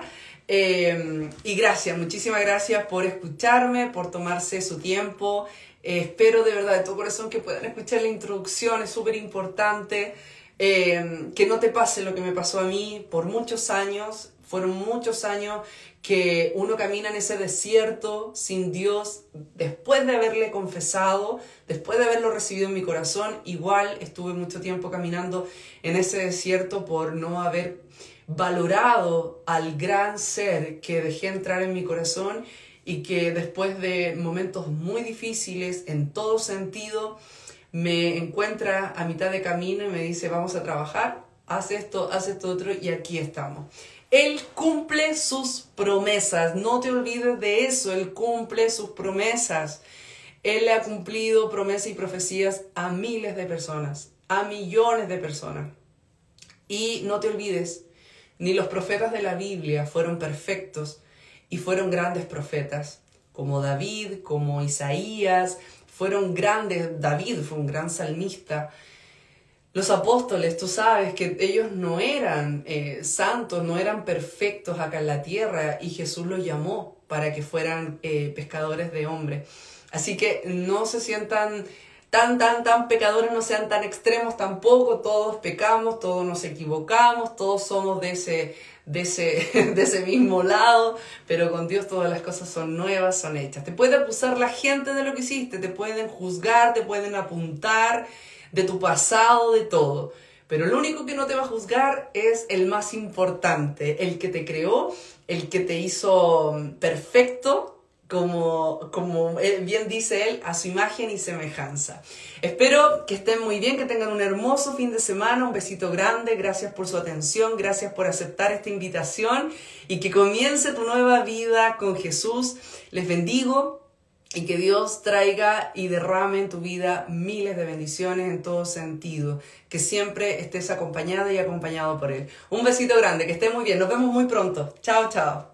Y gracias, muchísimas gracias por escucharme, por tomarse su tiempo. Espero de verdad de todo corazón que puedan escuchar la introducción, es súper importante. Que no te pase lo que me pasó a mí por muchos años. Fueron muchos años que uno camina en ese desierto sin Dios. Después de haberle confesado, después de haberlo recibido en mi corazón, igual estuve mucho tiempo caminando en ese desierto por no haber valorado al gran ser que dejé entrar en mi corazón y que después de momentos muy difíciles en todo sentido me encuentra a mitad de camino y me dice vamos a trabajar, haz esto otro y aquí estamos. Él cumple sus promesas, no te olvides de eso, Él cumple sus promesas. Él le ha cumplido promesas y profecías a miles de personas, a millones de personas. Y no te olvides, ni los profetas de la Biblia fueron perfectos y fueron grandes profetas, como David, como Isaías, fueron grandes. David fue un gran salmista. Los apóstoles, tú sabes que ellos no eran santos, no eran perfectos acá en la tierra y Jesús los llamó para que fueran pescadores de hombres. Así que no se sientan tan pecadores, no sean tan extremos tampoco, todos pecamos, todos nos equivocamos, todos somos de ese mismo lado, pero con Dios todas las cosas son nuevas, son hechas. Te puede acusar la gente de lo que hiciste, te pueden juzgar, te pueden apuntar de tu pasado, de todo, pero lo único que no te va a juzgar es el más importante, el que te creó, el que te hizo perfecto, como bien dice él, a su imagen y semejanza. Espero que estén muy bien, que tengan un hermoso fin de semana, un besito grande, gracias por su atención, gracias por aceptar esta invitación y que comience tu nueva vida con Jesús. Les bendigo y que Dios traiga y derrame en tu vida miles de bendiciones en todo sentido, que siempre estés acompañada y acompañado por Él. Un besito grande, que estés muy bien, nos vemos muy pronto. Chao, chao.